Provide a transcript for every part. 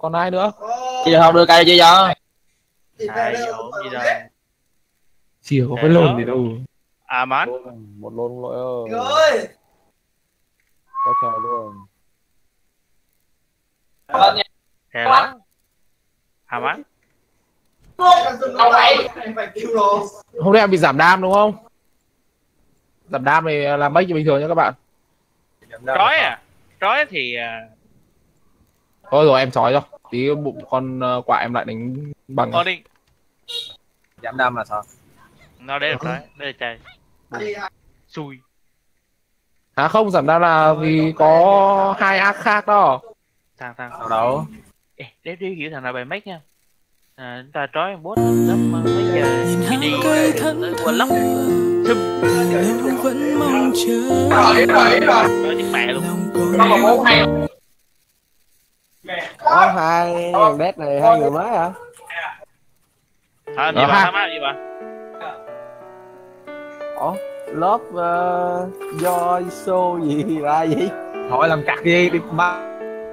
Còn ai nữa? Chị không đưa cây chưa giờ? Hai ổn gì đâu. Chỉ có cái lồn gì đâu. À mát. Một lôn lỗi ơi. Có trò luôn. Hè lắm. À mát. Hôm nay em bị giảm đam đúng không? Giảm đam này làm mấy bình thường nha các bạn. Trói à? Trói thì Thôi rồi em chói rồi. Tí bụng con quạ em lại đánh bằng. con đi. Giảm đam là sao? Nó đây là trói, đây là trời. Xui. À không, giảm đam là vì có hai ác khác đó. Thằng Đâu đâu. Ê, để đi hiểu thằng nào bài make nha. À, chúng ta trói bốt lớp mấy giờ khi đi qua lóc vẫn mong chờ. Trói chiếc mẹ luôn. Có hai thằng đét này, hai người mới hả? Hả, gì bà, thăm gì bà? Ủa, lớp do show gì ra vậy? Hỏi làm cặc gì đi ba.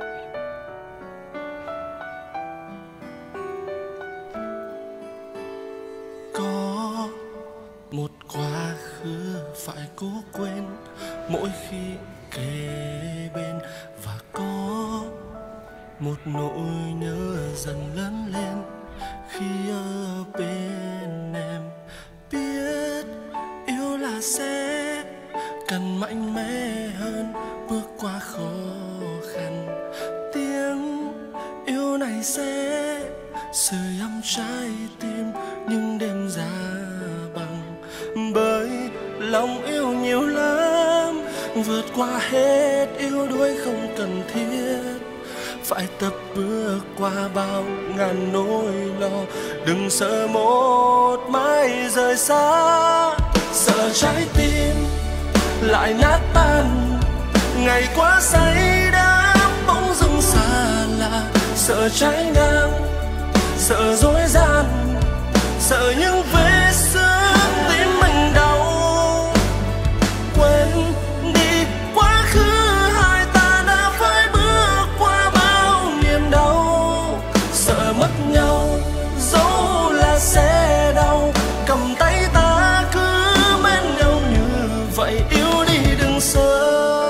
Có một quá khứ phải cố quên mỗi khi kề bên, và có một nỗi nhớ dần lớn lên khi ở bên em. Biết yêu là sẽ cần mạnh mẽ hơn, bước qua khó khăn. Tiếng yêu này sẽ sưởi ấm trái tim những đêm giá băng, bởi lòng yêu nhiều lắm, vượt qua hết yêu đuối không cần thiết. Phải tập bước qua bao ngàn nỗi lo, đừng sợ một mai rời xa. Sợ trái tim lại nát tan, ngày quá say đắm bỗng dưng xa lạ. Sợ trái ngang, sợ dối gian, sợ những vết xước tim mình đau. Quên đi quá khứ hai ta đã phải bước qua bao niềm đau. Sợ mất nhau dẫu là sẽ đau, cầm tay ta cứ bên nhau như vậy. Yêu đi đừng sợ.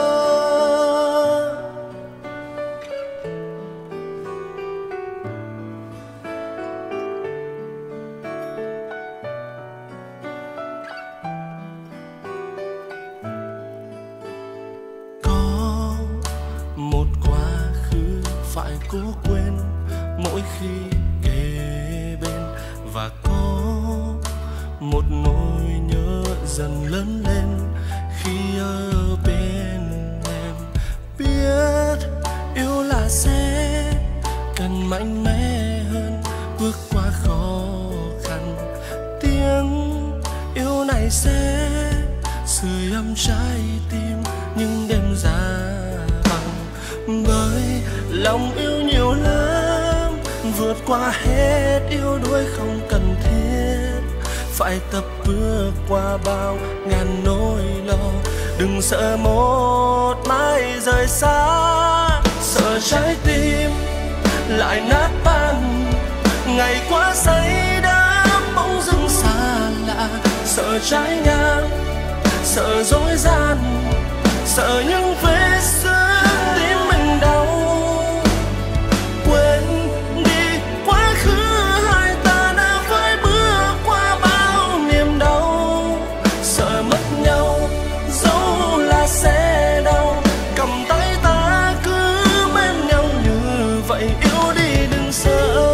Có một quá khứ phải cố quên mỗi khi kề bên, và có một nỗi nhớ dần lớn lên khi ở bên em. Biết yêu là sẽ cần mạnh mẽ hơn, bước qua khó khăn. Tiếng yêu này sẽ sưởi ấm trái tim những đêm giá băng, bởi lòng yêu nhiều lắm, vượt qua hết yêu đuối không cần thiết. Phải tập bước qua bao ngàn nỗi lo, đừng sợ một mai rời xa. Sợ trái tim lại nát tan, ngày quá say đắm bỗng dưng xa lạ. Sợ trái ngang, sợ dối gian, sợ những vết xước tim mình đau. Quên đi quá khứ hai ta đã phải bước qua bao niềm đau. Sợ mất nhau dẫu là sẽ đau, cầm tay ta cứ bên nhau như vậy. Yêu đi đừng sợ.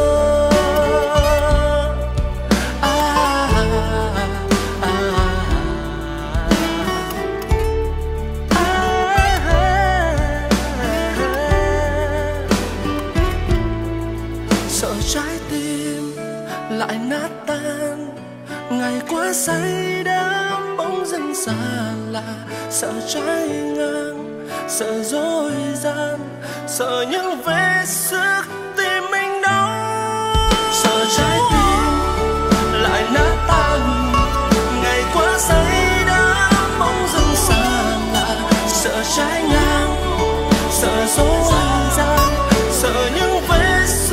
Sợ trái tim lại nát tan, ngày quá say đắm bỗng dưng xa lạ. Sợ trái ngang, sợ dối gian, sợ những vết xước tim mình đau. Sợ trái tim lại nát tan, ngày quá say đắm bỗng dưng xa lạ. Sợ trái ngang, sợ dối gian, sợ những vết xước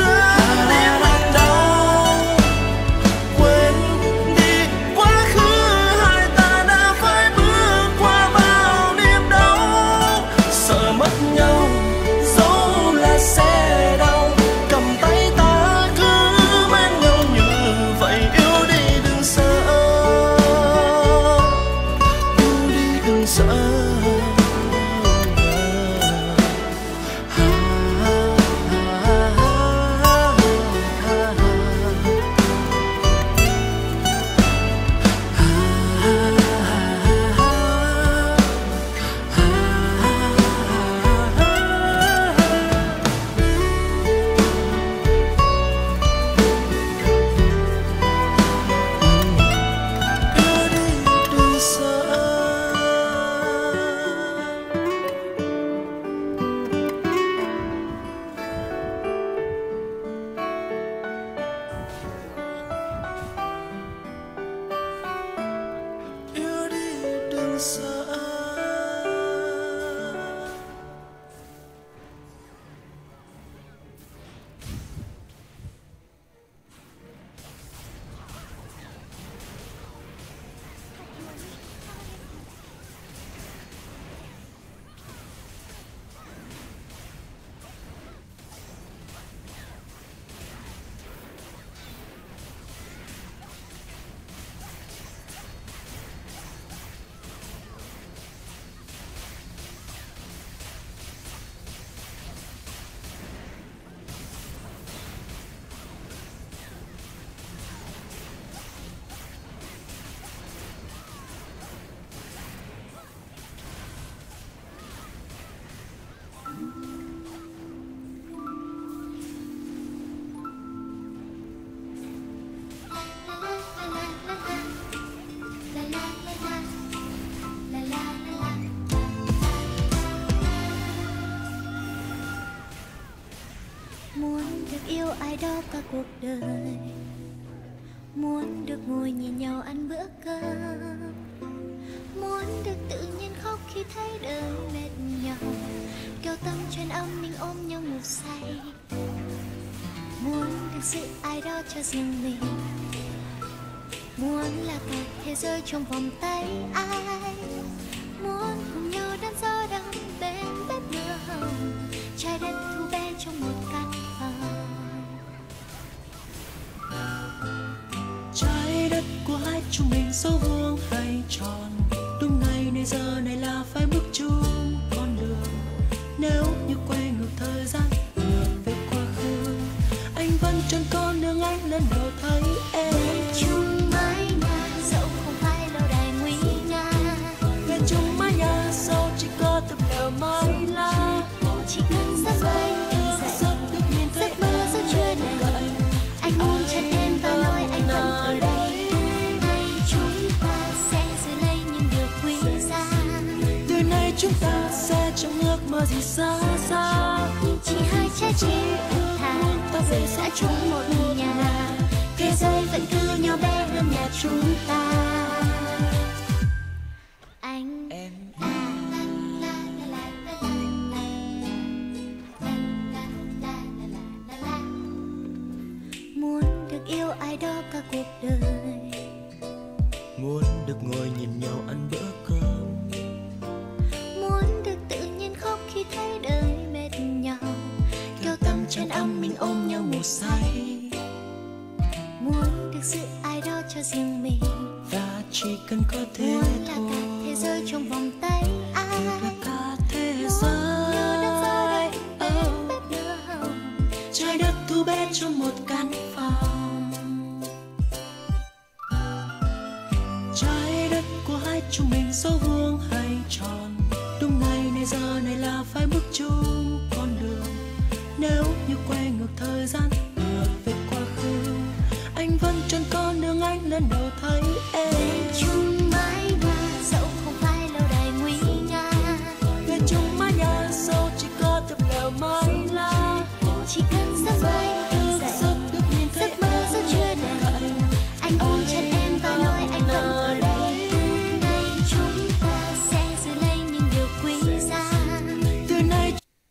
yêu ai đó cả cuộc đời, muốn được ngồi nhìn nhau ăn bữa cơm, muốn được tự nhiên khóc khi thấy đời mệt nhọc, kêu tâm truyền âm mình ôm nhau ngủ say, muốn được giữ ai đó cho riêng mình, muốn là cả thế giới trong vòng tay ai, muốn cùng nhau đan gió đông bên bếp lửa hồng, trái đất thu bé trong một căn phòng. Trái đất của hai chúng mình số vuông hay tròn, đúng ngày này giờ này là phải bước chung con đường. Nếu như quay ngược thời gian ngược về quá khứ, anh vẫn chọn con đường anh lần đầu thấy em. Về chung mái nhà dẫu không phải lâu đài nguy nga, Về chung mái nhà dẫu chỉ có tập lều mái lá, chỉ cần giấc mây tỉnh dậy, giấc mơ giấc chưa đầy, anh ôm chân em và nói anh vẫn ở đây. Nay chúng ta sẽ giữ lấy những điều quý giá, từ nay chúng ta sẽ chẳng ước mơ gì xa xa. chỉ hai trái tim thật thà ta về sẽ chung một nhà, thế giới vẫn cứ nhỏ bé hơn nhà chúng ta. Anh Em muốn được yêu ai đó cả cuộc đời, muốn được ngồi nhìn nhau ăn bữa cơm, muốn được tự nhiên khóc khi thấy đời mệt nhọc, kêu tâm chân âm mình ôm nhau ngủ say, muốn được giữ ai đó cho riêng mình, và chỉ cần có thế muốn là thôi. cả thế giới trong vòng tay ai, Là cả thế như giới. đang gió đông bên bếp lửa hồng, Trái đất thu bé trong một căn phòng. Trái đất của hai chúng mình số vuông hay tròn, đúng ngày này giờ này là phải bước chung con đường. Nếu như quay ngược thời gian ngược về quá khứ, anh vẫn chọn con đường anh lần đầu thấy em. về chung mái nhà dẫu không phải lâu đài nguy nga, Về chung mái nhà dẫu chỉ có tập lều mái lá, chỉ cần giấc mây tỉnh dậy, giấc mơ giấc chưa đầy, anh ôm chân em và nói anh vẫn ở đây. Nay chúng ta sẽ giữ lấy những điều quý giá, từ nay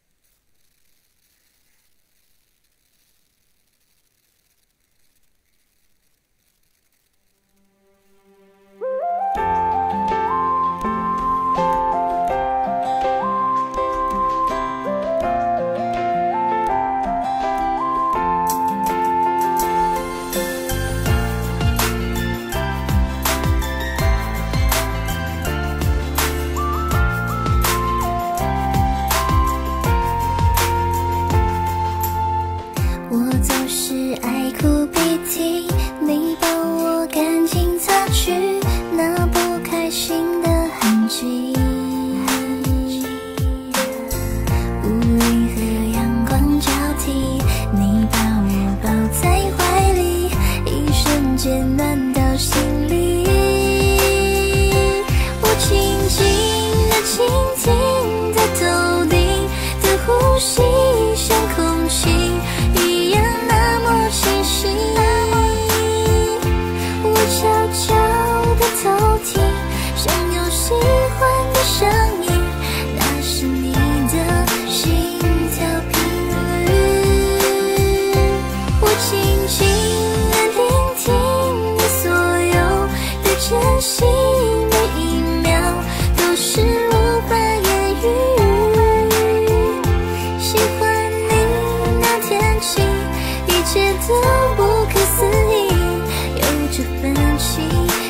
我总是爱哭鼻涕，你帮我赶紧擦去那不开心的痕迹。乌云和阳光交替，你把我抱在怀里，一瞬间暖到心里。我静静地倾听在头顶的呼吸，像空气一样那么清晰。我悄悄地偷听，像有喜欢的声音，那是你的心跳频率。我静静地聆听你所有的真心，每一秒都是无法言喻。喜欢你那天起，一切都不可思议，有这份情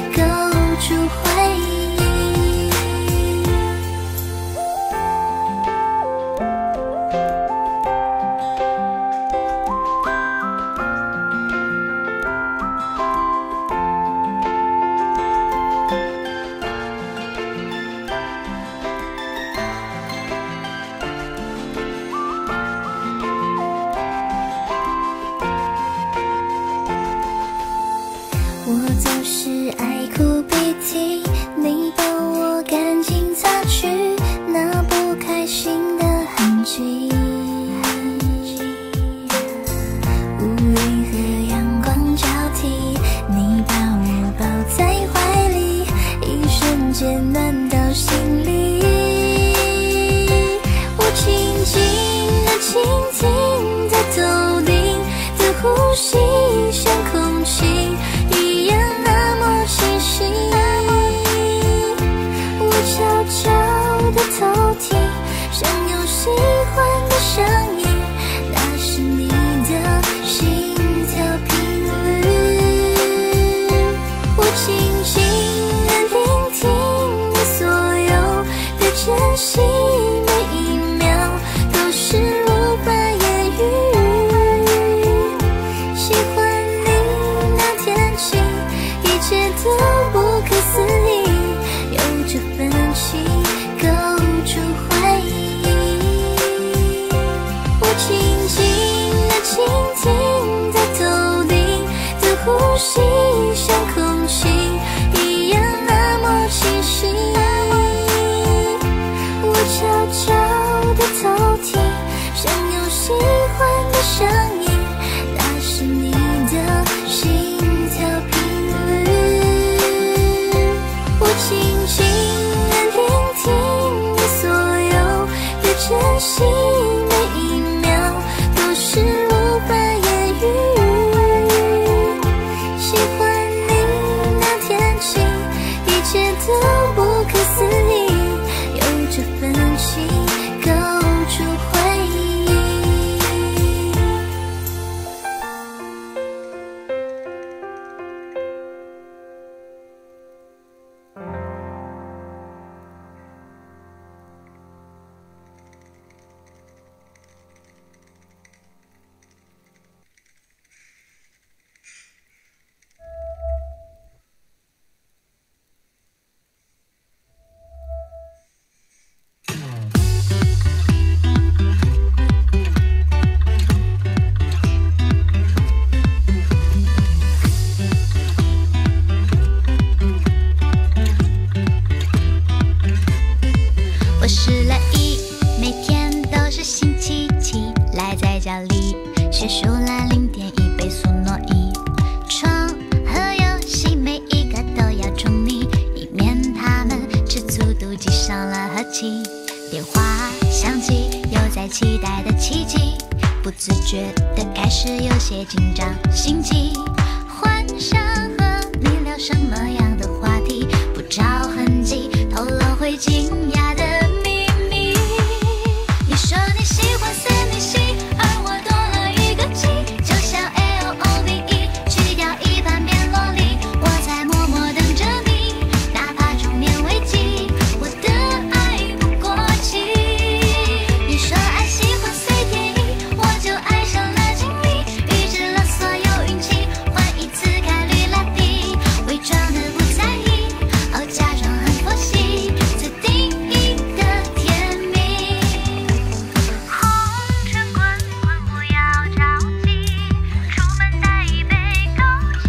吸，像空气一样那么清晰。我悄悄地偷听，像有喜欢的声音，那是你的心跳频率。我静静地聆听你所有的真心，每一秒都是无法言语。喜欢你那天起，一切都不可思议，有这份情勾出怀疑。我静静地倾听，在头顶的呼吸，像空气一样那么清晰。我悄悄地偷听，像有喜欢的声音，那是你的心跳频率。我静静地聆听你所有的真心，每一秒都是无法言语。喜欢你那天起，一切都不可思议，有这份情勾出怀疑。我是乐意，每天都是星期七，赖在家里写书懒0.1倍速挪移，床和游戏每一个都要宠溺，以免他们吃醋妒忌伤了和气。电话响起，又在期待的奇迹，不自觉的开始有些紧张心悸，幻想和你聊什么样的话题，不着痕迹透露会惊讶的秘密。你说你喜欢随你喜，而我多了一个 G， 就像 LOVE 去掉一半变萝莉，我在默默等着你，哪怕中年危机，我的爱不过期。你说爱喜欢随天意，我就爱上了经历，预知了所有运气，换一次概率拉低，伪装的不在意，哦假装很佛系，最定义的甜蜜。红尘滚滚不要着急，出门带一杯枸杞，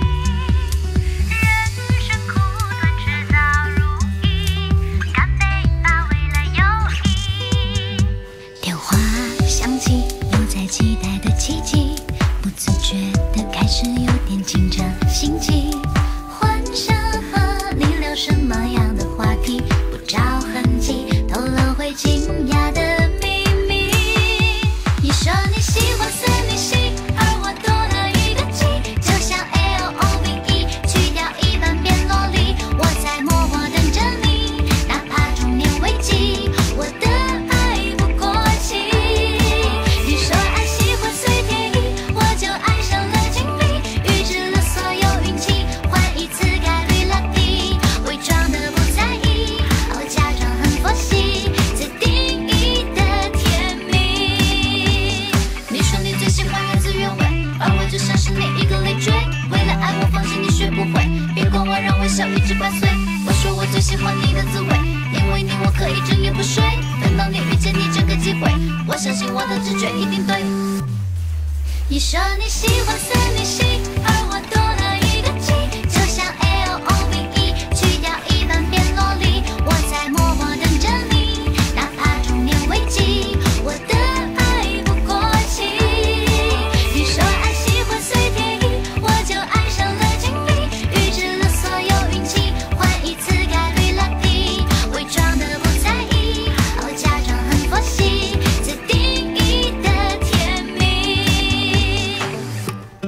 人生苦短迟早如意，干杯吧为了友谊。电话响起，又在期待的奇迹，不自觉的开始有点紧张心悸，幻想和你聊什么样的话题，不着痕迹透露会惊讶的秘密。你说你喜欢随你喜，而我多了一个 G， 就像 LOVE 去掉一半变萝莉，我在默默等着你，哪怕中年危机，我的爱不过期。你说爱喜欢随天意，我就爱上了经历，预知了所有运气，换一次概率拉低，伪装的不在意，哦假装很佛系，最定义的甜蜜。你说你最喜欢原汁原味，而我就像是你一个累赘，为了爱我放弃你学不会，别管我让微笑一直伴随。我说我最喜欢你的滋味，因为你我可以整夜不睡，等到你遇见你这个机会，我相信我的直觉一定对。你说你喜欢随你喜，而我多了一个 G， 就像 LOVE 去掉一半变萝莉，我在默默等着你，哪怕中年危机，我的爱不过期。你说爱喜欢随天意，我就爱上了经历，预知了所有运气，换一次概率拉低，伪装的不在意，哦假装很佛系，最定义的甜蜜。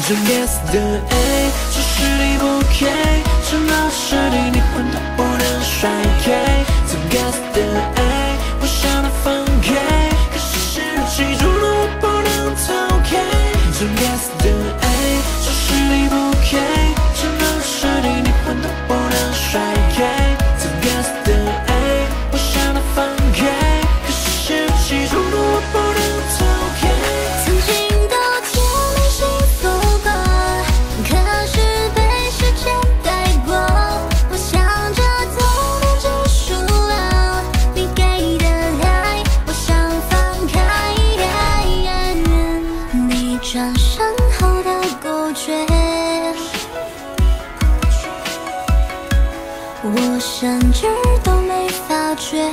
真 guess 的爱，说是你不 OK， 什么是你，你魂都不能甩开。真 guess 的爱，我想要放开，可是现实记住了我不能逃开。真 guess 的爱，说是你不 OK， 什么是你，你魂都不能甩开。真 guess 的爱，我想要放开，可是现实记住了我不能逃开。 曾经都甜蜜幸福过，可是被时间带过。我想着都能结束了，你给的爱，我想放开。你转身后的果决，我甚至都没发觉。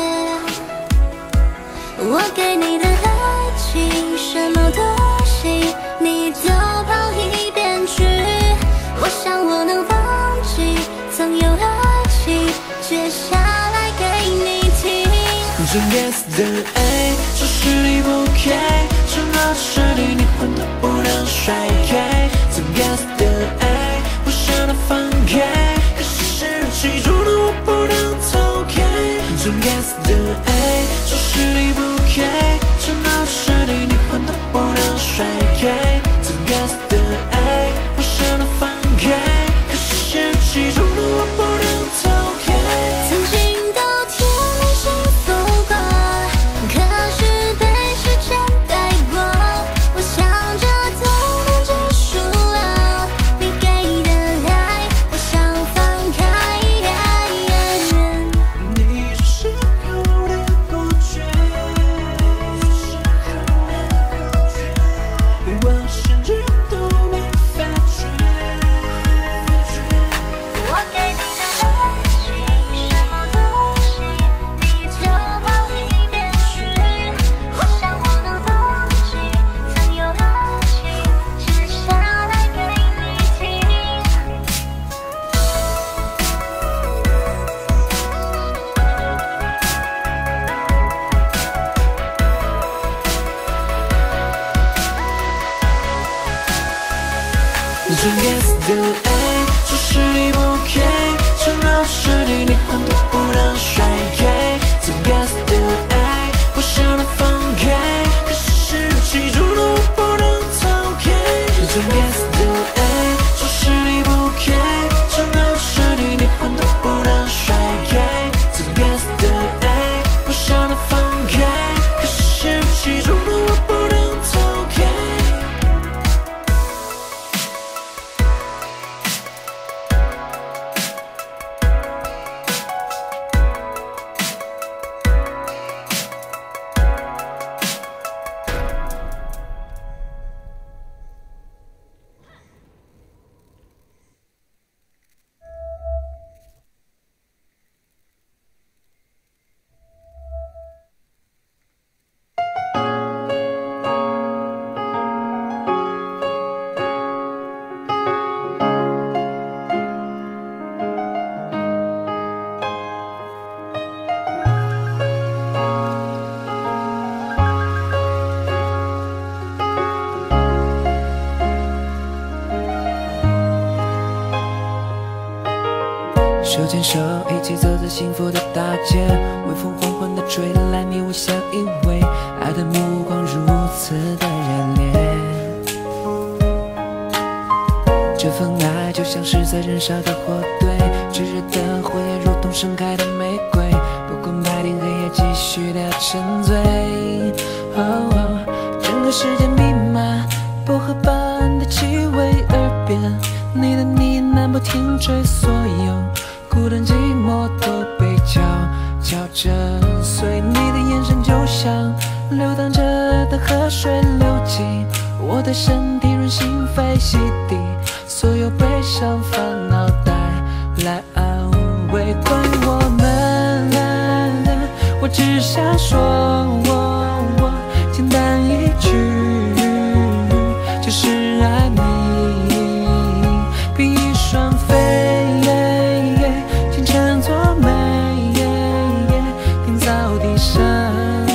我给你的爱情，什么东西你都跑一边去。我想我能放弃，曾有爱情，接下来给你听。 真 guess 的爱，说是你不 OK， 什么是你，你魂都不能甩开。真 guess 的爱，我想要放开，可是现实记住了我不能逃开。真 guess 的爱，说是你不 OK， 什么是你，你魂都不能甩开。真 guess 的爱，我想要放开，可是现实记住了我不能逃开。 曾经都甜蜜幸福过，可是被时间带过。我想着都能结束了，你给的爱，我想放开。 你是有的果决，我甚至都没发觉。 我给你的爱情，什么东西你就跑一边去。我想我能放弃，曾有爱情，接下来给你听。 真 guess 的爱，说是你不 OK， 什么是你，你魂都不能甩开。真 guess 的爱，我想要放开，可是现实记住了我不能逃开。真 guess 的爱，说是你不 OK， 什么是你，你魂都不能甩开。真 guess 的爱，我想要放开，可是现实记住了我不能逃开。 手牵手，一起走在幸福的大街，微风缓缓地吹来，你我相依偎，爱的目光如此的热烈。这份爱就像是在燃烧的火堆，炙热的火焰如同盛开的玫瑰，不管白天黑夜，继续的沉醉。整个世界弥漫薄荷般的气味，耳边你的呢喃不停追，所有孤单寂寞都被悄悄震碎。你的眼神就像流淌着的河水，流进我的身体，润心扉，洗涤所有悲伤烦恼，带来安慰。关于我们，我只想说，简单一句，就是爱你。比翼双飞，天秤座美，天造地设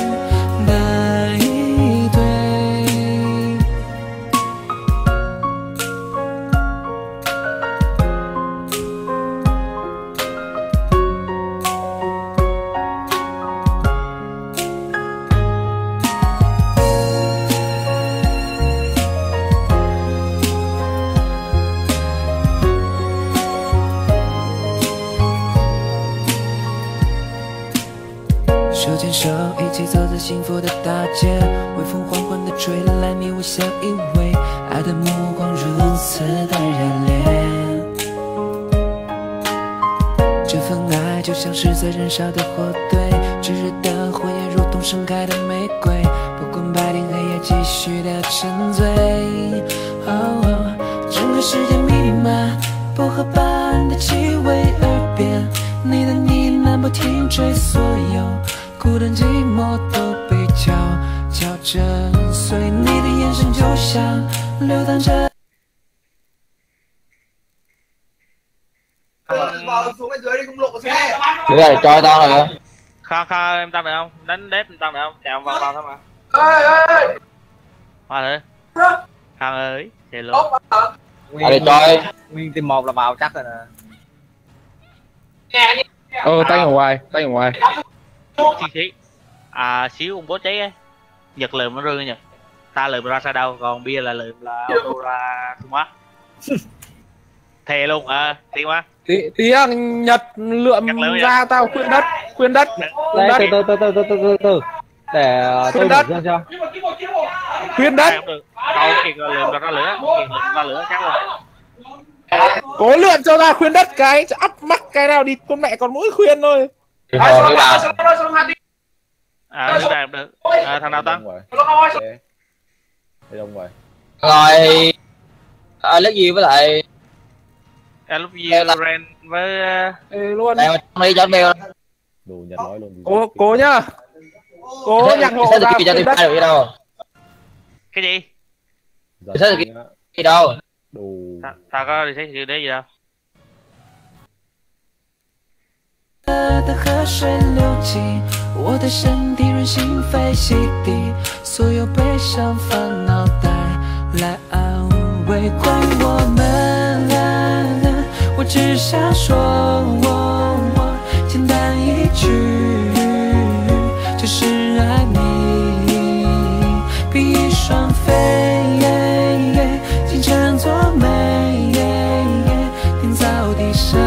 的一对。 牵手，一起走在幸福的大街，微风缓缓地吹来，你我相依偎，爱的目光如此的热烈。这份爱就像是在燃烧的火堆，炙热的火焰如同盛开的玫瑰，不管白天黑夜，继续的沉醉。整个世界弥漫薄荷般的气味，耳边你的呢喃不停追，所有孤单寂寞都被悄悄震碎。你的眼神就像流淌着。 Dưới này coi tao rồi. Kha em tăng được không? Đánh đép em tăng được không? Chào vào thôi mà. Qua thử. Kha ơi, chạy luôn. Ở đây coi. Nguyên team 1 là vào chắc rồi nè. Tay ở ngoài, tay ở ngoài. Xí. Xíu con bố cháy ấy. Giật lượm nó rơi nhỉ. Ta lượm ra sao đâu, còn bia là lượm là auto ra không quá. Thề luôn, tiền quá. Tí Nhật lượm ra tao khuyên đất. Đây, từ. Để tôi đất cho. Khuyên đất. Đâu kìa lượm ra lửa, ra lửa chắc rồi. Cố lượm cho ra khuyên đất cái, ắp mắc cái nào đi con mẹ còn mỗi khuyên thôi. Đi ra được. Thằng nào tăng? Đi đông rồi. Rồi lớp gì với lại Lúc gì Ren với luôn. đây mà đi cho bèo. Đồ Nhật nói luôn. Cố nhá. Cố nhặt hộ ra cho khuyên đất. được đâu. Cái gì? Sao được gì đâu. Đồ. Tao có đi thấy đấy gì đâu. 的河水流进我的身体，润心扉，洗涤所有悲伤烦恼，带来安慰。关于我们，我只想说，简单一句，就是爱你，比翼双飞，精诚作美，天造地设。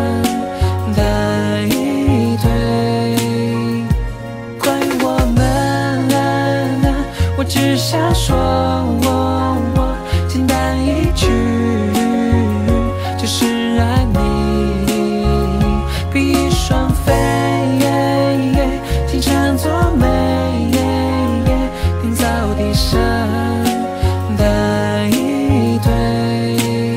我只想说，简单一句，就是爱你，比翼双飞，精诚作美，天造地设的一对。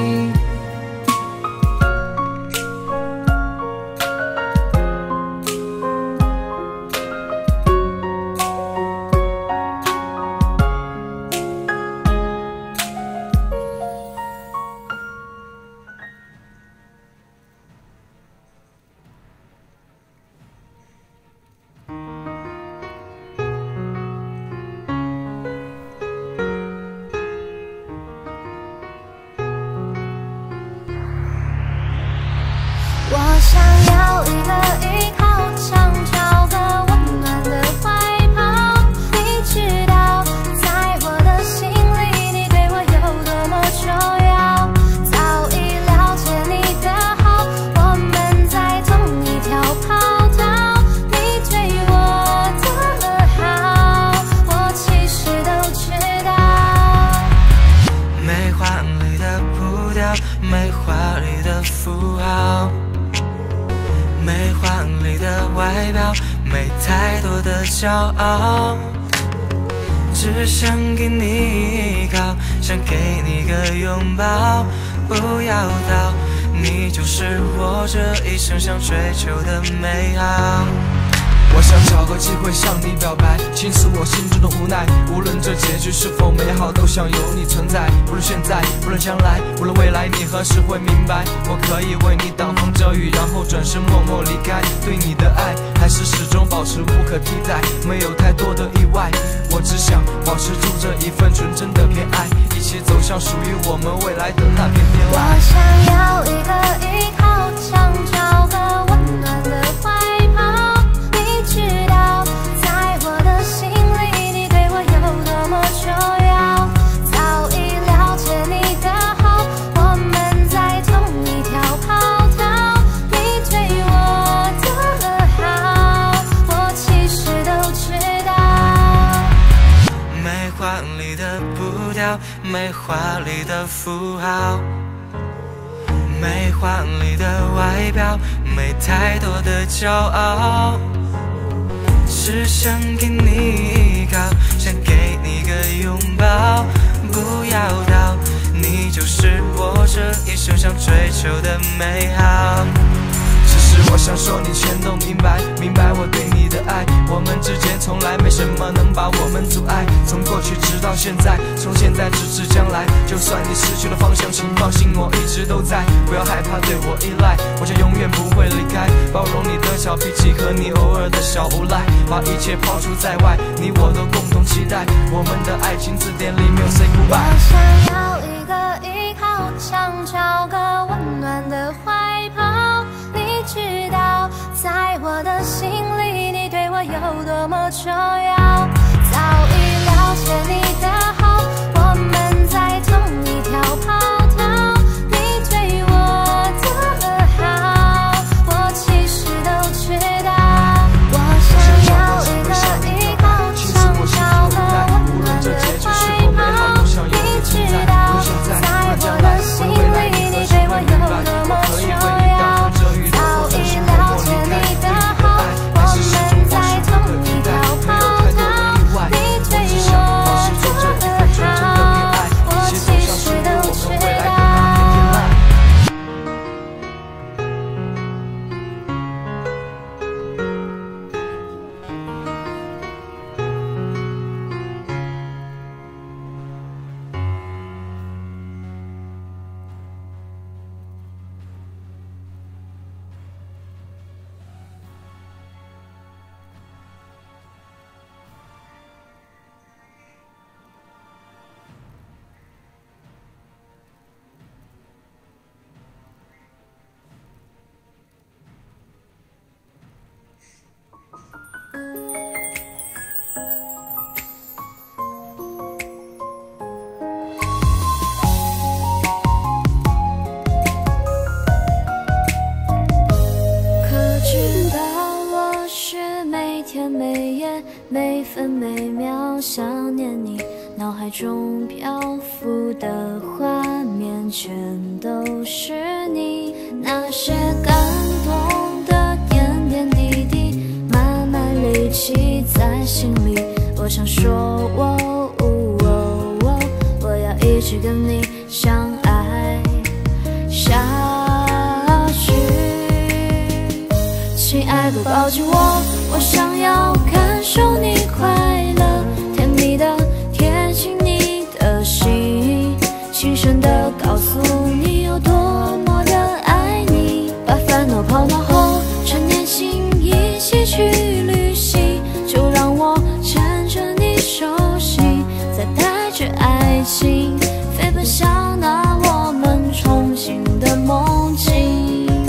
我想要一个依靠，想找个温暖的怀抱。你知道，在我的心里，你对我有多么重要。早已了解你的好，我们在同一条跑道。你对我的好，我其实都知道。 没华丽的步调，没华丽的符号。 没华丽的外表，没太多的骄傲，只想给你依靠，想给你个拥抱，不要逃，你就是我这一生想追求的美好。 我想找个机会向你表白，倾诉我心中的无奈。无论这结局是否美好，都想有你存在。无论现在，无论将来，无论未来，你何时会明白？我可以为你挡风遮雨，然后转身默默离开。对你的爱，还是始终保持无可替代，没有太多的意外。我只想保持住这一份纯真的偏爱，一起走向属于我们未来的那片天籁。 我想要一个依靠，想找个温暖的怀抱。 知道，在我的心里，你对我有多么重要。早已了解你的好，我们在同一条跑道。你对我的好，我其实都华丽的符号，没华丽的外表，没太多的骄傲，只想给你依靠，想给你个拥抱，不要逃，你就是我这一生想追求的美好。 只是我想说你全都明白，明白我对你的爱，我们之间从来没什么能把我们阻碍，从过去直到现在，从现在直至将来，就算你失去了方向，请放心我一直都在，不要害怕对我依赖，我将永远不会离开，包容你的小脾气和你偶尔的小无赖，把一切抛除在外，你我都共同期待，我们的爱情字典里没有 say goodbye。 我想要一个依靠，想找个温暖的怀抱，你知道在我的心里你对我有多么重要，早已了解你的好，我们在同一条跑道，你对我的好我其实都知道，我想要一个依靠，想找个温暖的怀抱，你知道在我的心里你对我有多么重要，早已了解你的好，我们在同一条跑道，你对我的好我其实都知道。可知道我是每天每夜每分每秒想念你，脑海中漂浮的画面全都是你，那些感动的点点滴滴慢慢累积在心里，我想说我要一直跟你相爱下去，亲爱的抱紧我，我想要感受你快乐，甜蜜的贴近你的心，轻声的告诉你有多么的爱你，把烦恼抛脑后，趁年轻一起去旅行，就让我牵着你手心，再带着爱情飞奔向那我们憧憬的梦境。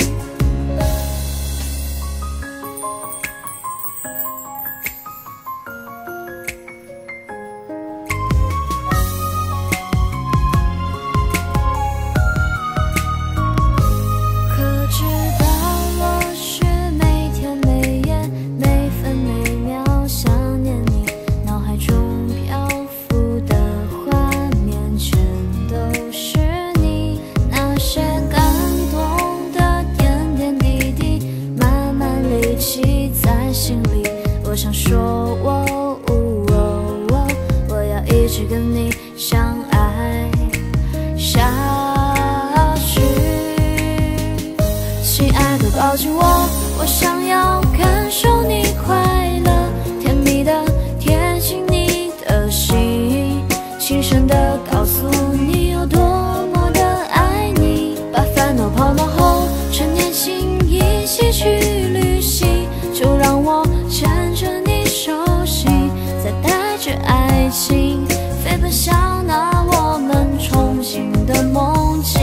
可知道我是每天每夜每分每秒想念你，脑海中漂浮的画面全都是你，那些感动的点点滴滴慢慢累积在心里，我想说我要一直跟你相爱下去，亲爱的抱紧我，我想要感受你快乐，甜蜜的贴近你的心，轻声的告诉你有多么的爱你，把烦恼抛脑后，趁年轻一起去旅行，就让我牵着你手心，再带着爱情飞奔向那我们憧憬的梦境，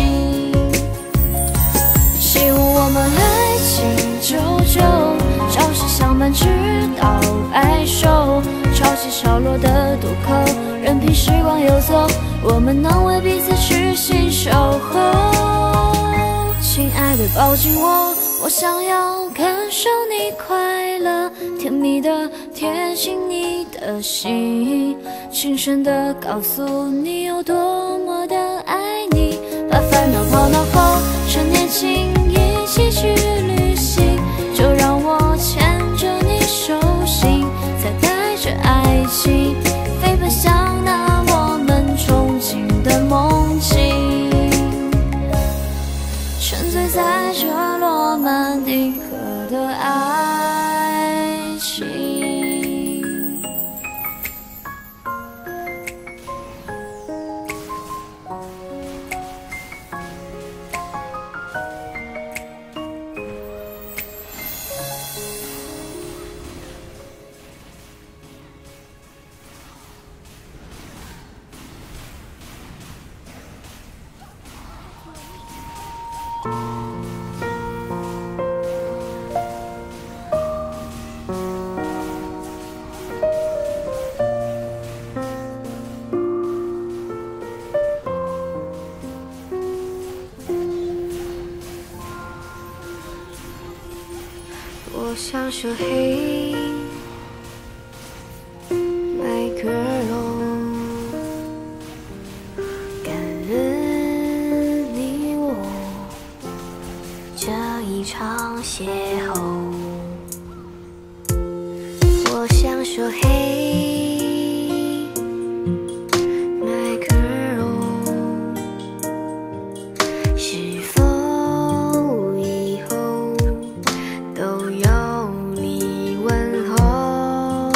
希望我们爱情久久，朝夕相伴直到爱瘦，潮起潮落的渡口，任凭时光游走，我们能为彼此痴心守候，亲爱的抱紧我， 我想要感受你快乐，甜蜜的贴近你的心，轻声的告诉你有多么的爱你。把烦恼抛脑后，趁年轻一起去旅行，就让我牵着你手心，再带着爱情飞奔向那我们憧憬的梦境，沉醉在这罗曼蒂克的爱情。我想说嘿 My girl， 感恩你我这一场邂逅。我想说嘿 My girl， 是否以后都有你问候？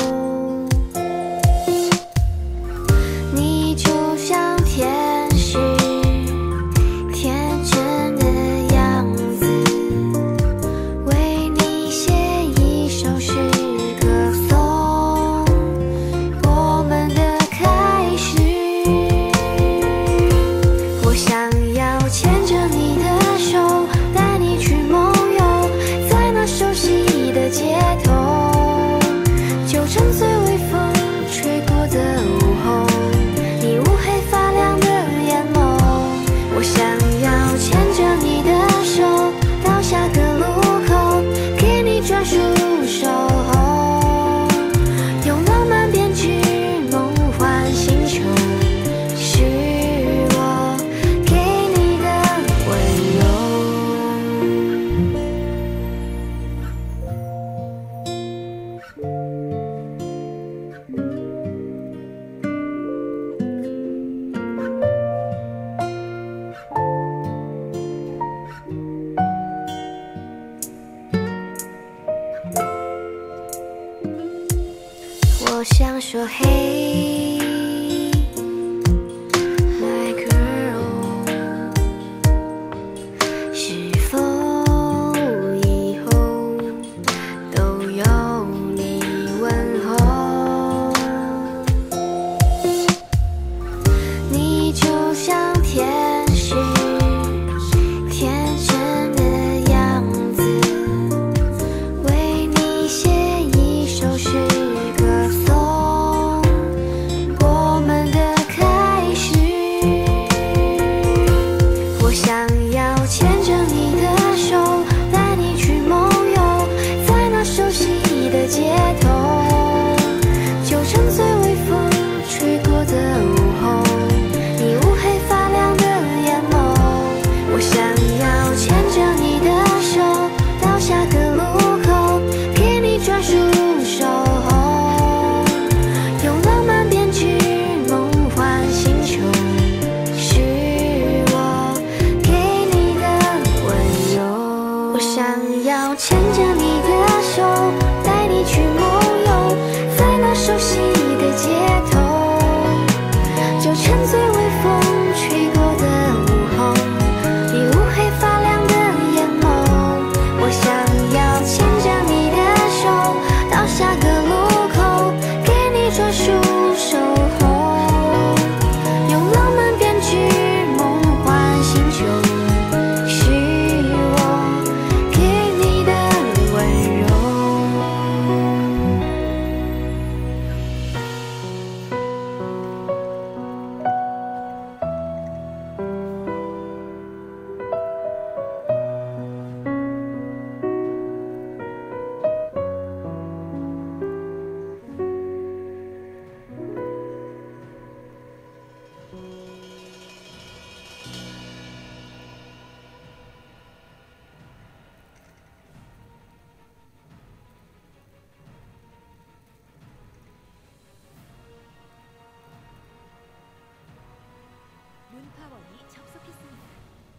你就像天使，天真的样子，为你写一首诗，歌颂我们的开始。我想要牵着你的手，带你去梦游，在那熟悉的街头，就沉醉微风吹过的午后，你乌黑发亮的眼眸。我想要牵着你的手，到下个路口，给你专属守候，用浪漫编织梦幻星球，是我给你的温柔。我想说嘿 My girl， 是否以后都有你问候？你就像天使，天真的样子，为你写一首诗，歌颂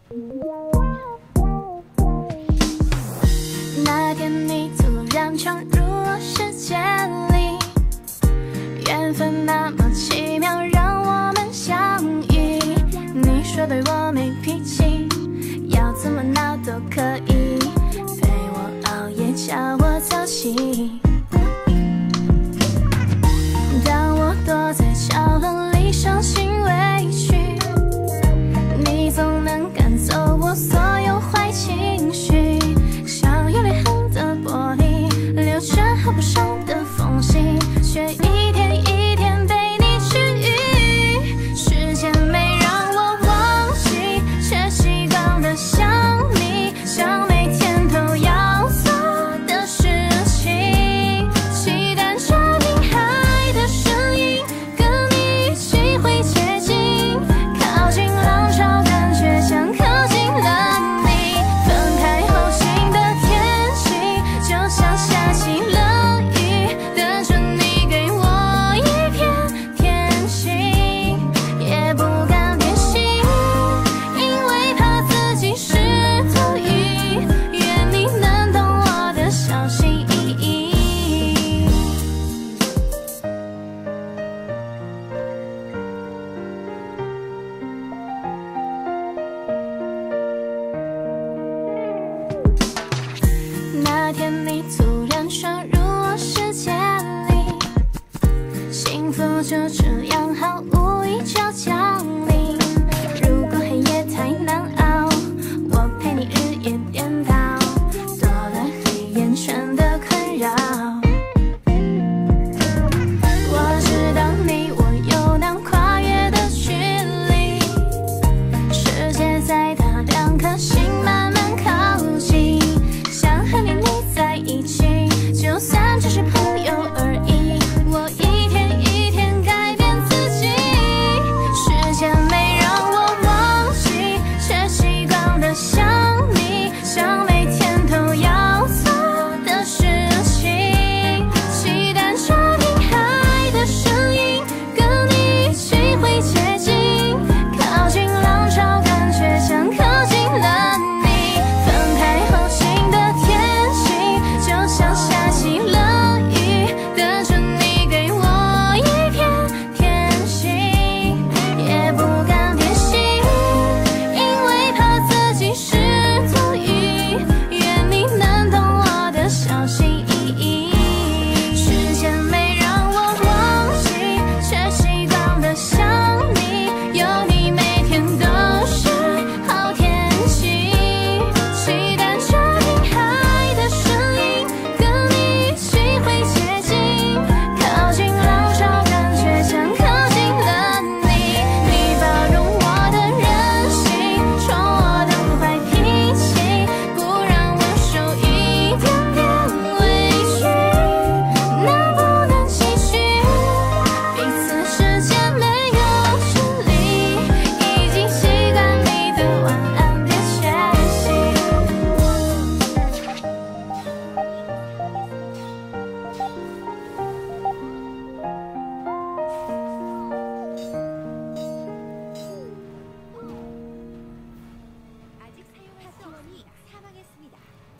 那天你突然闯入我世界里，缘分那么奇妙，让我们相遇。你说对我没脾气，要怎么闹都可以，陪我熬夜，叫我早起。当我躲在角落里伤心委屈，你总能赶走我所有坏情绪，像有裂痕的玻璃，留着合不上的缝隙，却一天一天被你治愈。时间没让我忘记，却习惯了想你，像每天都要做的事情，期待着听海的声音，跟你一起会接近，靠近浪潮，感觉像靠近了你。分开后新的天气，就像下起了雨，等着你给我一片天心，也不敢变心，因为怕自己是多余，愿你能懂我的小心翼翼。那天你突然闯入我世界里，幸福就这样毫无意就降临。如果黑夜太难熬，我陪你日夜颠倒，多了黑眼圈的困扰。我知道你我有难跨越的距离，世界再大，两颗心慢慢靠近，想和你腻在一起，就算只是朋友而已，我一天一天改变自己。时间没让我忘记，却习惯了想你，像每天都要做的事情，期待着听海的声音，跟你一起会接近，靠近浪潮，感觉像靠近了你。分开后新的天气，就像下起了雨，等着你给我一片天心，也不敢变心，因为怕自己是多余，愿你能懂我的小心翼翼。时间没让我忘记，却习惯了想你，有你每天都是好天气，期待着听海的声音，跟你一起会接近，靠近浪潮，感觉像靠近了你。你包容我的任性，宠我的坏脾气，不让我受一点点委屈，能不能继续？彼此之间没有距离，已经习惯你的晚安，别缺席。 아직 사용할 수 없니 사망했습니다.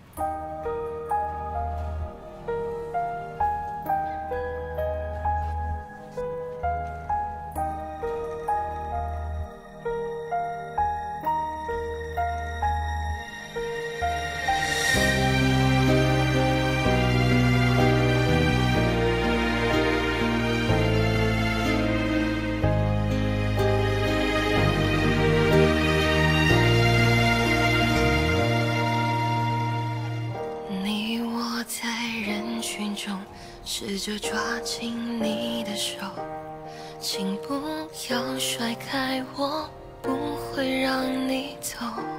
你我在人群中，试着抓紧你的手，请不要甩开我，不会让你走。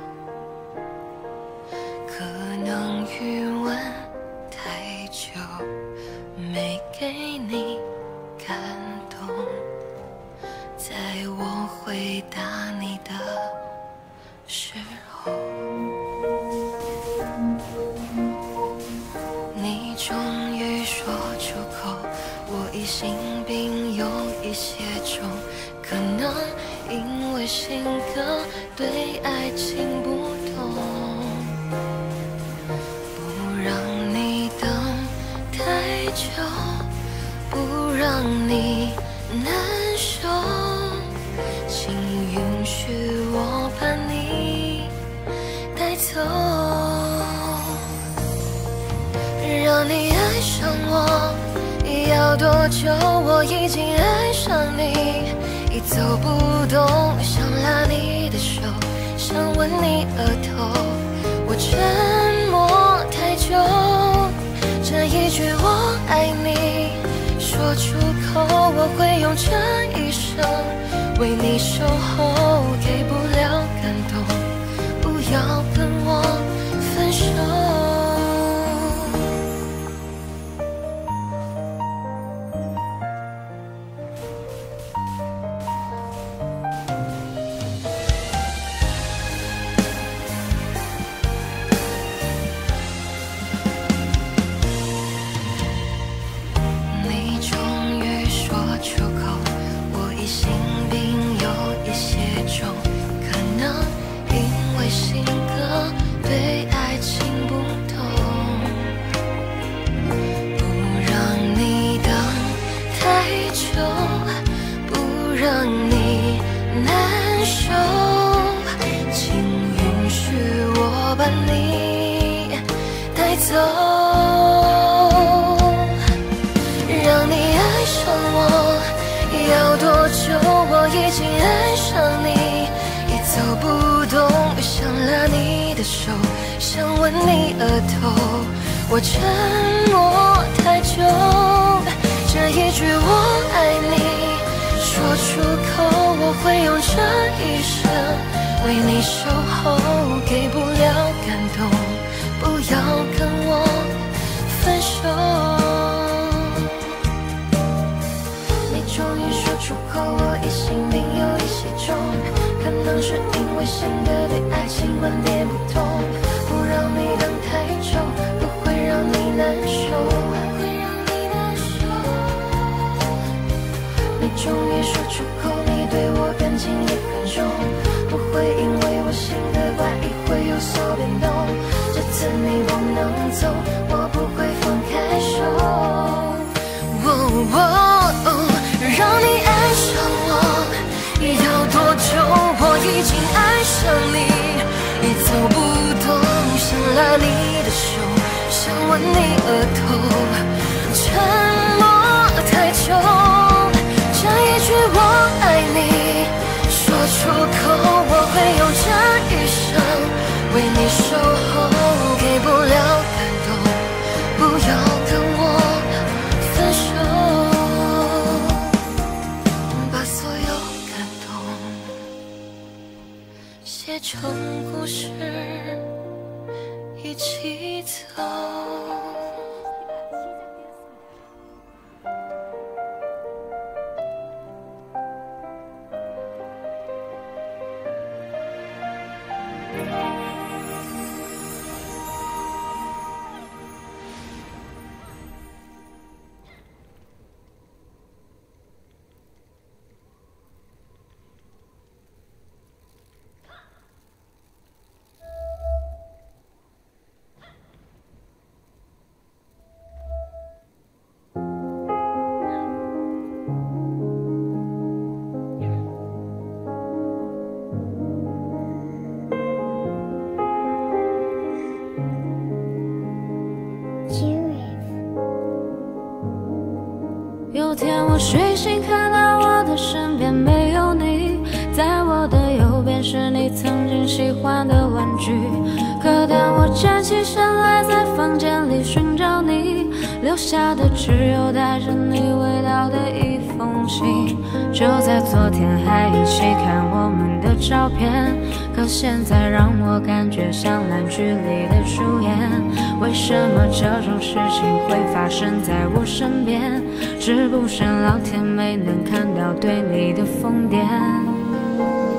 可能余温太久，没给你感动，在我回答你的时候，你终于说出口，我疑心病有一些重，可能因为为性格对爱情不懂，不让你等太久，不让你难受，请允许我把你带走，让你爱上我要多久？我已经爱上你，已走不动，想拉你的手，想吻你额头，我沉默太久，这一句我爱你说出口，我会用这一生为你守候，给不了感动，不要跟我分手。我沉默太久，这一句我爱你说出口，我会用这一生为你守候，给不了感动，不要跟我分手。你终于说出口，我疑心病有一些重，可能是因为性格对爱情观点不同，不让你等太久，让你难受，会让你难受。你终于说出口，你对我感情也很重，不会因为我性格怪异会有所变动。这次你不能走，我不会放开手。让你爱上我要多久？我已经爱上你，已走不动，想拉你的手，想吻你额头，沉默太久，这一句我爱你说出口，我会用这一生为你守候，给不了感动，不要跟我分手，把所有感动写成故事一起走。 有天我睡醒，看到我的身边没有你，在我的右边是你曾经喜欢的玩具。可当我站起身来，在房间里寻找你，留下的只有带着你味道的一封信。就在昨天还一起看我们的照片，可现在让我感觉像烂剧里的主演。为什么这种事情会发生在我身边？是不是老天没能看到对你的疯癫？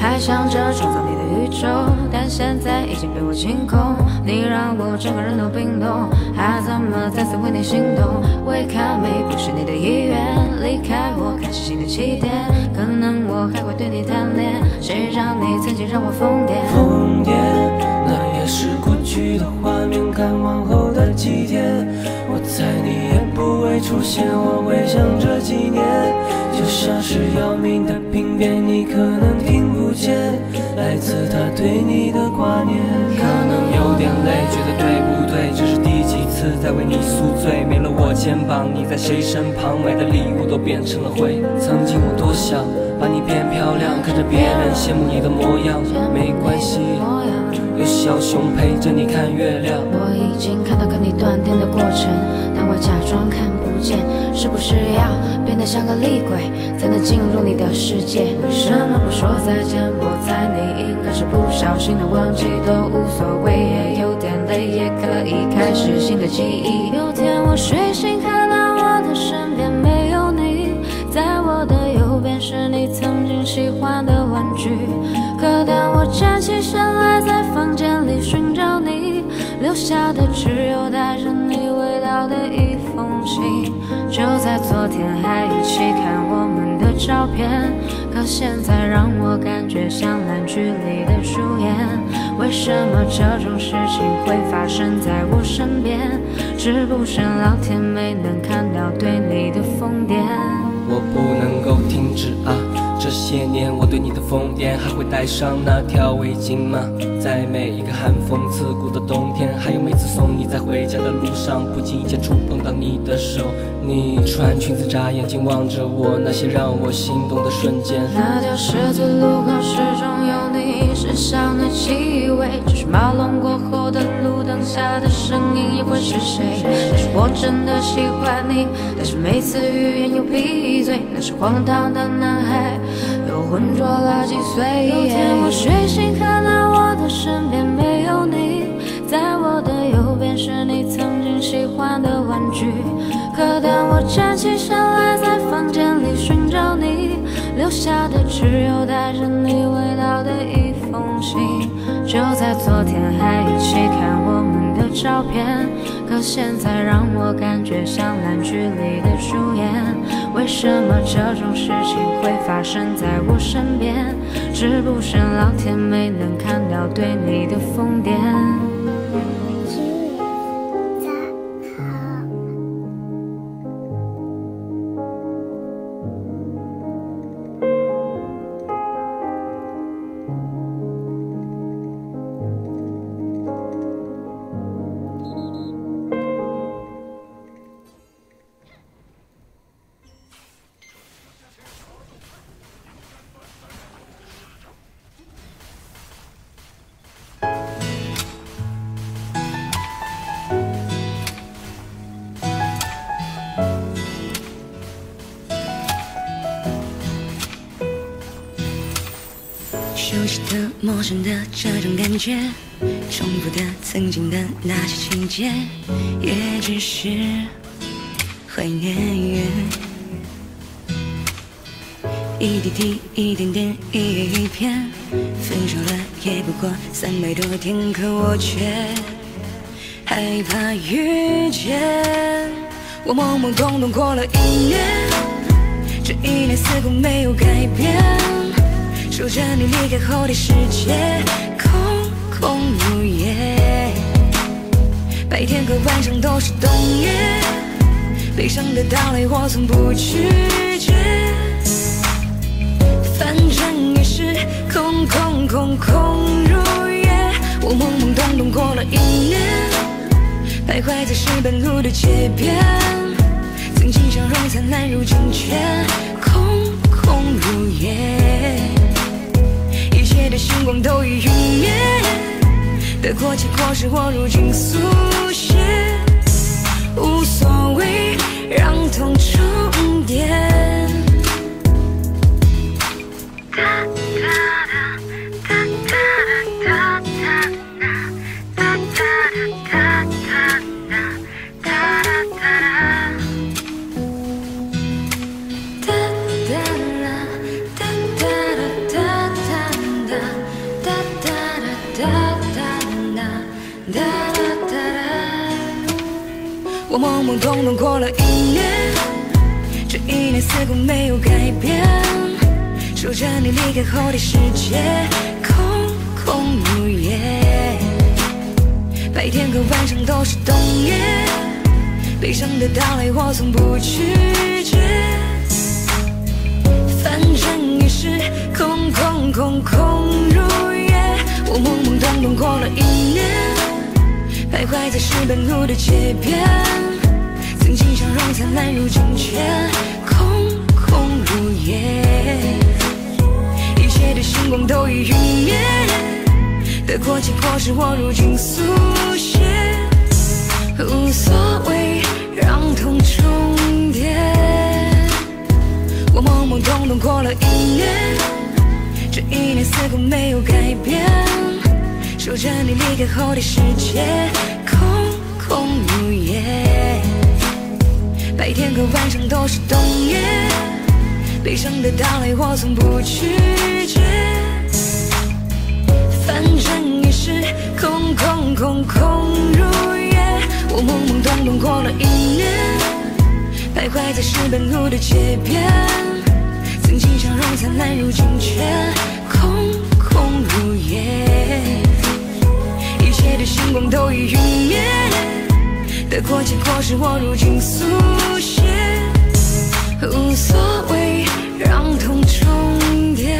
还想着创造你的宇宙，但现在已经被我清空。你让我整个人都冰冻，还怎么再次为你心动？为看美不是你的意愿，离开我开始新的起点，可能我还会对你贪恋，谁让你曾经让我疯癫？ 疯癫，那也是过去的画面，看往后的几天，我猜你也不会出现，我会想这几年，就像是要命的病变，你可能听不见，来自他对你的挂念。可能有点累，觉得对不对？这是第几次在为你宿醉？没了我肩膀，你在谁身旁？买的礼物都变成了灰。曾经我多想把你变漂亮，看着别人羡慕你的模样，没关系，有小熊陪着你看月亮。 我已经看到跟你断电的过程，但我假装看不见。是不是要变得像个厉鬼，才能进入你的世界？为什么不说再见？我猜你应该是不小心的忘记，都无所谓，也有点累，也可以开始新的记忆。有天我睡醒，看到我的身边没有你，在我的右边是你曾经喜欢的玩具。可当我站起身来，在房间里寻找你，留下的只有带着你味道的一封信。就在昨天还一起看我们的照片，可现在让我感觉像烂剧里的主演。为什么这种事情会发生在我身边？是不是老天没能看到对你的疯癫？ 我不能够停止啊！这些年我对你的疯癫，还会带上那条围巾吗？在每一个寒风刺骨的冬天，还有每次送你在回家的路上，不经意间触碰到你的手。你穿裙子眨眼睛望着我，那些让我心动的瞬间。 那条十字路口始终有你身上的气味，只是马龙过后的路灯下的声音也会是谁？但是我真的喜欢你，但是每次语言又闭嘴，那是荒唐的男孩又浑浊了几岁。有天我睡醒，看到我的身边没有你，在我的右边是你曾经喜欢的玩具。可当我站起身来，在房间里寻找你，留下的只有带着你味道的一封信。就在昨天还一起看我们的照片，可现在让我感觉像烂剧里的主演。为什么这种事情会发生在我身边？是不是老天没能看到对你的疯癫？ 熟悉的、陌生的这种感觉，重复的、曾经的那些情节，也只是怀念。一滴滴，一点点，一页一篇，分手了也不过300多天，可我却害怕遇见。我懵懵懂懂过了1年，这1年似乎没有改变。守着你离开后的世界，空空如也。白天和晚上都是冬夜，悲伤的到来我从不拒绝。反正也是空空空空如也。我懵懵懂懂过了1年，徘徊在石板路的街边，曾经笑容灿烂，如今却空空如也。一切的星光都已陨灭，得过且过是我如今速写，无所谓，让痛重叠。 我懵懵懂懂过了1年，这1年似乎没有改变，守着你离开后的世界，空空如也。白天和晚上都是冬夜，悲伤的到来我从不拒绝。反正也是空空空空如也。我懵懵懂懂过了1年，徘徊在石板路的街边，曾经笑容灿烂，如今却空空如也。一切的星光都已陨灭，得过且过是我如今速写，无所谓让痛重叠。我懵懵懂懂过了1年，这1年似乎没有改变，守着你离开后的世界，空空如也。白天和晚上都是冬夜，悲伤的到来我从不拒绝。反正也是空空空空如也。我懵懵懂懂过了1年，徘徊在石板路的街边，曾经笑容灿烂，如今却空空如也。一切的星光都已陨灭，得过且过是我如今速写，无所谓让痛重叠。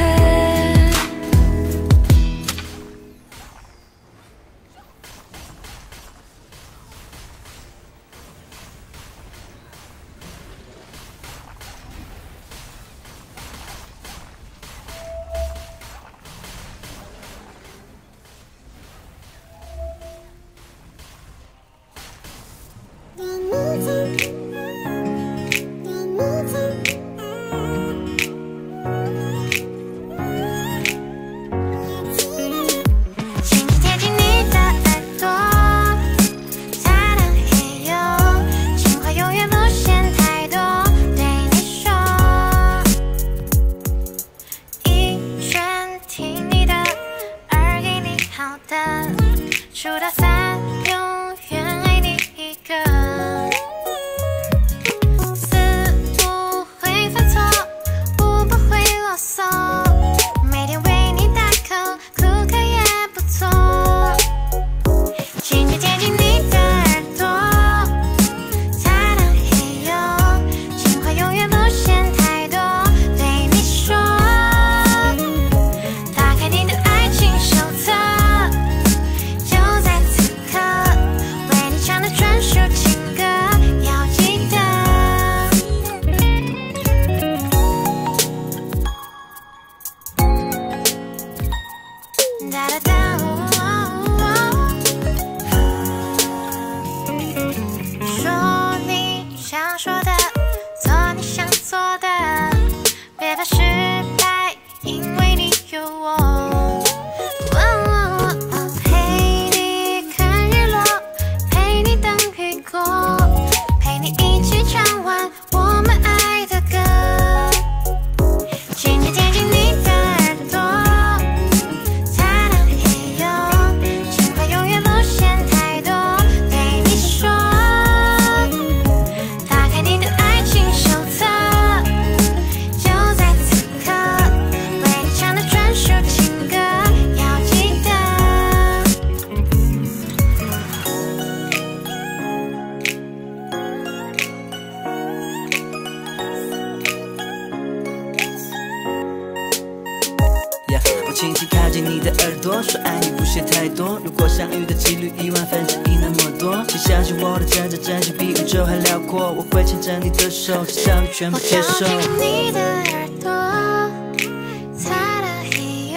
轻轻靠近你的耳朵，说爱你不屑太多。如果相遇的几率1/1000那么多，请相信我的真真真心比宇宙还辽阔。我会牵着你的手，至少你全部接受。 我靠近你的耳朵，擦了黑油。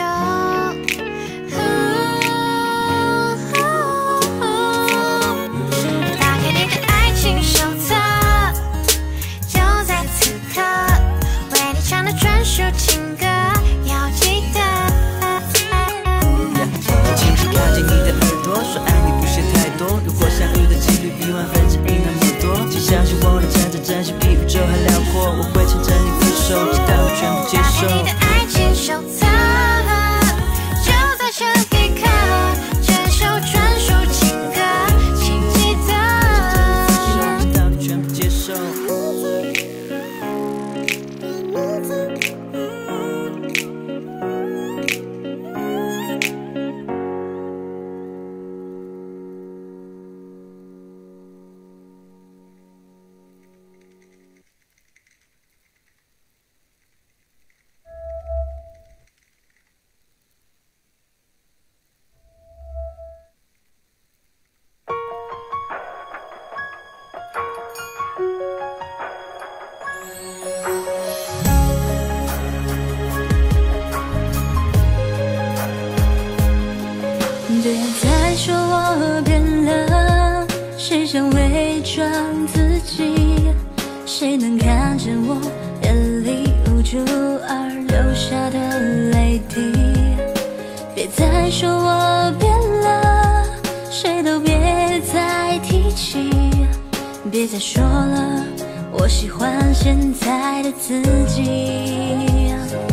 打开你的爱情手册，就在此刻，为你唱的专属情歌，要记得。 靠近你的耳朵，说爱你不屑太多。如果相遇的几率1/1000那么多，请相信我的真真真心比宇宙还辽阔。我会牵着你的手，直到想伪装自己，谁能看见我眼里无助而流下的泪滴？别再说我变了，谁都别再提起，别再说了，我喜欢现在的自己。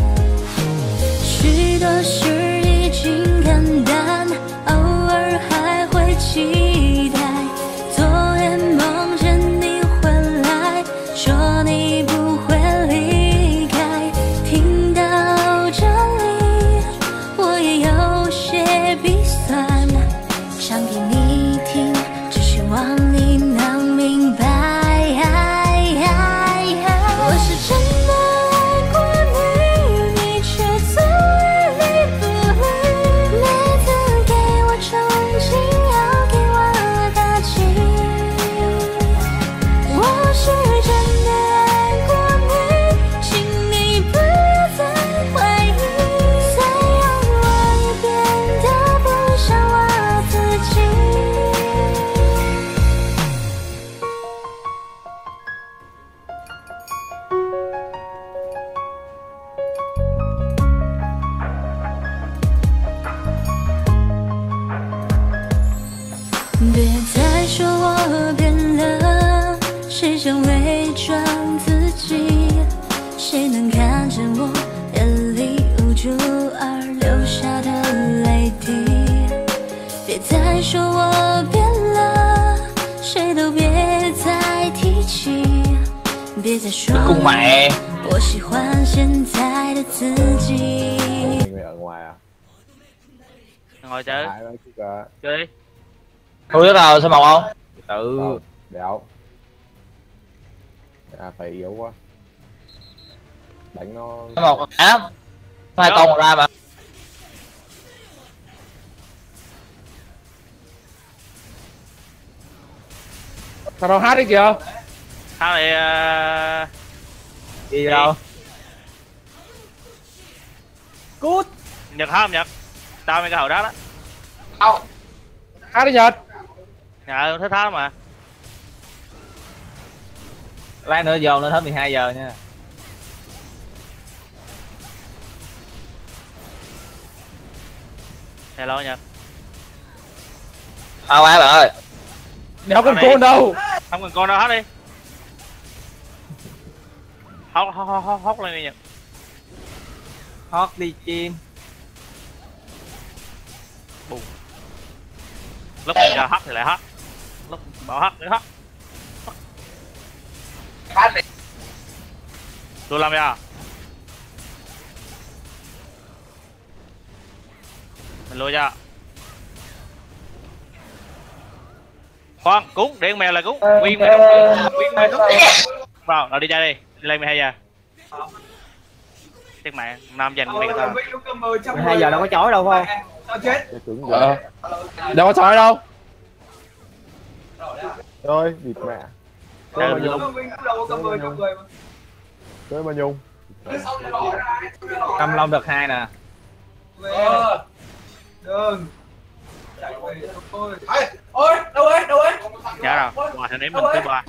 许多事已经看淡，偶尔还会期待。昨夜梦见你回来，说你不会离开。听到这里，我也有些鼻酸，唱给你听，只希望你能明白。我是真的爱过你，你却总爱理不理。每次给我憧憬，要给我打气。我是真的爱过你，请你不要再怀疑。虽然我也变得不像我自己。别再说我变了，谁想伪装自己？谁能看见我眼里无助而流下的泪滴？别再说我变了，谁都别再提起，别再说了，我喜欢现在的自己。 Người ở ngoài à? Ngồi chơi. Lại đó chứ kìa. Chơi đi. Không biết nào sao màu không? Từ đẹo. À phải yếu quá. Đánh nó. Sao màu á? Hai con một ra mà. Thằng nào hát đi kìa. Thằng này Đi đâu? Cút. Nhật hát không Nhật? Tao mấy cái hồi đó đó. Hát đi Nhật. Dạ thích hát mà. Lát nữa vô nó hết 12 giờ nha. Hello Nhật. Ao á bạn ơi. Đéo cần côn đâu. Không cần con đâu, hát đi. Hóc lên đi Nhật. Hót đi chim. Bù. Lúc mình cho hát thì lại hát. Lúc bảo hát để hát. Hát đi. Tôi làm ra. Mình lùi ra. Khoan, cúng, để con mèo lại cúng. Nguyên mèo cúng. Vào, rồi đi ra đi. Đi lên 12 giờ. Chết mẹ, Nam dành người ta. 12 giờ đâu có chói đâu phải không? Đâu có chói đâu. Rồi, bịt mẹ. Chơi bao nhiêu? Chơi bao nhiêu? Cầm Long đợt 2 nè. Đừng. Ôi, đâu ấy? Dạ rồi, ngoài thằng mình thứ 3.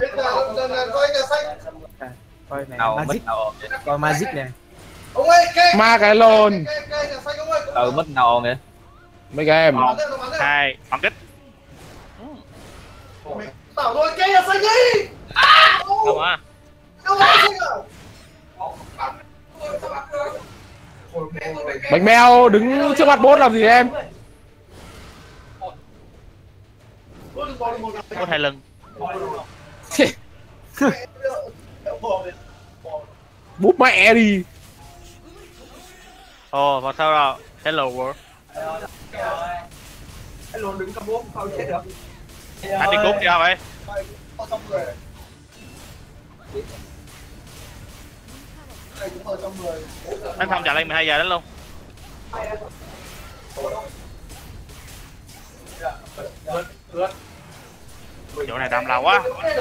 Nào mít nào ồn vậy? Coi Magic nè. Ma cái lồn. Mít nào ồn vậy? Mấy game. 1, 2, phản kích. Tao rồi cây là xanh đi. Đâu á? Bánh mèo đứng trước mặt boss làm gì em? Có hai lưng. Búp mẹ đi. Ồ, và sao rồi? Hello world. Hello đứng cầm bố không chết được. Anh đi cút đi không vậy? Anh không chạy lên 12 giờ đến luôn. Chỗ này đâm lâu quá.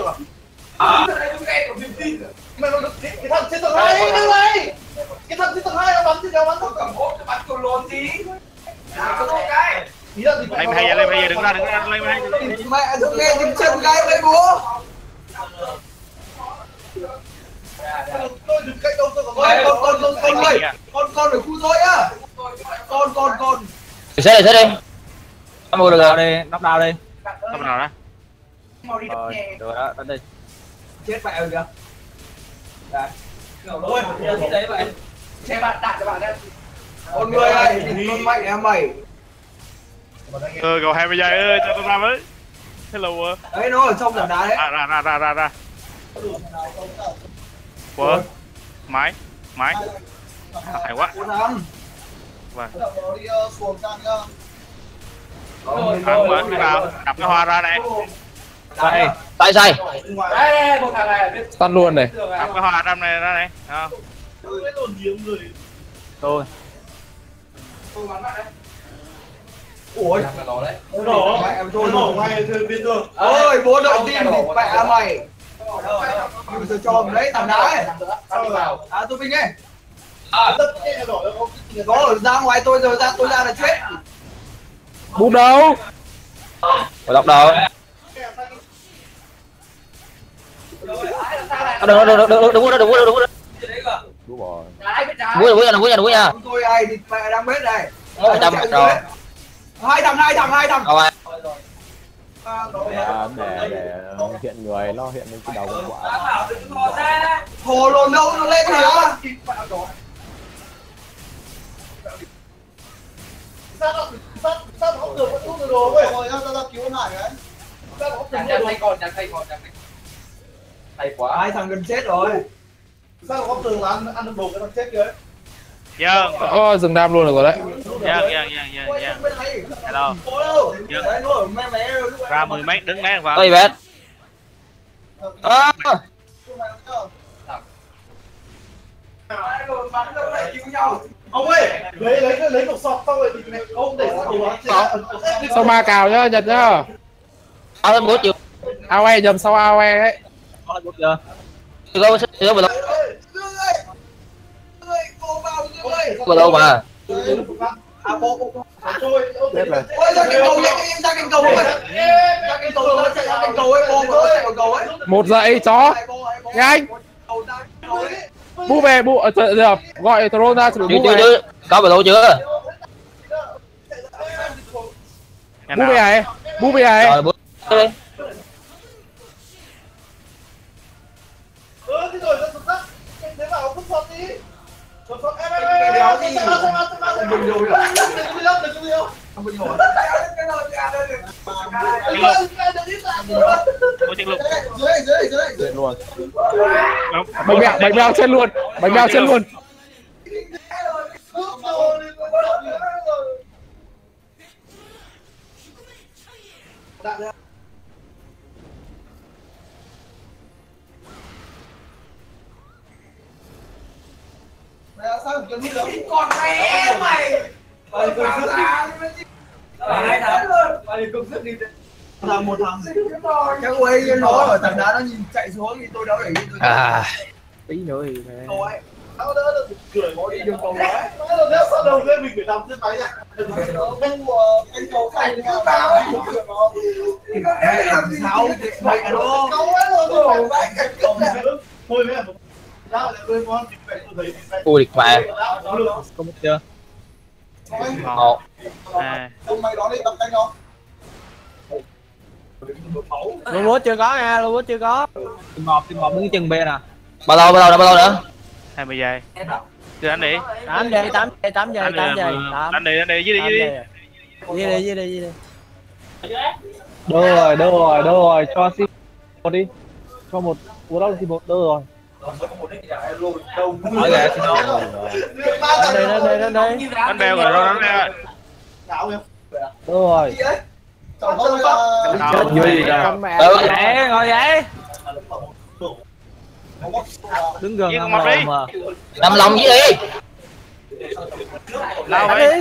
Cái thằng trên tầng 2 đâu này? Cái thằng trên tầng 2 nó bắn thì nó bắn không cầm bố, bắn cầu lồn tí. Nào có một cái. Lên hay giờ, đừng ra, lên hay. Mẹ tôi nghe tiếng chân cái đấy bố. Tôi đừng cách đâu tôi con ở khu tôi á. Con. Xếp đi. Nó mua được rồi đi, nóc đao đi. Nóc nào đó. Được đó, đánh đi. Chết mẹ rồi kìa. Đấy. Ôi, đấy vậy. Che bạn đặt cho bạn đây. Con người ơi, con mạnh em mày. Còn 20 giây ơi, cho tôi ra với. Hello. Đấy nó ở trong tảng đá đấy. Ra. Ủa? Máy. Hay quá. Vâng. Mở cái nào, đập cái hoa ra đây. Đây, tay sai. Tắt luôn này. Đập cái hoa ra này. Không? Tôi. Ôi, nổ mẹ tôi nổ ngay từ bên đường. Ôi, bố đội team thì mẹ mày. Bây giờ cho đấy tảng đá ấy. À tôi Vinh ấy. Có ra ngoài tôi rồi tôi ra là chết. Bút đâu? Lọc đầu. Đừng. Đúng rồi. Vui nha. Tôi ai thì mẹ đang bết này. 100 rồi. Hai thằng. Để hiện người nó hiện lên cái đầu con quả. Hồ lồn đâu nó lên hả? Sao nó được thuốc từ đồ vậy? Rồi ra cứu anh Hải cái. Chặt tay con. Hay quá. Hai thằng gần chết rồi. Sao nó có tường là ăn được đồ cái thằng chết kia ấy. Dân. Dừng đam luôn được rồi đấy. Dân. Hello. Dân. Ra 10 mét đứng nét vào. Tôi bét. Ông ơi, lấy cục sọt xong rồi thì ông để Sau 3 cào nhá, Nhật nhá. Lên bố chưa? AOE nhầm sau AOE đấy. Lên bố chưa? Chưa vào đâu mà. Chết rồi. Ôi ra cạnh cầu ấy. Ra cạnh cầu ấy. Một dậy chó. Nhanh. Bu về, gọi Tron ra xử bu về. Có vào đâu chưa? Bu về này. Rồi, bố đi. Thế rồi ra sụt tắt. Thế vào cúp sọt đi. Sọt em. Chết luôn. Bánh bèo chết luôn. Sao còn mẹ mày. Một thằng. Chắc quay nó ở tảng đá nó nhìn chạy xuống thì tôi đâu để ý. Tí nữa thì Nó đỡ được cười có đi đường cầu đấy. Nó là nếu sau đầu lên mình phải làm trên máy nha. Bên của cái cầu này cứ vào ấy. Thì có cái làm sao mày nó câu ấy rồi tôi phải cảnh cầu này. Thôi mấy ra lại lên món thịt mẹ tôi thấy. Ui mẹ. Có mất chưa? 1 2. Ông mày đó đi tập canh không? Robot chưa có nha, robot chưa có. Team 1 đứng chân bên nè. Bao lâu nữa? 20 giây. Cứ đánh đi. 8 giây. Đánh đi, dưới đi. đâu rồi, cho xin một đi. Cho một cú đau thì một đâu rồi. Hỏi kìa, xin đâu. Đây. Đánh bèo rồi, đánh bèo. Đâu rồi. Chết gì rồi. Ngồi vậy. Đứng gần không mà. Nằm lòng dưới đi. Lao đi.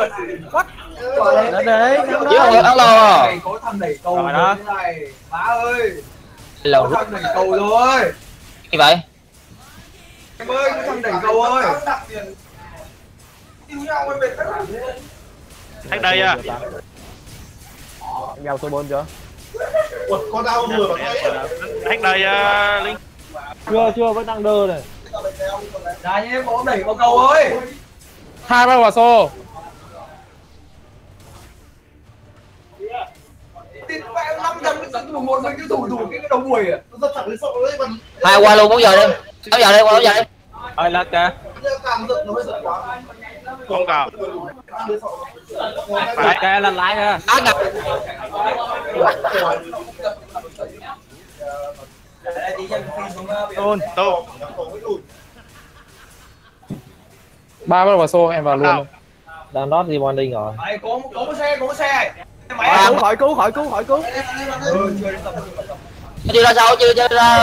Để chứ không ăn lò. Có thằng đẩy cầu rồi đó. Má ơi. Lầu thằng đẩy cầu rồi. Như vậy. Em ơi, có thằng đẩy cầu ơi. Thách đây à. Em giao số 4 chưa? Con đau vừa mà hết đời Linh. Chưa vẫn đang đơ này. Ra nhé, bố đẩy vào cầu ơi. 2 bao vào xô. Mẹ 500 một mình cái thủ cái đầu mùi à. Nó thẳng lên sậu đấy mà. Hai qua luôn 4 giờ đi. 6 giờ đi, qua 6 giờ đi. Ơi lật kìa. Không cầu. Lật kìa, lật lại kìa. Á ngập. Tôn. 3 bao vào xô em vào luôn. Đang đót gì bonding rồi. Có xe. Khỏi cứu. Chưa ra sao, chưa ra.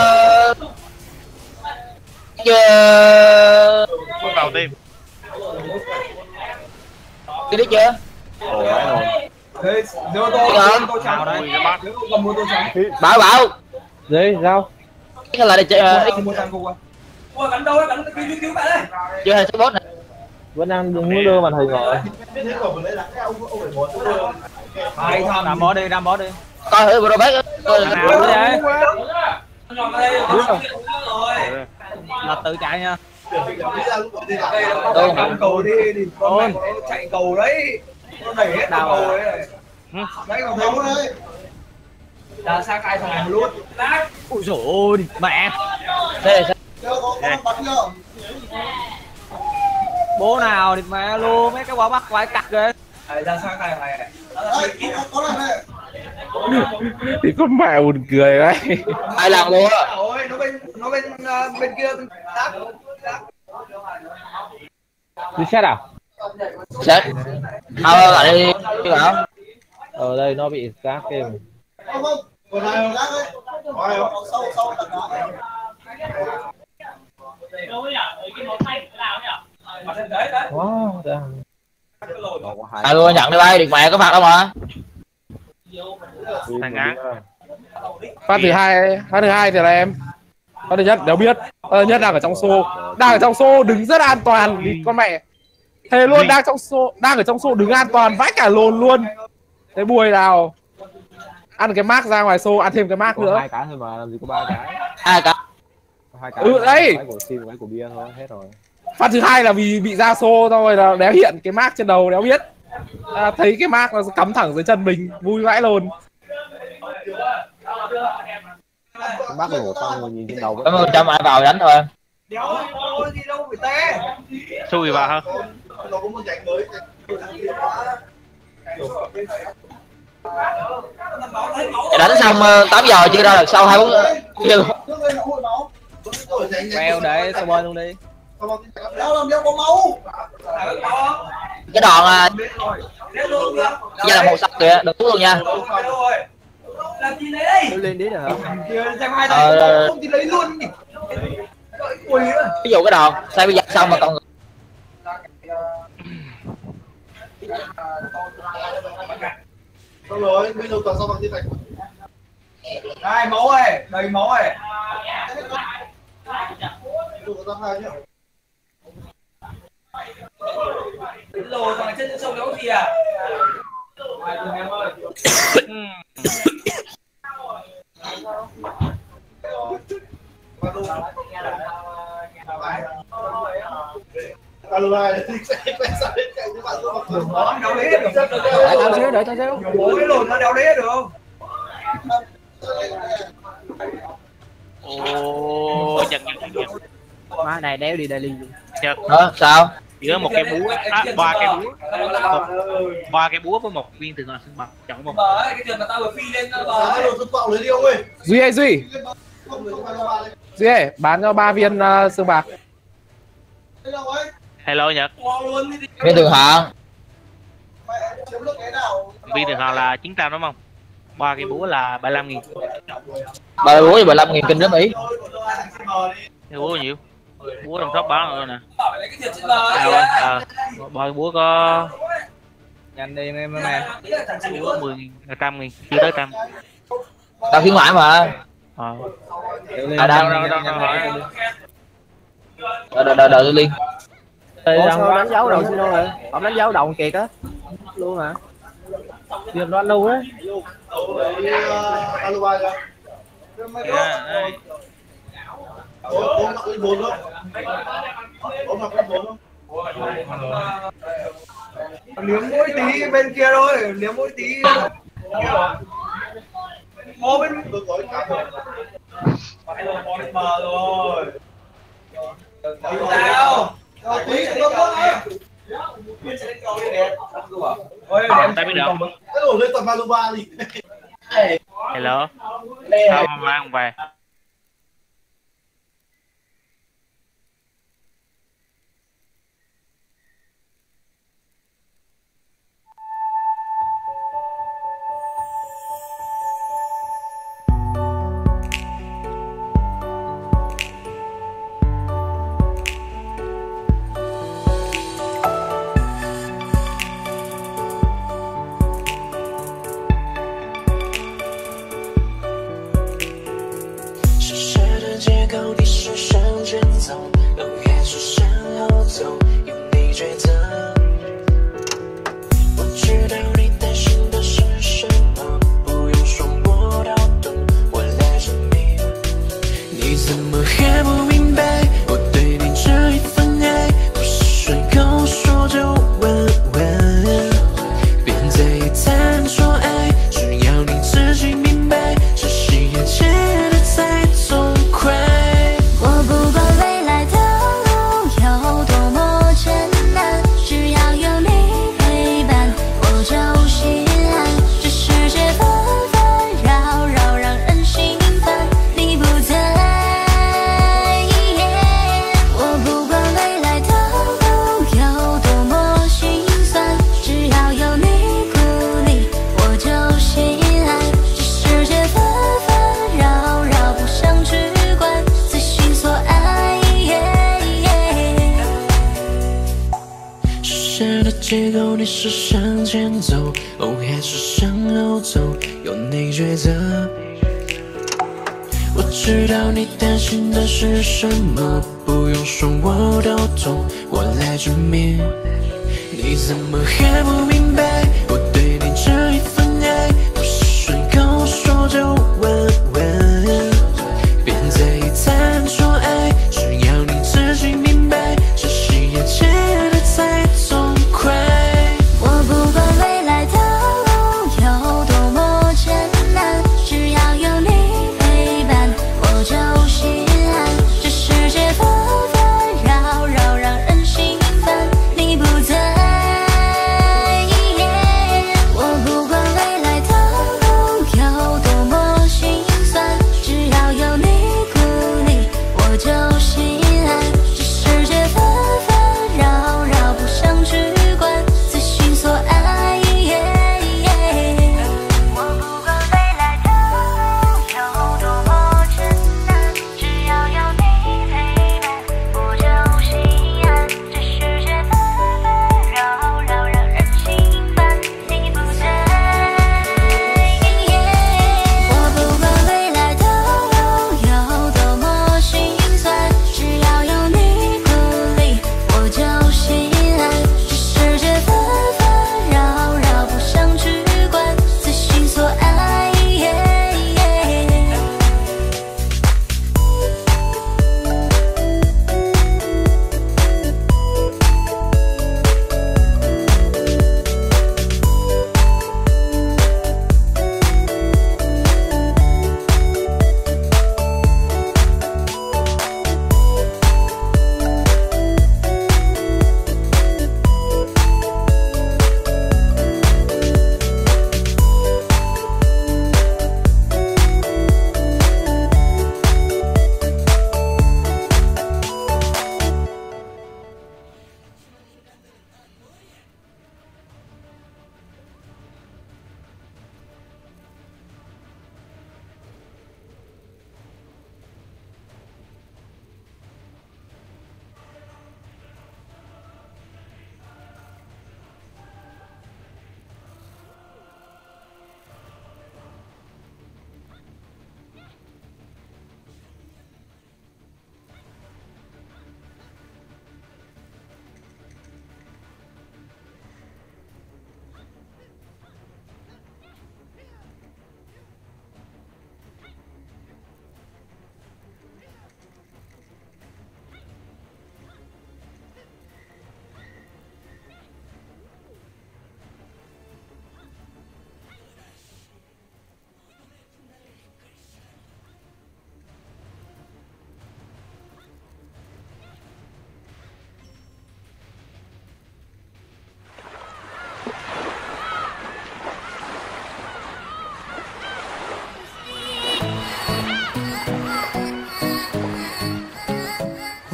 Không vào tim. Đi đi chưa? Thế, đưa tô trắng đấy. Cầm mua tô trắng. Bảo. Gì, sao? Cái là để mua trắng cục à? Ôi bắn đâu ấy, bắn cứu bạn ơi. chưa hay số 4 này. Vẫn đang muốn đưa màn hình rồi. Thế còn vừa lấy là cái ông phải muốn. Hai thằng đam bó đi. Coi thử vừa bác. Là tự chạy nha. Cầu đi chạy cầu đấy. Nó đẩy hết cầu đấy. Đấy còn thấu đấy. Đã xa cài thằng này luôn. Ui dồi ôi, mẹ. Đây là bố nào thì mẹ luôn, mấy cái quả bắt quái cặt kìa. Ra xa cài này. Thì con mẹ buồn cười đấy. Ai làm luôn á. Ôi, nó bên kia đáp. Đi xét à? Xét. Lại đi bảo. Ở đây nó bị rác kìa. Còn này rác đấy. Sâu tận đó. Wow, Luôn nhận đi bay, địt mẹ có mặt đâu mà. Thằng ngán. Phát thứ hai thì là em. Phát thứ nhất đều biết. Phát thứ nhất đang ở trong xô, đứng rất an toàn. Đi con mẹ. Thế luôn đang ở trong xô đứng an toàn vãi cả lồn luôn. Thế bùi nào. Ăn cái mác ra ngoài xô, ăn thêm cái mác nữa. 2 cái thôi mà, làm gì có 3 cái. 2 cái. 2 cái. Đấy. Cái của sim, cái của bia thôi, hết rồi. Phát thứ hai là vì bị ra xô thôi là đéo hiện cái mác trên đầu đéo biết. Thấy cái mác nó cắm thẳng dưới chân mình, vui vãi lồn. Cái bác nổ xong rồi nhìn trên đầu. 70% ai vào đánh thôi. Đi đâu phải té. Xui vào hả? Nó có một nhánh mới. Đánh xong 8 giờ chưa ra được sau 2 phút. Queo để sao bên luôn đi. Đéo có máu. Cái đòn giờ là màu sắc kìa, đừng xuống luôn nha. Làm gì đấy? Lên đi nữa hả? Không thì lấy luôn. Ví dụ cái đòn, sao bây giờ xong mà còn xong rồi, bây giờ toàn sao bằng thiên thạch. Đây máu ơi, đầy máu ơi. Lồ thằng chân sông đó gì à? Em ơi. Đợi tao xíu. Bố cái lồn nó đéo đế được không? Ồ, giật. Má này đéo đi đây liền. sao? Chỉ có một cái búa, ba cái búa. 3 cái búa với một viên từ ngọn xương bạc, chọn một. Cái trường mà tao vừa phi lên nó đồ xương bạc lấy đi ông ơi. Duy ơi, bán cho 3 viên xương bạc. Hello Nhật. Viên thường hạn. Viên thường hạn là 900 đúng không? 3 cái búa là 35.000. 3 búa thì 15.000 kinh lắm ý. Cái búa nhiều. Búa đồng shop bán rồi nè. 3 búa có nhanh đi em. búa 10.000, 100.000, chưa tới 100. Tao khuyến mãi mà. Đợi Liên. Ủa sao đánh dấu đầu xin đâu rồi? Ông đánh dấu đầu Kiệt á. Luôn hả? Điệp loạn lâu ấy. Aluba kìa. Ôm mặc lên 4 thôi. Ôm mặc lên 4 thôi. Liếm mũi tí bên kia thôi, liếm mũi tí. Ô bên rồi cả rồi. Phải rồi, bò lên bờ rồi. Sao? Tí sẽ có thôi. Tay biết được. Cái đồ lên toàn Aluba gì. Hello. Sao mà mang về? 结构你是向前走，哦还是向后走，由你抉择。我知道你担心的是什么，不用说我都懂，我来证明。你怎么还不明白？我对你这一份爱，不是随口说就完，别在意谈说爱，只要你自己明白，这些也切得才痛快。 我不管未来的路有多么艰难，只要有你陪伴，我就心安。这世界纷纷扰扰，让人心烦，你不在。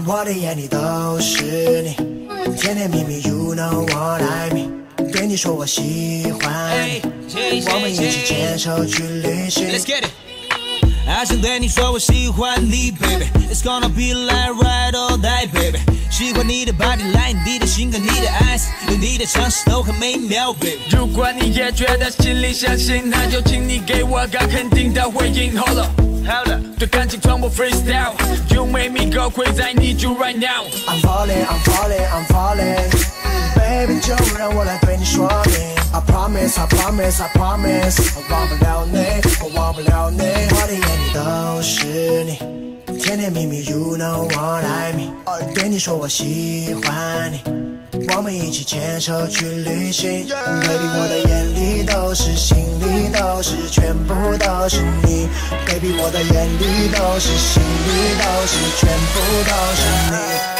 我的眼里都是你，甜甜蜜蜜 You know what I mean， 对你说我喜欢你，我们一起牵手去旅行。Let's get it。 还想对你说我喜欢你 baby It's gonna be like ride all day baby 喜欢你的 body line 你的性格你的 eyes 有你的尝试都很美妙 baby 如果你也觉得心里相信那就请你给我个肯定的回应 Hold up对感情从不 freestyle You make me go crazy I need you right now I'm falling I'm falling I'm falling Baby 就让我来对你说明I promise, I promise, I promise 我忘不了你，我忘不了你我的眼里都是你甜甜蜜蜜 You know what I mean 对你说我喜欢你我们一起牵手去旅行 Baby 我的眼里都是心里都是全部都是你 Baby 我的眼里都是心里都是全部都是你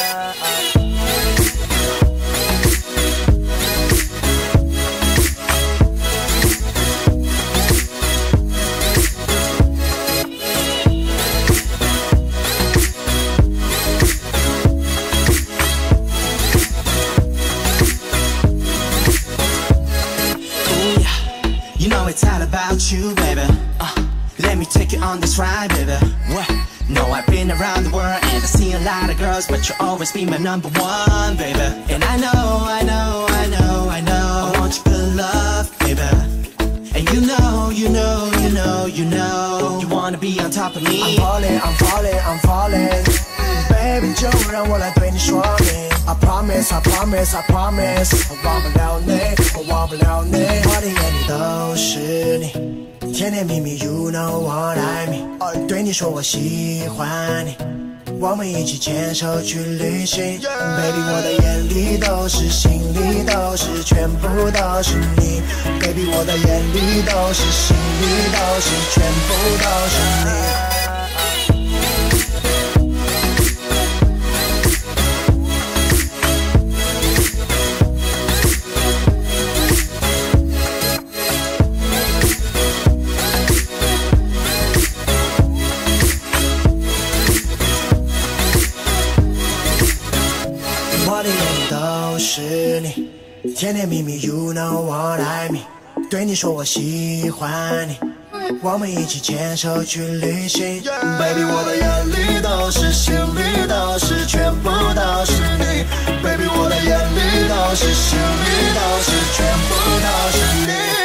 It's all about you, baby. Let me take you on this ride, baby. What? No, I've been around the world and I see a lot of girls, but you'll always be my number one, baby. And I know, I know, I know, I know. I want your good love, baby. And you know, you know, you know, you know. You wanna be on top of me. I'm falling, I'm falling, I'm falling. Baby, 就让我来对你说明 I promise, I promise, I promise 我忘不了你，我忘不了你我的眼里都是你甜甜蜜蜜 You know what I mean 对你说我喜欢你我们一起牵手去旅行 Baby 我的眼里都是心里都是全部都是你 Baby 我的眼里都是心里都是全部都是你我的眼里都是你甜甜蜜蜜 You know what I mean 对你说我喜欢你我们一起牵手去旅行 Baby 我的眼里都是心里都是全部都是你 Baby 我的眼里都是心里都是全部都是你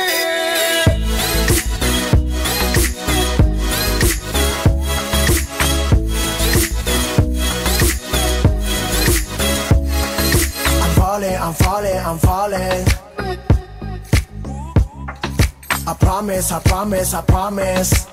I'm falling, I'm falling I promise, I promise, I promise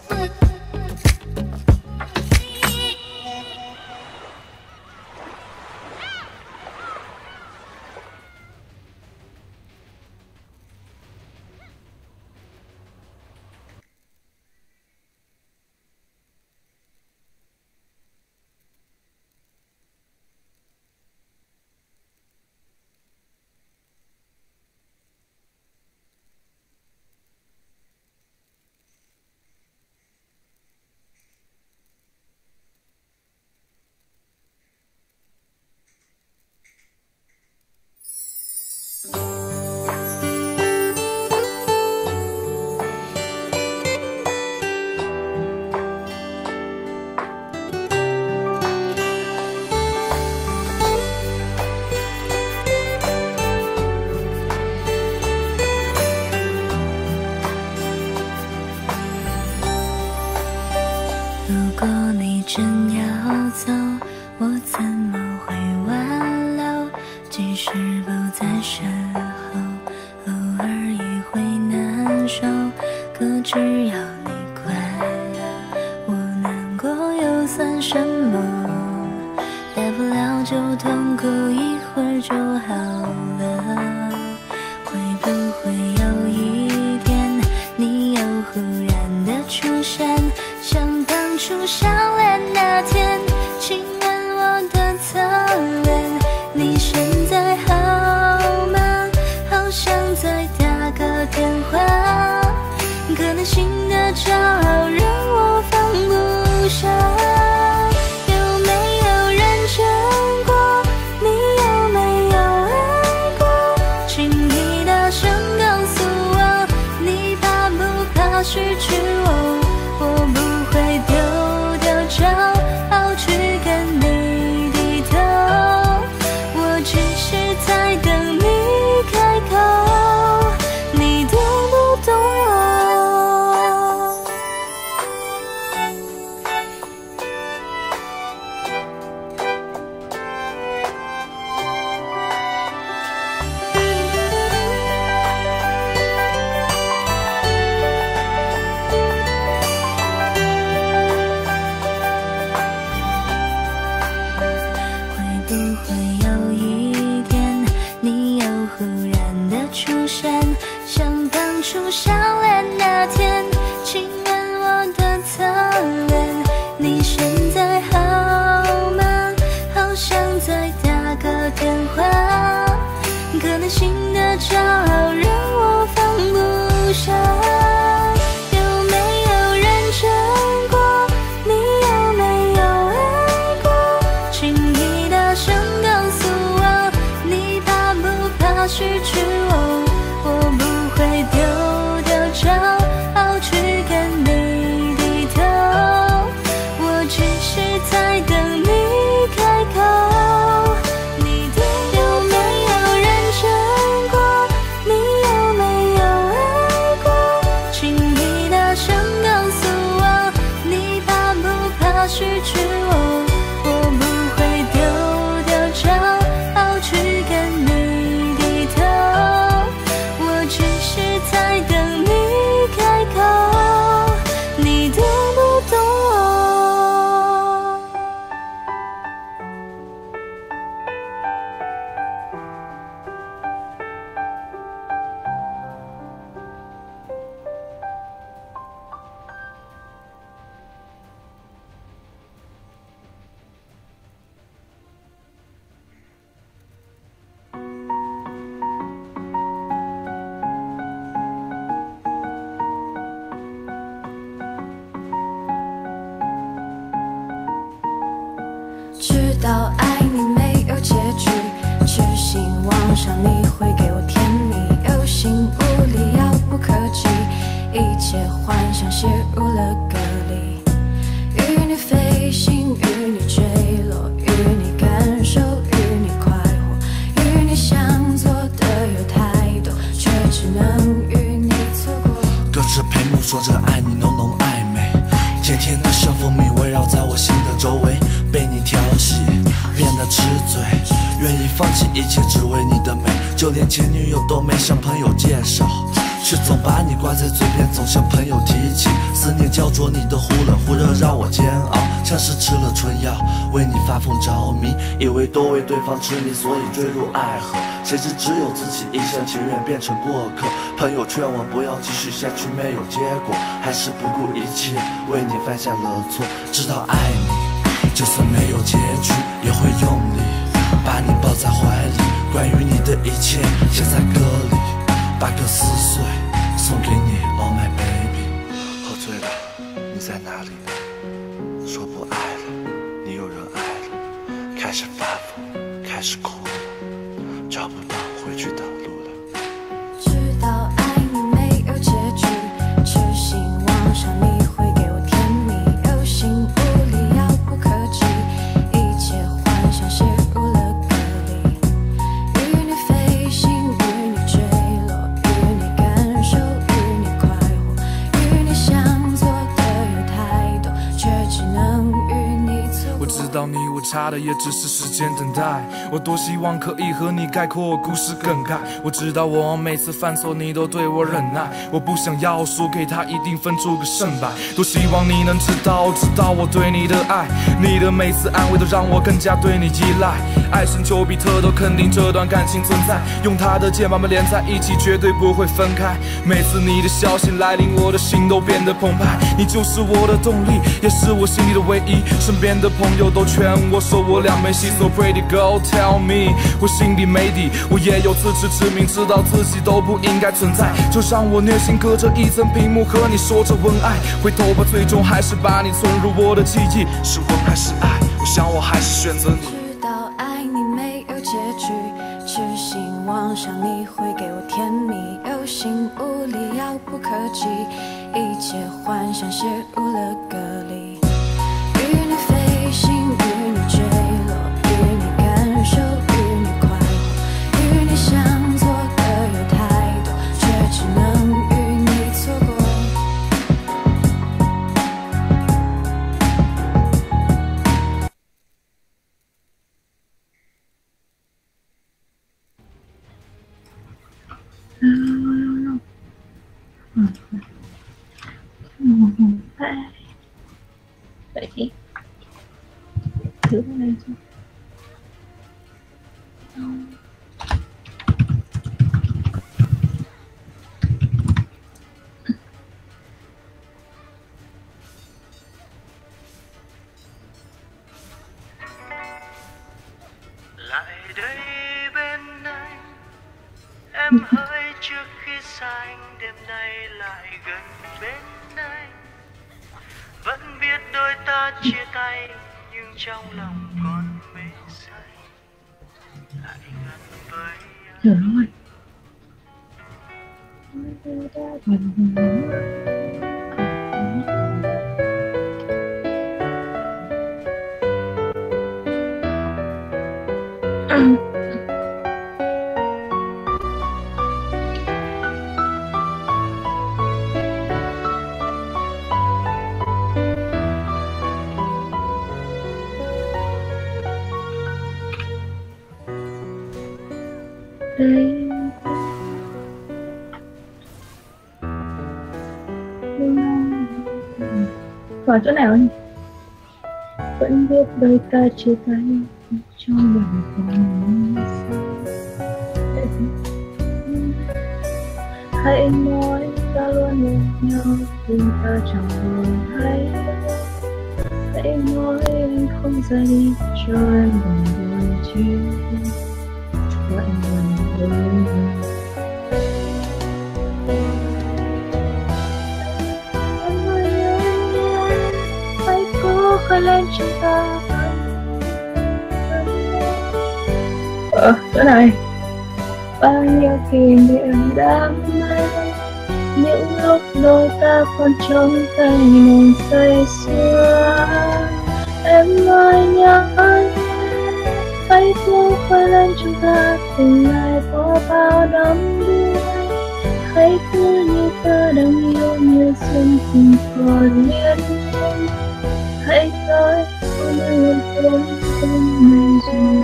有没有人真道爱你没有结局，痴心妄想你会给我甜蜜，有心无力遥不可及，一切幻想写入了歌里。与你飞行，与你坠落，与你感受，与你快活，与你想做的有太多，却只能与你错过。 隔着屏幕说着爱你，浓浓暧昧，甜甜的像蜂蜜围绕在我心的周围，被你调戏，变得痴醉，愿意放弃一切只为你的美，就连前女友都没向朋友介绍，却总把你挂在嘴边，总向朋友提起。思念焦灼你的忽冷忽热让我煎熬，像是吃了春药，为你发疯着迷，以为多为对方痴迷，所以坠入爱河。谁知只有自己一厢情愿变成过客。朋友劝我不要继续下去，没有结果，还是不顾一切为你犯下了错。知道爱你，就算没有结局，也会用力把你抱在怀里。关于你的一切写在歌里，把歌撕碎送给你 ，Oh my baby。喝醉了，你在哪里呢？说不爱了，你有人爱了，开始发疯，开始哭了，找不到回去的路了。 知道爱你没有结局，痴心妄想你会给我甜蜜，有心无力遥不可及，一切幻想写入了歌里。与你飞行，与你坠落，与你感受，与你快活，与你想做的有太多，却只能与你错过。 我知道你我差的也只是时间等待，我多希望可以和你概括故事梗概。我知道我每次犯错你都对我忍耐，我不想要输给他一定分出个胜败。多希望你能知道我对你的爱，你的每次安慰都让我更加对你依赖。爱神丘比特都肯定这段感情存在，用他的剑把我们连在一起，绝对不会分开。每次你的消息来临，我的心都变得澎湃。你就是我的动力，也是我心里的唯一。身边的朋友都劝我说我俩没戏 ，So pretty girl tell me， 我心里没底，我也有自知之明，知道自己都不应该存在。就让我虐心隔着一层屏幕和你说着文爱，回头吧，最终还是把你存入我的记忆。是吻还是爱？我想我还是选择你。 知道爱你没有结局，痴心妄想你会给我甜蜜，有心无力遥不可及，一切幻想写入了歌里。与你飞行，与你坠落，与你感受，与你快活，与你想做的有太多，却只能与你错过。 Vậy thứ này chứ lại đây bên anh, em hỡi trước khi xa anh, đêm nay lại gần bên anh. Vẫn biết đôi ta chia tay, nhưng trong lòng còn mê say, lại gần với anh. Hiểu rồi. Đây vào chỗ nào nhỉ? Vẫn biết đôi ta chia tay trong lòng còn hãy nói ta luôn yêu nhau nhưng ta chẳng buồn hay. Hãy nói anh không ra đi cho em buồn buồn chi, cho em buồn buồn. Khơi lên chúng ta Chỗ này bao nhiêu kỷ niệm đam mê, những lúc đôi ta còn trong tay nguồn say xưa. Em ơi nhớ hãy cố quay lên chúng ta từng ngày có bao đắm đuối. Hãy cứ như ta đang yêu như xuân cùng còn liên miên. Hãy tới con luôn ôm trong mình rồi.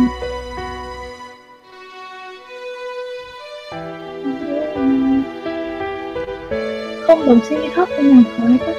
Không đồng suy thấp cái này khỏi quá.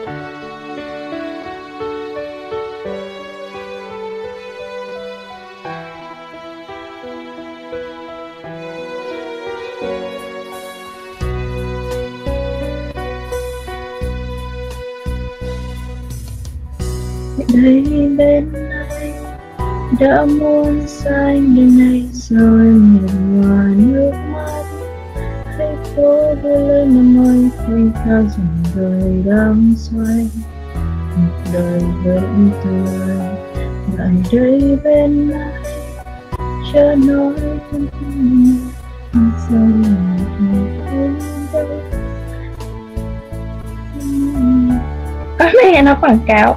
Đây bên này đã muôn xanh đến nay rồi một hòa nước mắt. Hãy cố vươn lên năm ơi thay ta dòng đời đang xoay, một đời vẫn tươi. Lại đây bên này chớ nói không tin mình sao lại không đâu. Có mẹ nó quảng cáo.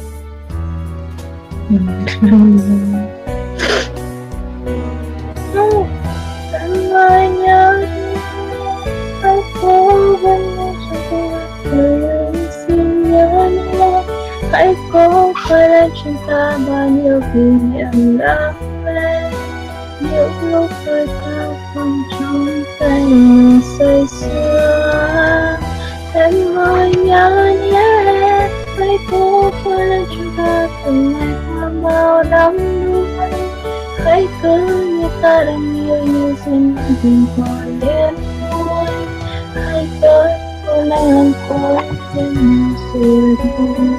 Em ơi nhớ hãy cố bên nhau cho tôi em xin nhớ nhé. Hãy cố quay lên chúng ta bao nhiêu kỷ niệm đã về, những lúc đôi ta còn trong tay người say xưa. Em ơi nhớ nhé hãy cố quay lên chúng ta từng ngày qua bao đắm đuối. Hãy cứ như ta đang yêu như xuân cùng còn đến cuối. Hãy tới con anh làm cuối trên sự thôi.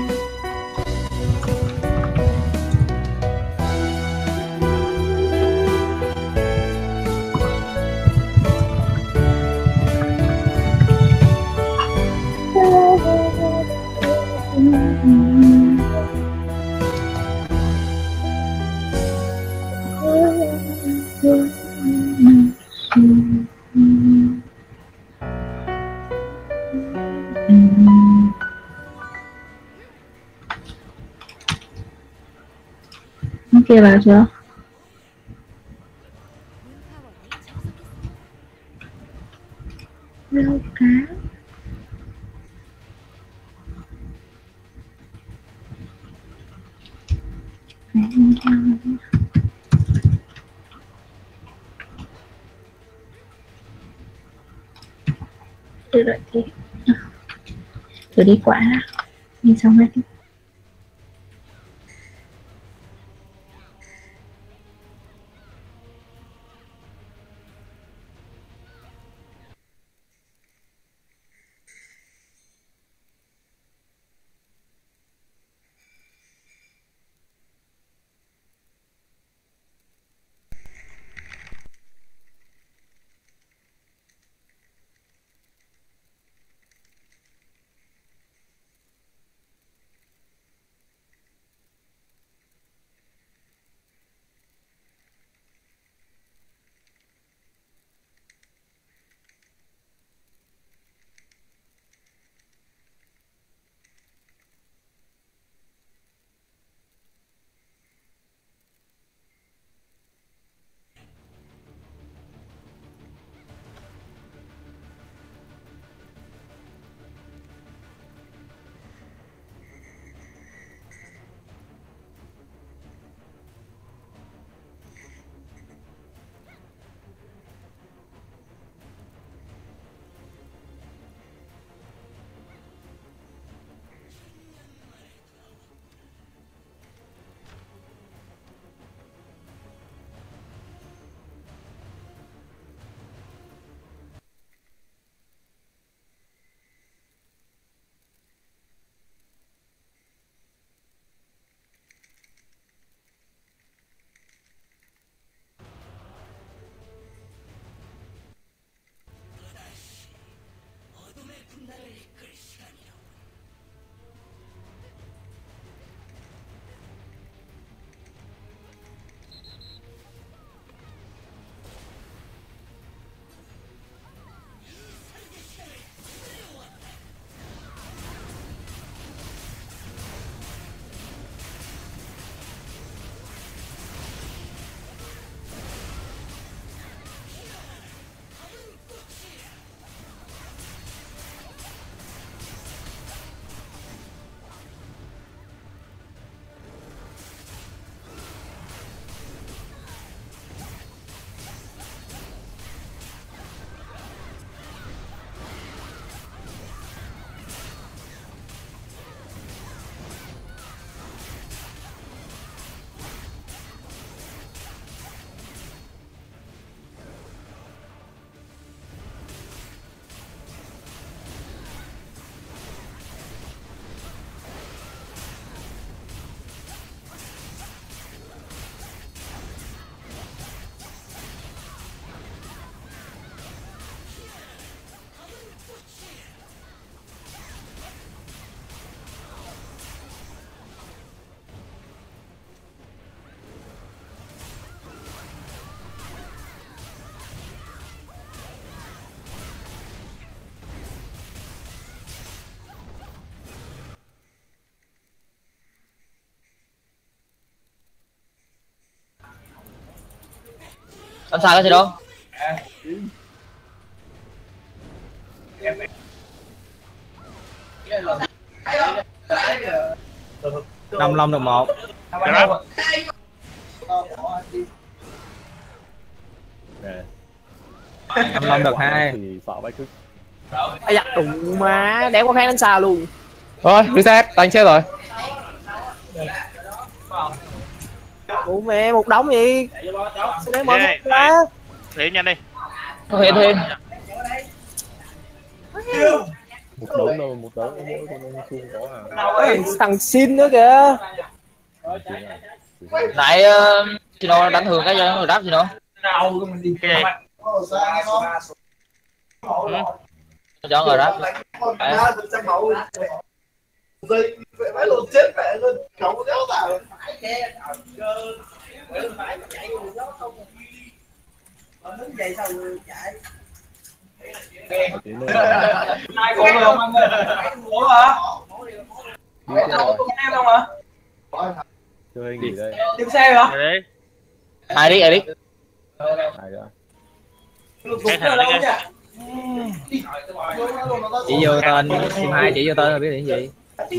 Kia vào chưa? Rau cá. Được rồi thì thử đi quả đi xong hết. Đánh sai cái gì đâu. 55 được 1. 55 được 2. Thì sợ bách cứ. Ây da, đụng má, đéo có kháng đánh xa luôn. Thôi, reset, đánh chết rồi. Ủa mẹ, một đống gì? Sao đấy mọi quá. Để nhanh đi. Hiện thêm. Một đống đâu, một đống mỗi con chuông có à. Thằng xin nữa kìa. Nãy chị nó đánh thường cái cho đáp gì nữa. Cái gì? Cho người đáp. Mấy luôn chết mẹ luôn, không có đéo tạo. Đứng dậy sao chạy. Hai con không ăn ủa hả? Em không hả? chơi nghỉ đây. Đi xe hả? Ai đi, ai đi. Ai đó. Chỉ vô tên team 2 chỉ vô tên rồi biết điểm gì.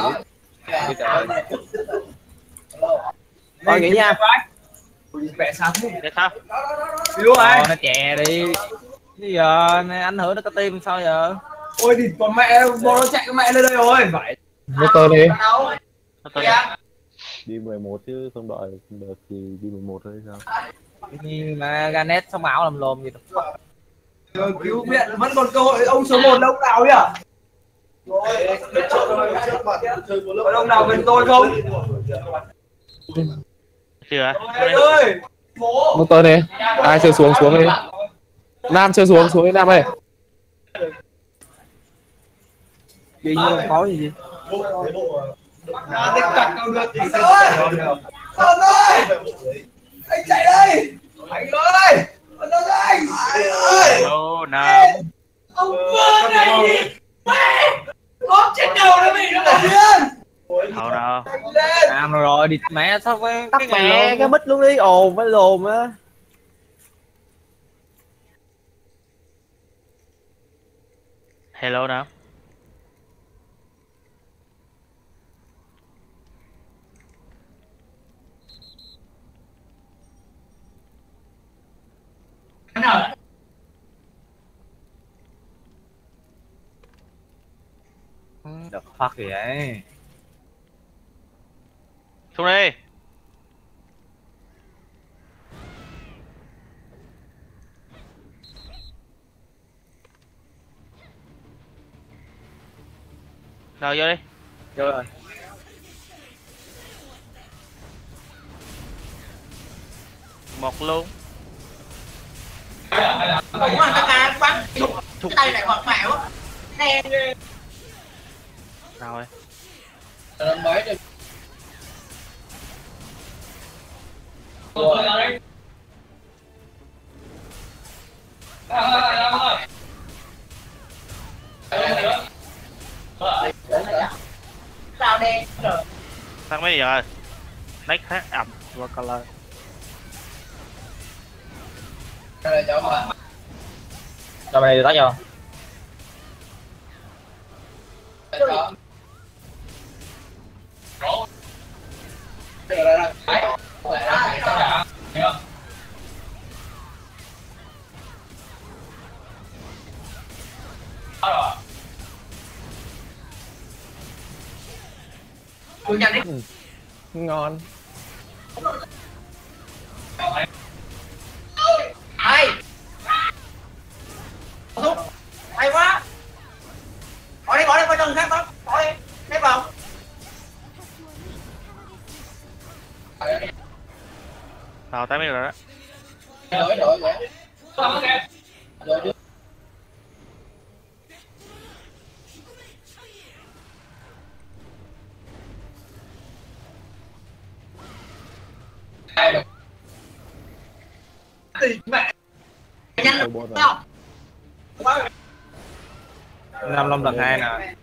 Thôi nghỉ nha. Mẹ sao thế? Để sao? Luôn ai? Nó chè đi. Bây giờ này ảnh hưởng nó có tim sao giờ? Ôi thì còn mẹ nó chạy con mẹ lên đây rồi. Vậy. Motor đi. Đi 11 chứ không đợi được thì đi 11 thôi sao? Nhưng mà Ganet sống ảo làm lồm gì đâu. Cứu viện vẫn còn cơ hội ông số 1 là ông nào nhỉ? Có ông nào gần tôi không? Chưa. Ơi. Motor đi. Ai chơi xuống đi. Nam chơi xuống đi Nam ơi. Gì như có gì? Con ơi! Anh chạy đây! Anh ơi! Con ơi! Hello Nam. Ông Vương này! Mẹ! Lóp trên đầu nó bị nó là điên! Thôi nào. Nam rồi, địt mẹ sao cái mẹ cái mít luôn đi, ồn phải lồn á. Hello Nam. Được phát gì vậy? Xuống đi. Rồi vô đi. Vô rồi. Một luôn. Đúng rồi, ta ca bắn cái tay lại hoặc mẹo á. Đen ghê. Rồi. Mới được. Sao đen rồi. Sao mấy giờ? Lấy khác ẩm qua color. Rồi mày tắt vô. Ngon. Hay. Hay quá. Bỏ đi qua chân khác đó. Bỏ đi. Cái vòng. Vào 8 rồi đó. Đổi. Mẹ. Nhanh không? 55 lần 2 nè.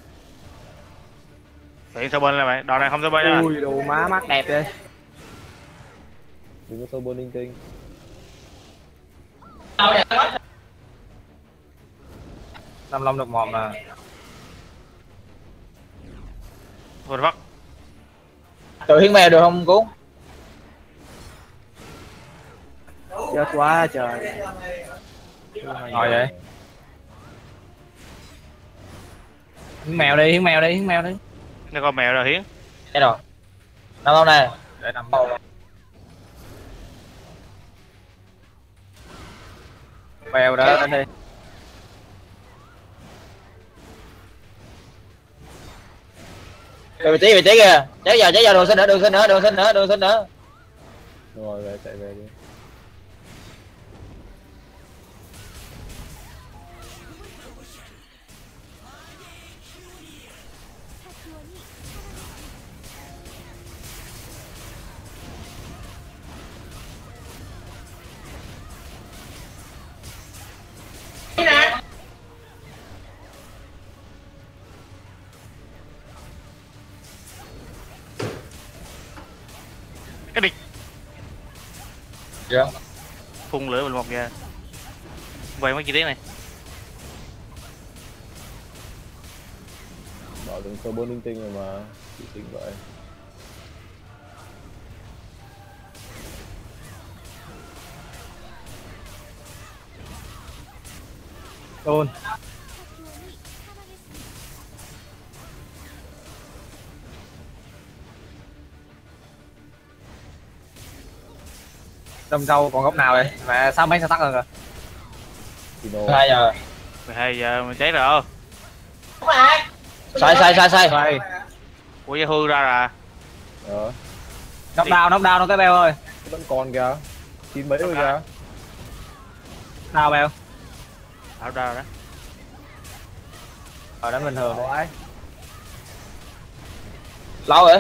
Tiện sao bên này mày, đòn này không sao bên nha. Ui đồ má mắt đẹp đi. Đừng có sâu bôn linh tinh. Năm Long được mồm mà. Vượt vắt. Tự hiến mèo được không Cú? Chết quá trời. Rồi vậy. Hiến mèo đi, hiến mèo đi, hiến mèo đi. Nó con mèo rồi Hiến. Thế rồi. Năm Long nè. Để nằm. Mèo đó đến đi. Vị trí kìa. Cháy giờ đường xin nữa. Rồi về chạy về đi. Cái địch. Dạ. Phun lửa 11 ra. Quay mấy chi tiết này. Bảo đừng sơ 4 linh tinh rồi mà. Chỉ tính vậy. Tôn. Đâm sâu còn góc nào vậy? Mà sao mấy sao tắt rồi kìa. 2 giờ. 12 giờ mình cháy rồi. Sai. Ủa hư ra rồi. Nóc đau nó cái beo ơi. Vẫn còn kìa. 9 mấy rồi kìa. Đau beo. Đau đó. Ở đó bình thường đấy. Lâu rồi.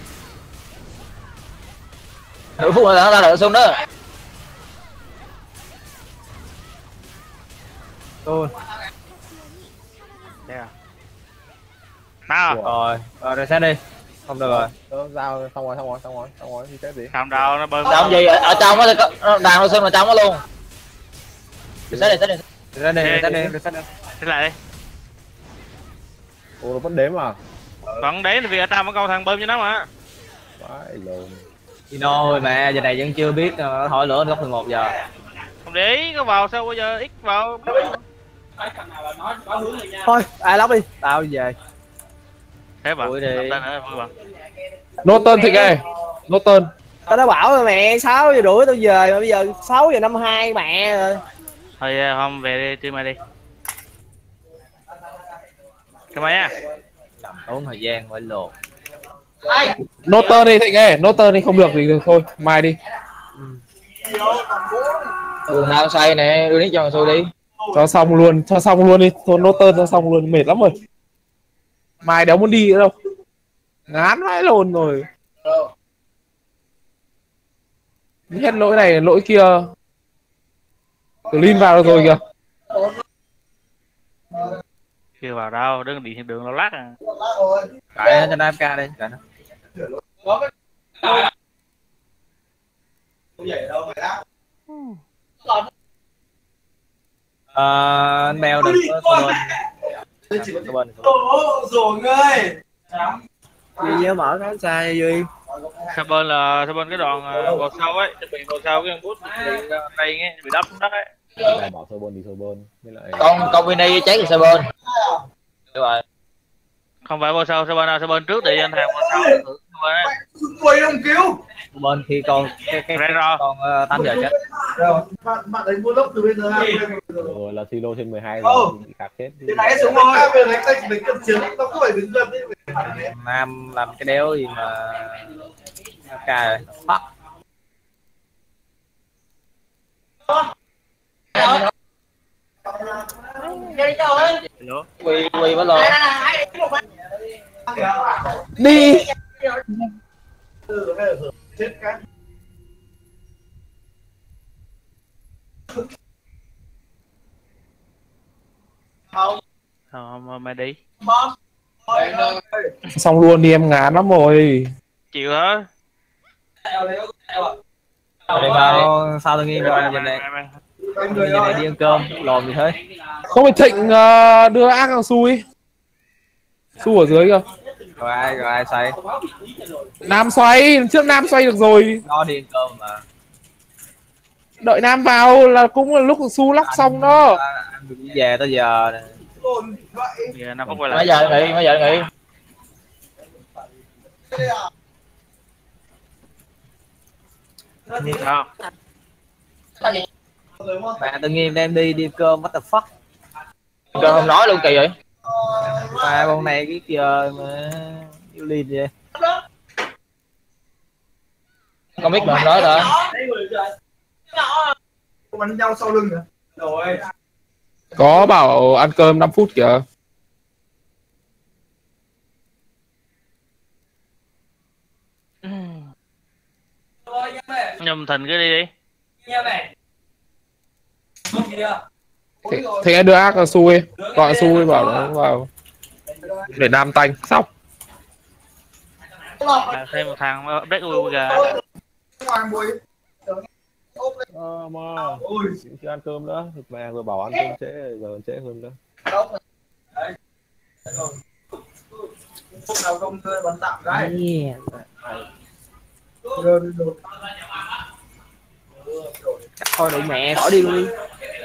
Nửa phút rồi nó đợi xuống đó. Tôn. Đây à. Nào. Rồi xét đi. Không được rồi. Giao xong rồi thì chết gì? Không đâu nó bơm. Làm gì ở trong nó đàn nó xưng ở trong nó luôn. Xét đi. Thế lại đi. Ủa nó vẫn đếm à? Vẫn đếm vì ở trong có con thằng bơm cho nó mà. Vãi lồn. Dino ơi mẹ, giờ này vẫn chưa biết hỏi lửa góc 11 giờ. Không để ý có vào sao bây giờ ít vào. Thôi, ai lóc đi, tao về. Thế bà. Nốt tên Thịnh ơi. Nốt tên. Tao đã bảo rồi mẹ, 6 giờ rưỡi tao về mà bây giờ 6 giờ 52 mẹ rồi. Thôi không về đi, chơi mai đi. Cái máy á. Tốn thời gian phải lột. Nốt tên đi Thịnh ơi, nốt tên đi không được thì thôi, mai đi. Nào say nè, đưa đi cho xui đi. Cho xong luôn đi, thôi nốt tên cho xong luôn, mệt lắm rồi. Mai đéo muốn đi nữa đâu. Ngán vãi lồn rồi. Hết lỗi này lỗi kia. Clean vào rồi kìa. Chưa vào đâu, đừng đi trên đường nó lắc à. Cãi cho nó FK đi, cãi nó. Anh Bèo đừng có bên. Rồi ơi. Duy nhớ mở cái sai Duy. Sao bên cái đoạn vào sau ấy, chuẩn bị vào sau cái con bút tay nghe bị đắp xuống đất ấy. Này bảo sơ bôn thì sơ bôn. Con Vinny cháy thì sơ bôn. Đúng rồi. Không phải vào sau bên nào, sau bên trước để anh hàng vào sau. Quay không cứu. Bên khi con con 8 giờ chết. Bạn ấy mua lốc từ bây giờ. Rồi là silo trên 12 rồi bị cạp chết. Cái này xuống rồi. Về lấy tay mình cầm chiến, nó cứ phải đứng gần đi. Nam làm cái đéo gì mà cài fuck. Quỳ bắt rồi. Đi. Chết cái. Không mày đi. Xong luôn đi, em ngán lắm rồi. Chịu hả? Để vào sao tự nhiên rồi giờ này. Người này đi ăn cơm, lòm gì thế? Không phải Thịnh đưa ác thằng Xui. Xui ở dưới kìa. Rồi ai xoay? Nam xoay, trước Nam xoay được rồi. Nó đi ăn cơm mà. Đợi Nam vào là cũng là lúc Xu lắc xong đó. Anh đừng về tới giờ nè. Giờ Nam có quay lại. Mấy giờ nghỉ. Sao? Mà tự nhiên đem đi cơm, what the fuck. Cơm không nói luôn kỳ vậy. Mà con này cái giờ mà yêu liền vậy. Không biết mà không nói rồi. Bắn nhau sau lưng rồi. Có bảo ăn cơm 5 phút kìa. Nhầm Thịnh cái đi. Thì anh đưa ác là Xui. Gọi Xui bảo nó vào. Để Nam tanh, xong. Thêm một thằng update của gà. Mà chưa ăn cơm đó, mà vừa bảo ăn cơm trễ, giờ ăn trễ hơn đó. Hôm nào không chơi bắn tạm cái. Thôi đụng mẹ, khỏi đi luôn đi.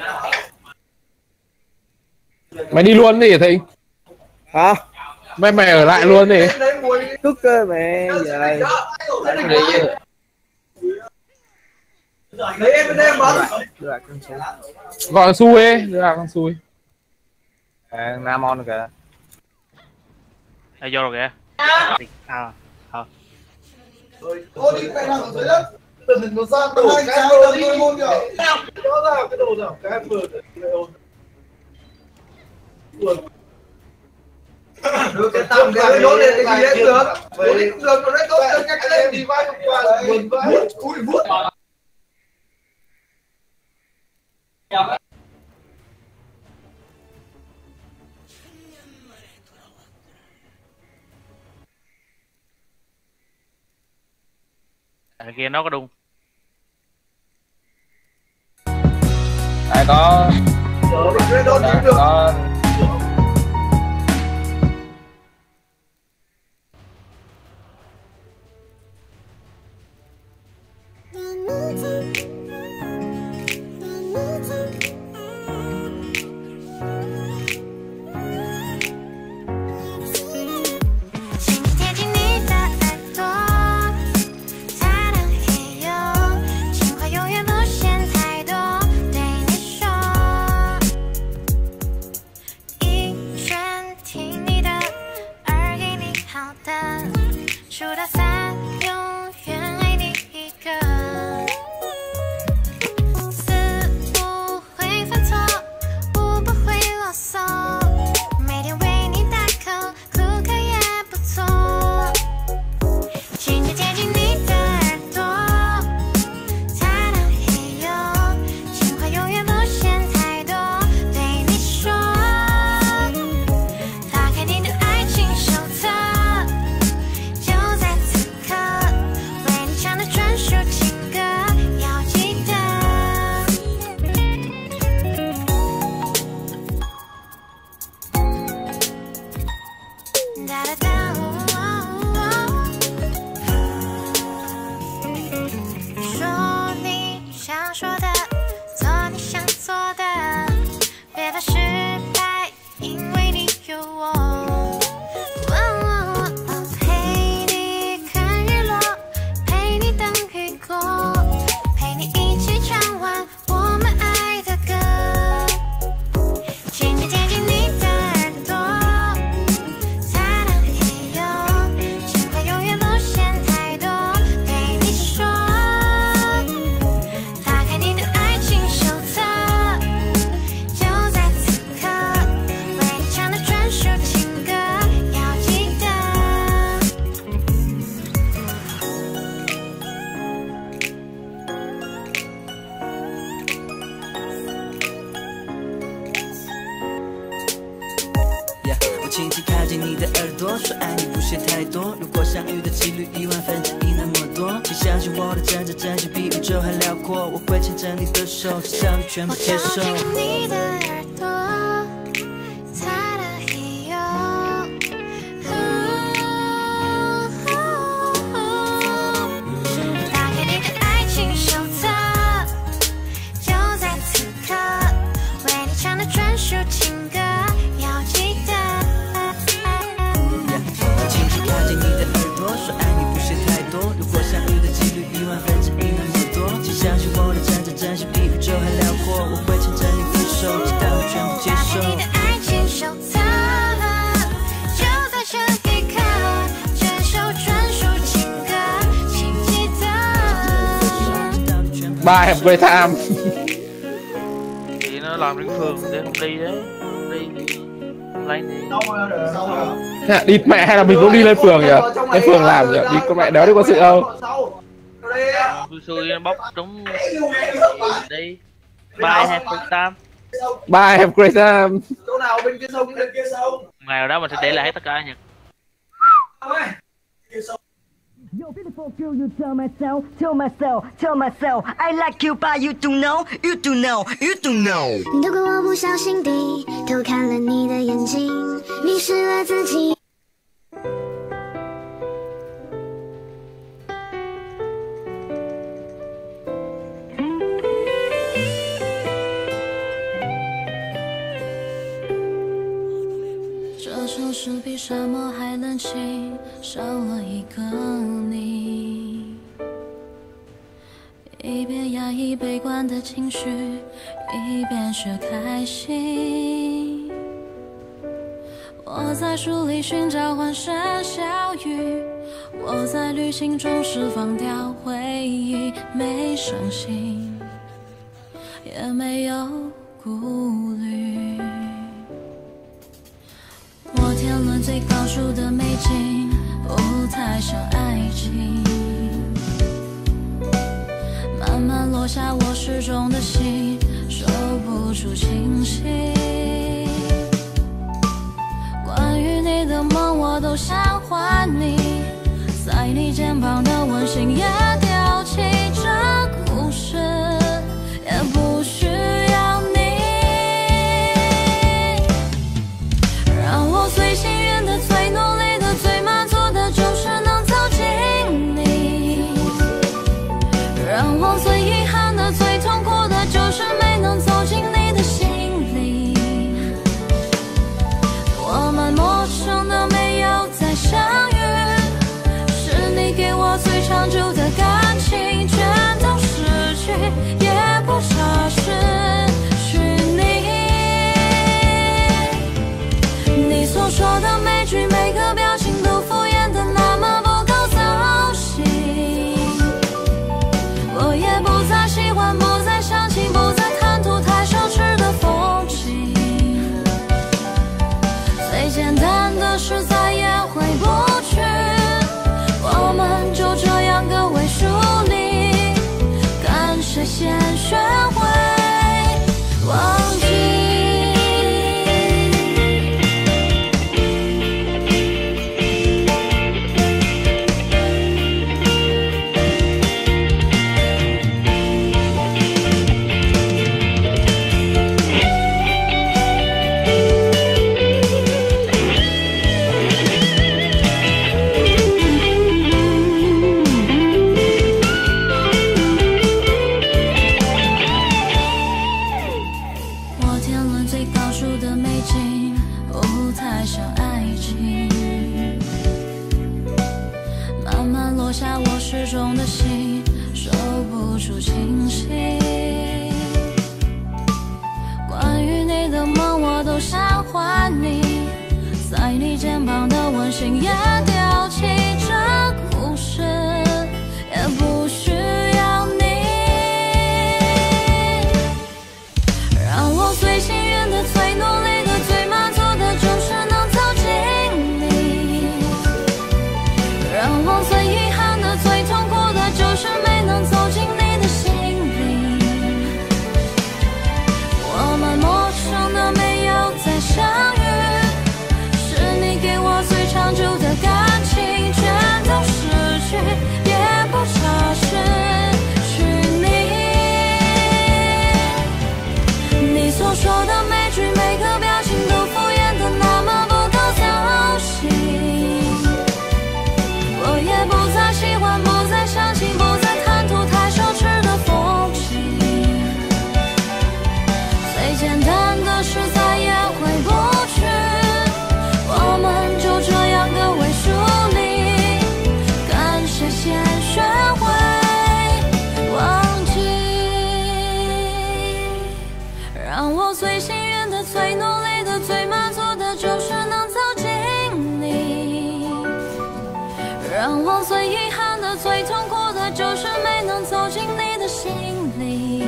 Mày đi luôn đi Thịnh. Hả? Mày ở lại luôn đi. Tức cơ mẹ giờ. Lấy em bên em bắn. Gọi Xui ấy, đưa con Xui. Nam on kìa. Vô rồi kìa. Ô đi cái nào ở dưới đất. Tình nó ra đổ cái đồ đi môn kìa. Đó ra cái đồ nào cái vừa được cái tầm cái nó lên cái gì đấy được. Đấy cũng được, nó đấy tốt được nhanh lên đi vai qua buồn vãi. Ui vuốt. Kia nó có đung. Ai có. Có. 会牵着你的手，直到你全部接受。 我靠近你的耳朵，擦了黑油，打开你的爱情手册，就在此刻，为你唱的专属情歌，要记得。 轻轻靠近你的耳朵，说爱你不需太多，如果相遇的几率1/1000那么多，请相信我的真真真心比宇宙还辽阔，我会牵着你的手，直到你全部接受。 打开你的爱情手册，就在这一刻，这首专属情歌，请记得。 Bye, have a great time. Thì nó làm đến phường để không đi đấy, không đi không lấy đi. Đi mẹ hay là mình cũng đi lên phường nhỉ? Lên phường làm nhỉ? Đi con mẹ đéo đi có sự đâu. Xui nó bóc trúng đi. Bye, have a great time. Bye, have a great time. Chỗ nào bên kia sông, bên kia sông. Ngày nào đó mình sẽ để lại hết tất cả nhỉ. Yo, beautiful girl, you tell myself, I like you, but you don't know. 如果我不小心地偷看了你的眼睛，迷失了自己。 这城市比沙漠还冷清，少了一个你。一边压抑悲观的情绪，一边学开心。我在书里寻找欢声笑语，我在旅行中释放掉回忆，没伤心，也没有顾虑。我天伦最高处的美景，不太像爱情。慢慢落下我失重的心，说不出清晰。关于你的梦，我都想还你，在你肩膀的温馨也丢弃。这故事也不需要你。 最幸运的、最努力的、最满足的，就是能走进你；让我最遗憾的、最痛苦的，就是没能走进你的心里。我们陌生的，没有再相遇，是你给我最长久的感情，全都失去，也不差是。 所说的每句每个表情都敷衍的那么不够走心，我也不再喜欢，不再想起，不再贪图太奢侈的风景。最简单的事再也回不去，我们就这样各为疏离，干谁先学会忘记。 中的心说不出清晰，关于你的梦我都想还你，在你肩膀的温馨也丢弃，这故事也不需要你。让我最幸运的、最努力的、最满足的，就是能走进你；让我最遗憾的、最痛苦的，就是没能走进你的心里。我们陌生的，没有再相遇，是你给我最长久的感情。 遗憾的、最痛苦的，就是没能走进你的心里。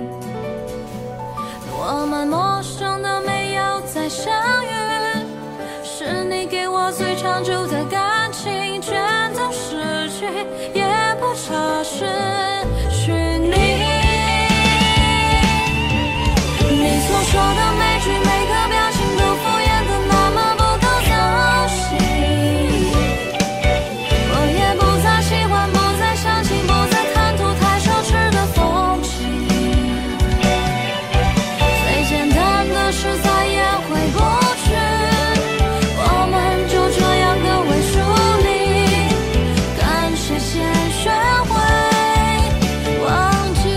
我们陌生的，没有再相遇，是你给我最长久的感情，全都失去，也不测试虚拟。你所说的每句每个表情都敷衍的那么不够走心，我也不再喜欢，不再相信，不再贪图太奢侈的风景，最简单的事再也回不去，我们就这样各为疏离，看谁先学会忘记。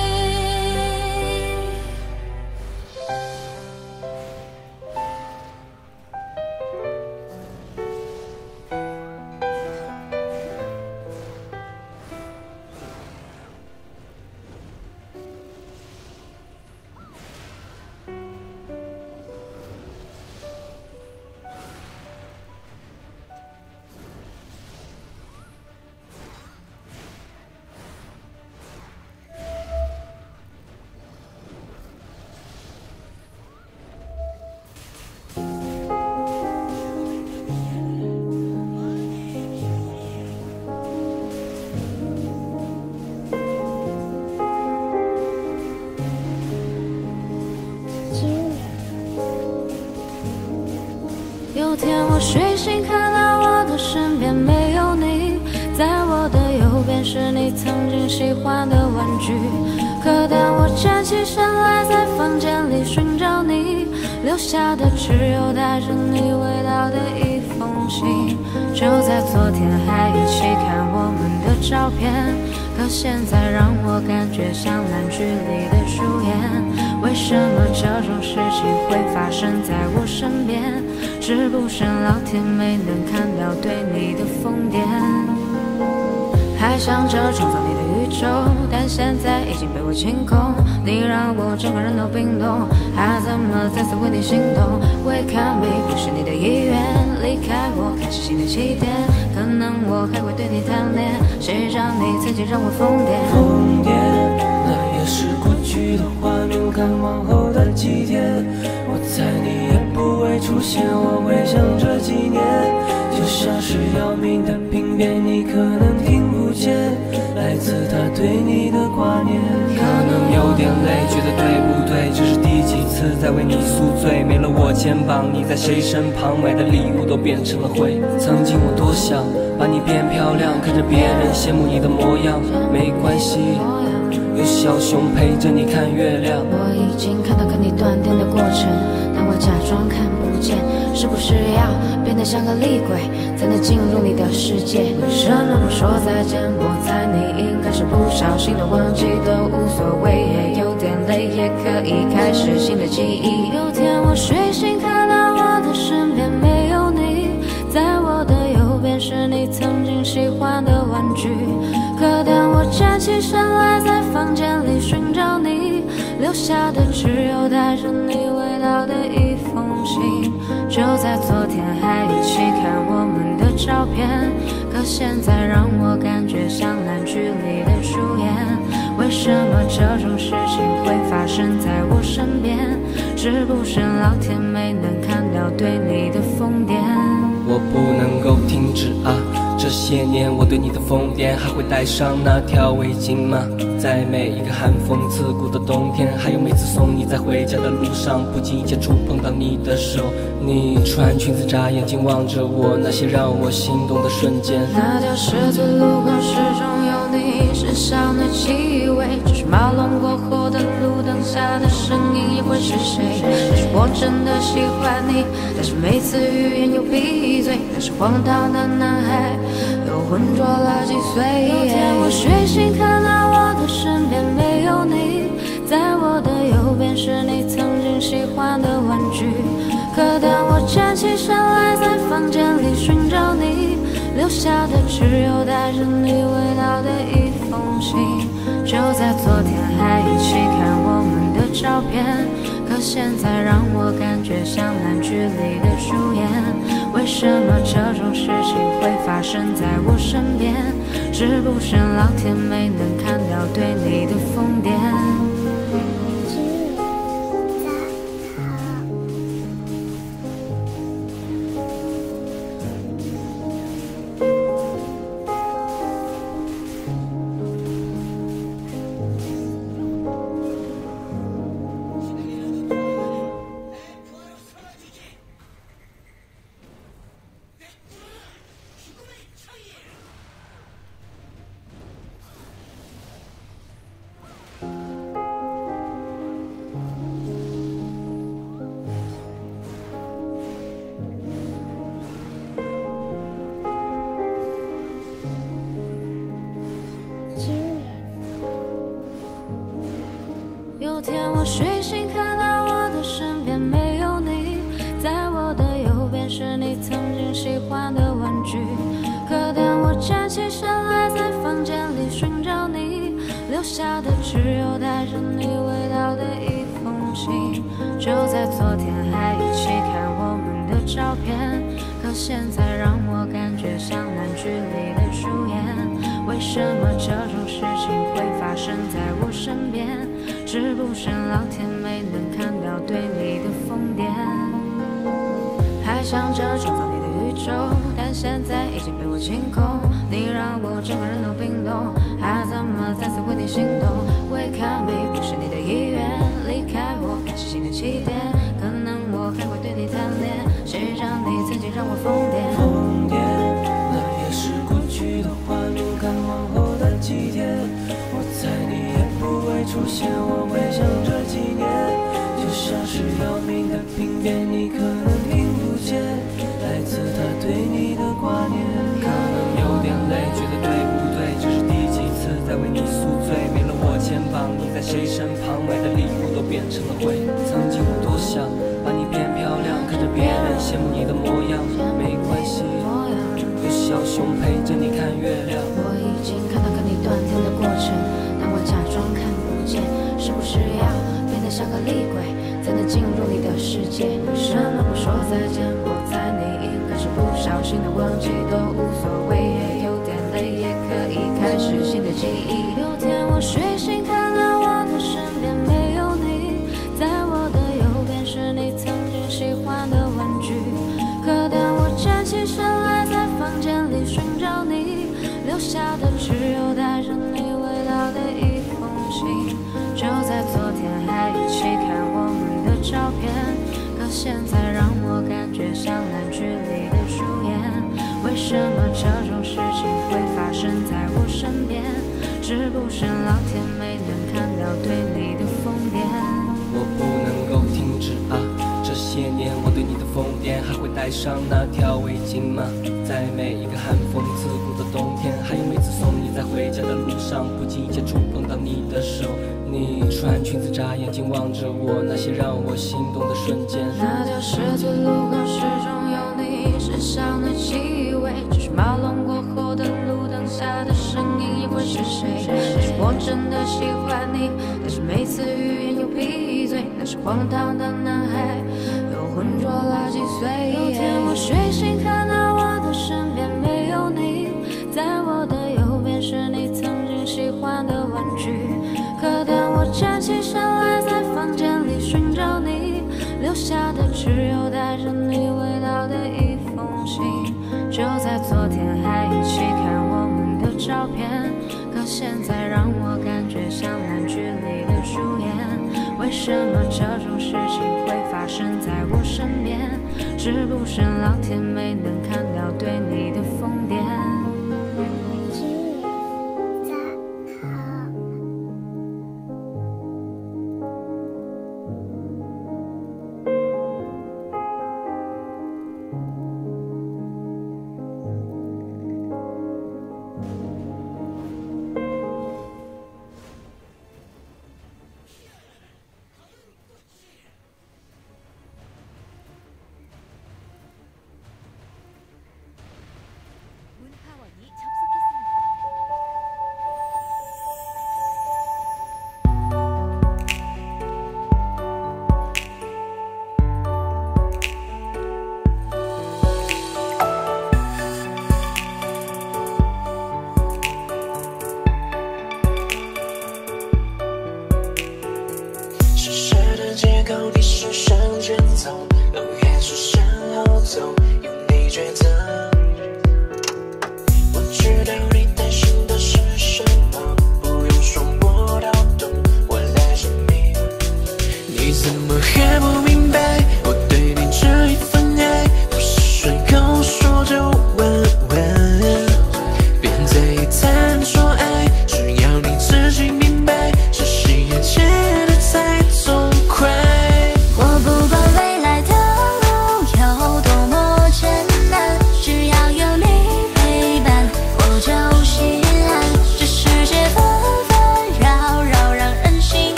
有天我睡醒，看到我的身边没有你，在我的右边是你曾经喜欢的玩具。可当我站起身来，在房间里寻找你，留下的只有带着你味道的一封信。就在昨天还一起看我们的照片，可现在让我感觉像烂剧里的主演。为什么这种事情会发生在我身边？是不是老天没能看到对你的疯癫？还想着创造你的宇宙，但现在已经被我清空。你让我整个人都冰冻，还怎么再次为你心动？为看美不是你的意愿，离开我开始新的起点。可能我还会对你贪恋，谁让你曾经让我疯癫？ 疯癫，那也是过去的画面。我看往后的几天，我猜你也不会出现。我会想这几年，就像是要命的病变，你可能听不见来自他对你的挂念。可能有点累，觉得对不对？这是第几次在为你宿醉？没了我肩膀，你在谁身旁？买的礼物都变成了灰。曾经我多想把你变漂亮，看着别人羡慕你的模样。没关系，有小熊陪着你看月亮。 我已经看到跟你断电的过程，但我假装看不见。是不是要变得像个厉鬼，才能进入你的世界？为什么不说再见？我猜你应该是不小心的忘记，都无所谓，也有点累，也可以开始新的记忆。有天我睡醒，看到我的身边没有你，在我的右边是你曾经喜欢的玩具。可当我站起身来，在房间里寻找你，留下的只有带着你味道的一封信。就在昨天还一起看我们的照片，可现在让我感觉像烂剧里的主演。为什么这种事情会发生在我身边？是不是老天没能看到对你的疯癫？ 我不能够停止啊！这些年我对你的疯癫，还会戴上那条围巾吗？在每一个寒风刺骨的冬天，还有每次送你在回家的路上，不经意间触碰到你的手，你穿裙子眨眼睛望着我，那些让我心动的瞬间。 那条十字路口始终有你身上的气味，只是马龙过后的路灯下的声音也会是谁？但是我真的喜欢你，但是每次语言又闭嘴，那是荒唐的男孩又浑浊了几岁。有天我睡醒，看到我的身边没有你，在我的右边是你曾经喜欢的玩具。可当我站起身来，在房间里寻找你，留下的只有带着你味道的一封信。就在昨天还一起看我们的照片，可现在让我感觉像烂剧里的主演。为什么这种事情会发生在我身边？是不是老天没能看到对你的疯癫？有天我睡醒，看到我的身边没有你，在我的右边是你曾经喜欢的玩具。可当我站起身来，在房间里寻找你，留下的只有带着你味道的一封信。就在昨天还一起看我们的照片，可现在让我感觉像烂剧里的主演。为什么这种事情会发生在我身边？是不是老天没能看到对你的疯癫？还想着创造你的宇宙，但现在已经被我清空。你让我整个人都冰冻，还怎么再次为你心动？为看美不是你的意愿，离开我开始新的起点。可能我还会对你贪恋，谁让你曾经让我疯癫？ 疯癫，那也是过去的话，路看往后的几天。我猜你也不会出现，我会想这几年，就像是要命的病变，你可能听不见，来自他对你的挂念。可能有点累，觉得对不对？这是第几次在为你宿醉？没了我肩膀，你在谁身旁？买的礼物都变成了灰。曾经我多想把你变漂亮，看着别人羡慕你的模样，没关系，有小熊陪着你看月亮。 我已经看到跟你断电的过程，但我假装看不见。是不是要变得像个厉鬼，才能进入你的世界？为什么不说再见？我猜你应该是不小心的忘记，都无所谓，也有点累，也可以开始新的记忆。有天我睡醒，看到我的身边没有你，在我的右边是你曾经喜欢的玩具。可当我站起身来，在房间里寻找你，留下的只有带着你味道的一封信。就在昨天还一起看我们的照片，可现在让我感觉像烂剧里的主演。为什么这种事情会发生在我身边？是不是老天没能看到对你的疯癫？ 我不能够停止啊！这些年我对你的疯癫，还会戴上那条围巾吗？在每一个寒风刺骨的冬天，还有每次送你在回家的路上，不经意间触碰到你的手。你穿裙子眨眼睛望着我，那些让我心动的瞬间。 那条十字路口始终有你身上的气味，只是马龙过后的路灯下的身影也会是谁？也许我真的喜欢你，但是每次语言又闭嘴。那是荒唐的男孩，又浑浊了几岁。有天我睡醒，看到我的身边没有你，在我的右边是你曾经喜欢的玩具。可当我站起身来，在房间里寻找你，留下的只有带着你味道的一封信。就在昨天还一起看我们的照片，可现在让我感觉像烂剧里的主演。为什么这种事情会发生在我身边？是不是老天没能看到对你的疯癫？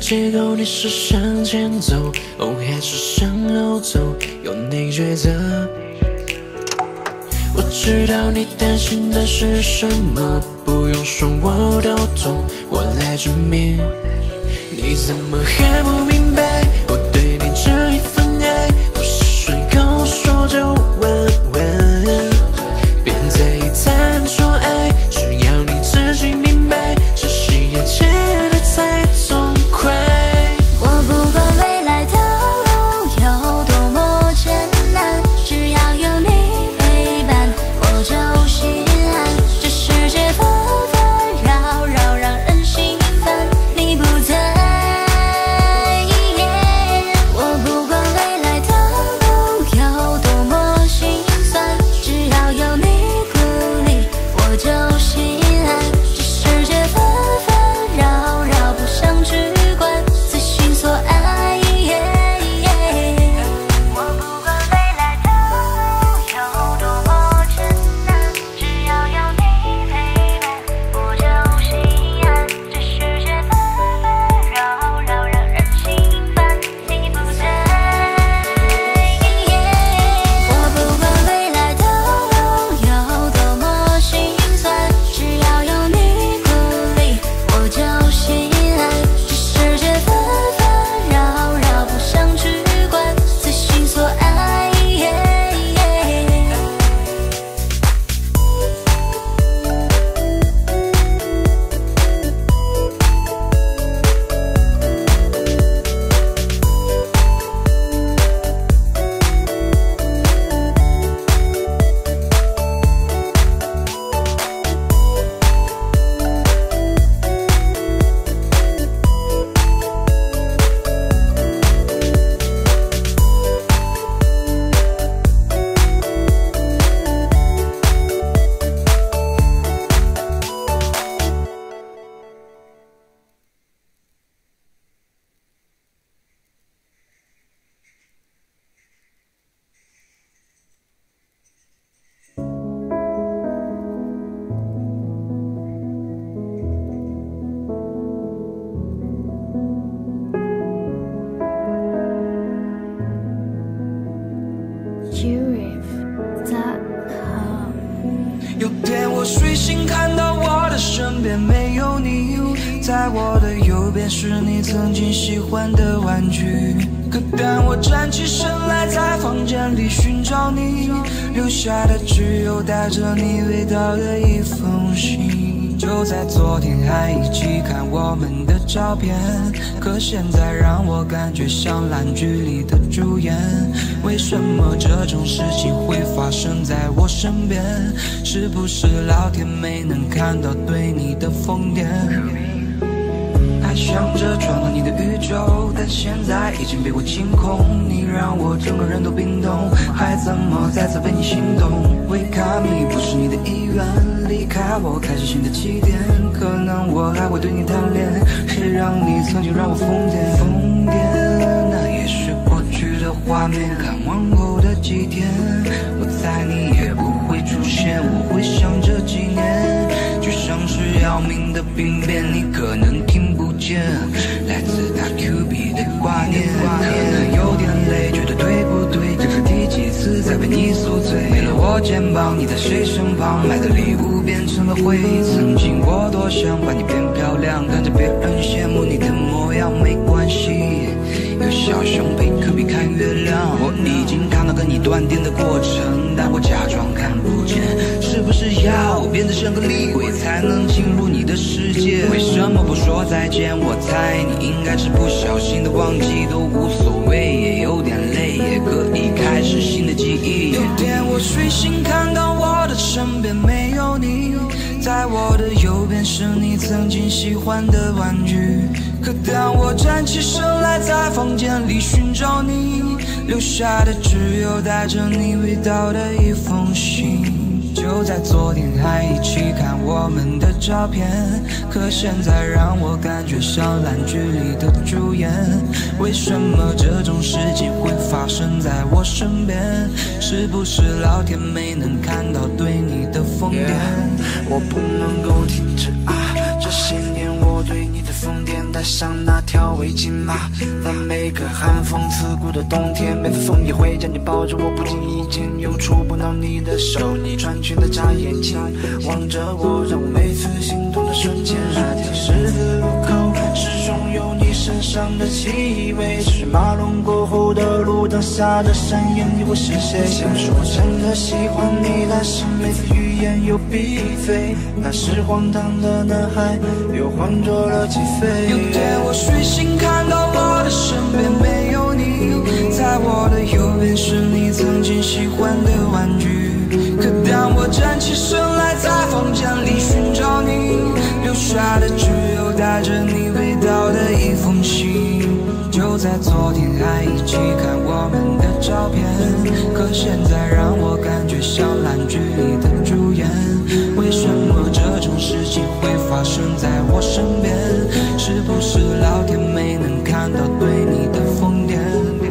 结构，你是向前走，还是向后走？由你抉择。我知道你担心的是什么，不用说我都懂，我来证明。你怎么还不明白？我对你这一份爱，不是随口说就完完。别在意他人说爱，只要你自己明白，这些一切的才痛快。 我不管未来的路有多么艰难，只要有你陪伴，我就心安。这世界纷纷扰扰，让人心烦，你不在。我不管未来的路有多么心酸，只要有你鼓励，我就心安。这世界纷纷扰扰，不想去管，随心所爱。我不管未来的路有多么艰难，只要有你陪伴，我就心安。这世界纷纷扰扰，让人心烦，你不在。我不管未来的路有多么心酸，只要有你鼓励，我就心安。这世界纷纷扰扰，不想去管，随心所爱。 有天我睡醒看到我的身边没有你，在我的右边是你曾经喜欢的玩具。可当我站起身来在房间里寻找你，留下的只有带着你味道的一封信。就在昨天还一起看我们的照片，可现在让我感觉像烂剧里的主演。为什么这种事情会发生在我身边？是不是老天没能看到对你的疯癫？还想着闯到你的宇宙，但现在已经被我清空。你让我整个人都冰冻，还怎么再次为你心动？Wake up me 不是你的意愿，离开我开始新的起点。可能我还会对你贪恋，谁让你曾经让我疯癫？疯癫，那也是过去的画面。看往后的几天，我猜你也不会出现。我会想这几年，就像是要命的病变，你可能听不见，来自大 Q B 的挂念。可能有点累，觉得对不对？这是第几次在被你宿醉？没了我肩膀，你在谁身旁？买的礼物变成了回忆。曾经我多想把你变漂亮，看着别人羡慕你的模样，没关系。有小熊陪科比看月亮，我已经看到跟你断电的过程，但我假装看不见。是不是要变得像个厉鬼才能进入你的世界？为什么不说再见？我猜你应该是不小心的忘记，都无所谓，也有点累，也可以开始新的记忆。有天我睡醒看到我的身边没有你，在我的右边是你曾经喜欢的玩具。可当我站起身来在房间里寻找你，留下的只有带着你味道的一封信。就在昨天还一起看我们的照片，可现在让我感觉像烂剧里的主演。为什么这种事情会发生在我身边？是不是老天没能看到对你的疯癫？ 我不能够停止啊，这些年我对你的疯癫。 电带上那条围巾吗？在每个寒风刺骨的冬天，每次送你回家，你抱着我，不经意间又触碰到你的手，你穿裙的眨眼睛，望着我，让我每次心动的瞬间。那条十字路口始终有你身上的气味，是马龙过后的路灯下的身影，你会是谁？想说真的喜欢你，但是每次语言又闭嘴，那是荒唐的男孩又换作了几岁。 有天我睡醒看到我的身边没有你，在我的右边是你曾经喜欢的玩具，可当我站起身来在房间里寻找你，留下的只有带着你味道的一封信。就在昨天还一起看我们的照片，可现在让我感觉像烂剧里的主演。为什么这种事情会发生在我身边？是不是老天没能看到对你的疯癫？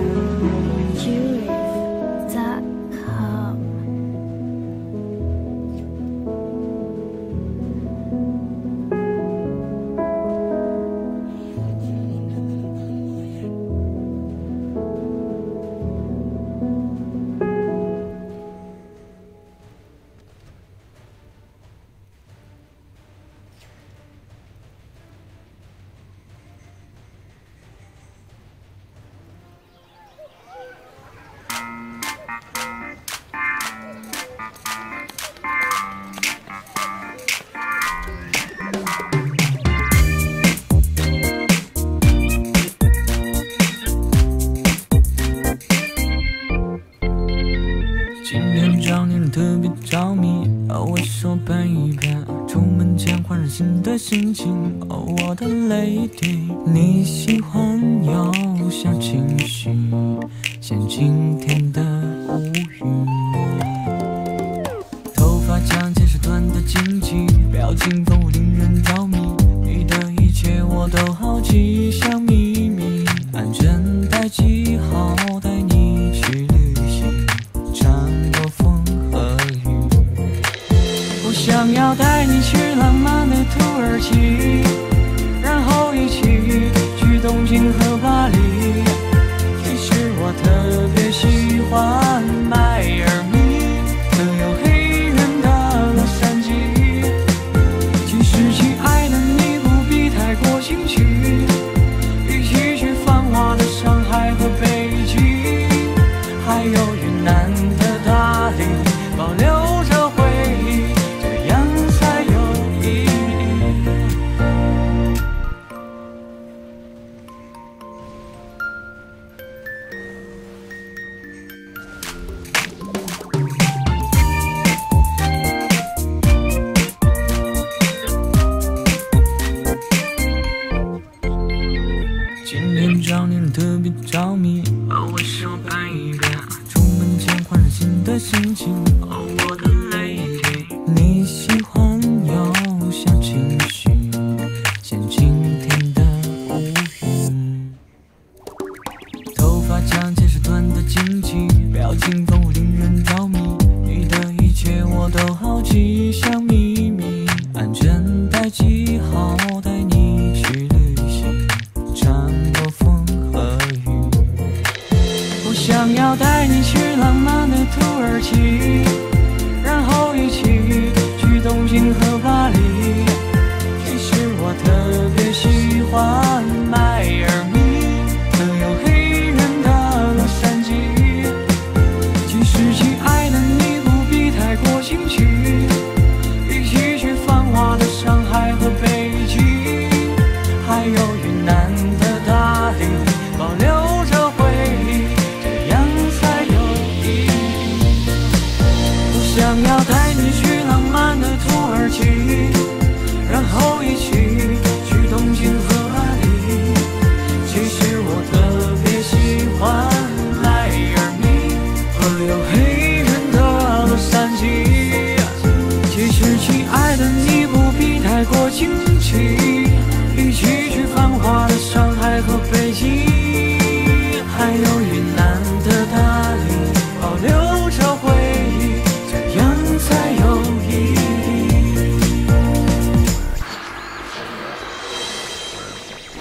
心情哦，我的泪滴，你喜欢有小情绪，像今天的无语。头发长见识短的荆棘，表情丰富令人着迷，你的一切我都好奇，像秘密，安全带系好，带你去旅行，穿过风和雨。我想要带你去浪漫的土耳其，然后一起去东京和巴黎。其实我特别喜欢迈阿密和有黑人的洛杉矶。其实亲爱的你不必太过惊奇，一起去繁华的上海和北京，还有云南的大理，保留着回忆，这样才有意义。今天找你特别着迷，哦，我手拍一遍，出门前换上新的心情，哦，我的泪滴，你喜欢有小情绪，像今天的无语。头发长见识短的荆棘，表情丰富令人着迷，你的一切我都好奇，像秘密，安全带系好，带你去旅行，穿过风和雨。我想要带你去浪漫的土耳其，然后一起去东京和巴黎。其实我特别喜欢迈阿密和有黑人的洛杉矶。其实亲爱的你不必太过惊奇，一起去繁华的上海和北京，还有云南的大理，保留着回忆，这样才有意义。我想要带你去浪漫的土耳其，然后一起去东京和巴黎。其实我特别喜欢迈阿密和有黑人的洛杉矶。其实亲爱的你不必太过惊奇，一起去繁华的上海和北京，还有云南的大理，保留着回忆，这样才有意义。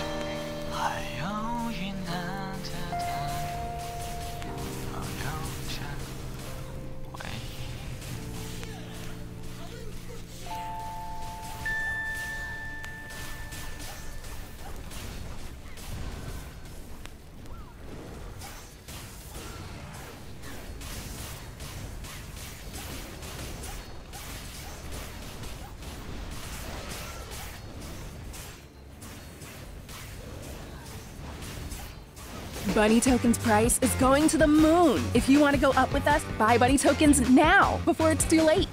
Bunny Tokens price is going to the moon. If you want to go up with us, buy Bunny Tokens now before it's too late.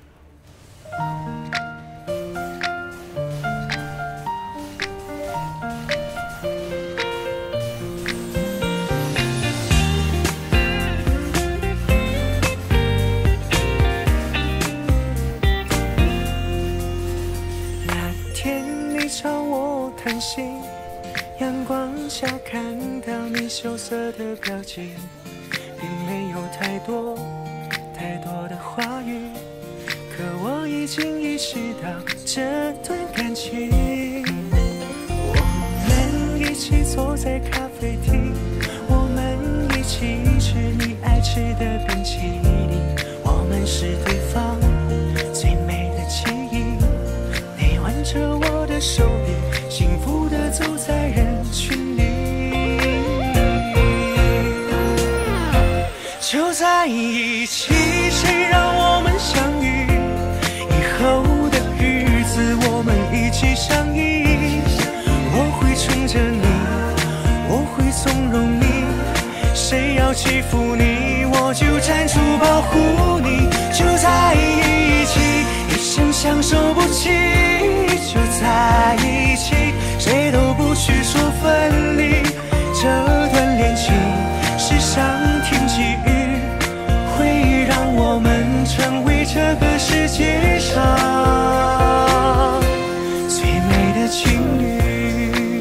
那天你朝我谈心，阳光下看到你羞涩的表情，并没有太多的话语，可我已经意识到这段感情。我们一起坐在咖啡厅，我们一起吃你爱吃的冰淇淋，我们是对方最美的记忆。你挽着我的手臂，幸福地走在人群里。就在一起，谁让我们相遇？以后的日子我们一起相依。我会宠着你，我会纵容你，谁要欺负你，我就站出保护你。就在一起，一生相守不弃。就在一起，谁都不许说分离。这段恋情是上天给予，会让我们成为这个世界上最美的情侣。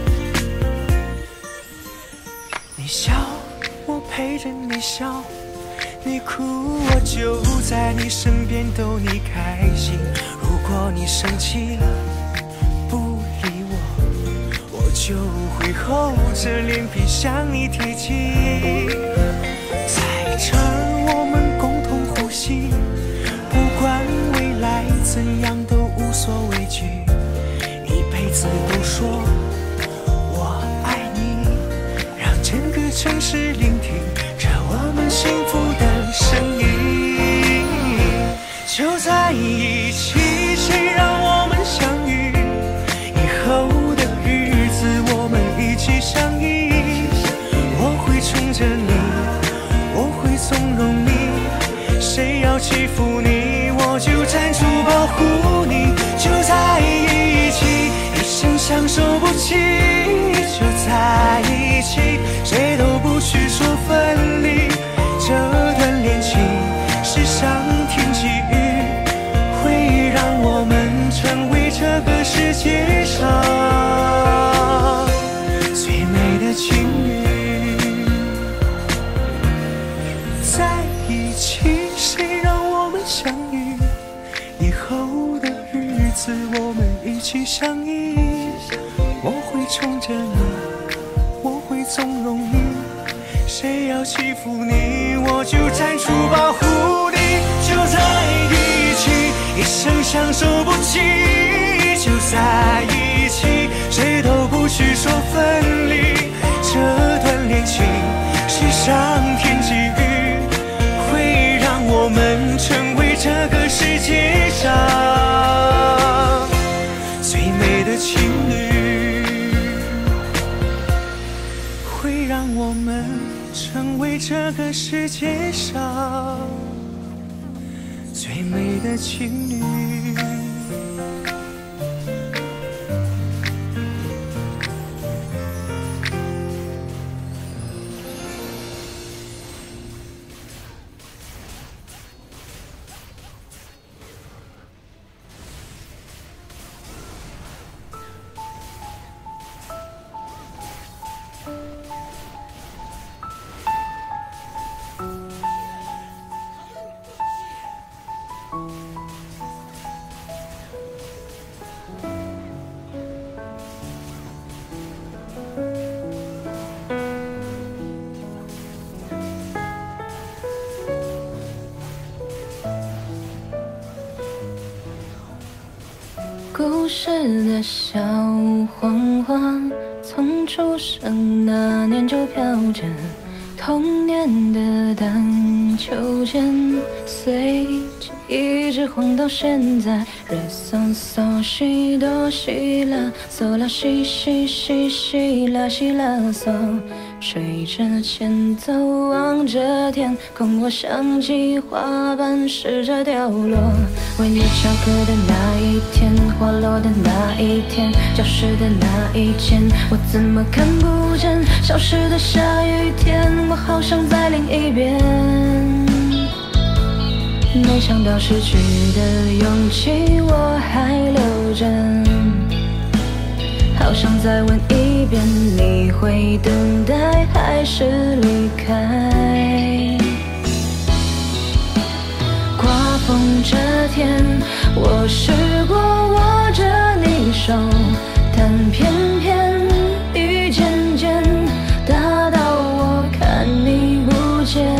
你笑，我陪着你笑，你哭，我就在你身边逗你开心。如果你生气不理我，我就会厚着脸皮向你提起。在这儿我们共同呼吸，不管未来怎样都无所畏惧，一辈子都说我爱你，让整个城市聆听着我们幸福的声音。就在一起，谁让我们相遇？以后的日子我们一起相依。我会宠着你，我会纵容你，谁要欺负你，我就站出保护你。就在一起，一生相守不弃。就在一起，谁都不许说分离。这段恋情是上天给予，会让我们成为这个世界上最美的情侣。在一起，谁让我们相遇？以后的日子我们一起相依。我会宠着你，我会纵容你，谁要欺负你，我就站出保护你。就在一起，一生相守不弃。就在一起，谁都不许说分离。这段恋情是上天给予，会让我们成为这个世界上最美的情侣，会让我们成为这个世界上最美的情侣。 故事的小黄花，从出生那年就飘着童年的荡秋千，随记忆一直晃到现在。re son so si do si la so la si si si si la si la so 吹着前奏，望着天空，我想起花瓣试着掉落。为你翘课的那一天，花落的那一天，教室的那一间，我怎么看不见消失的下雨天？我好想再淋一遍。没想到失去的勇气我还留着，好想再问一遍，你会等待还是离开？刮风这天，我试过握着你手，但偏偏雨渐渐大到我看你不见。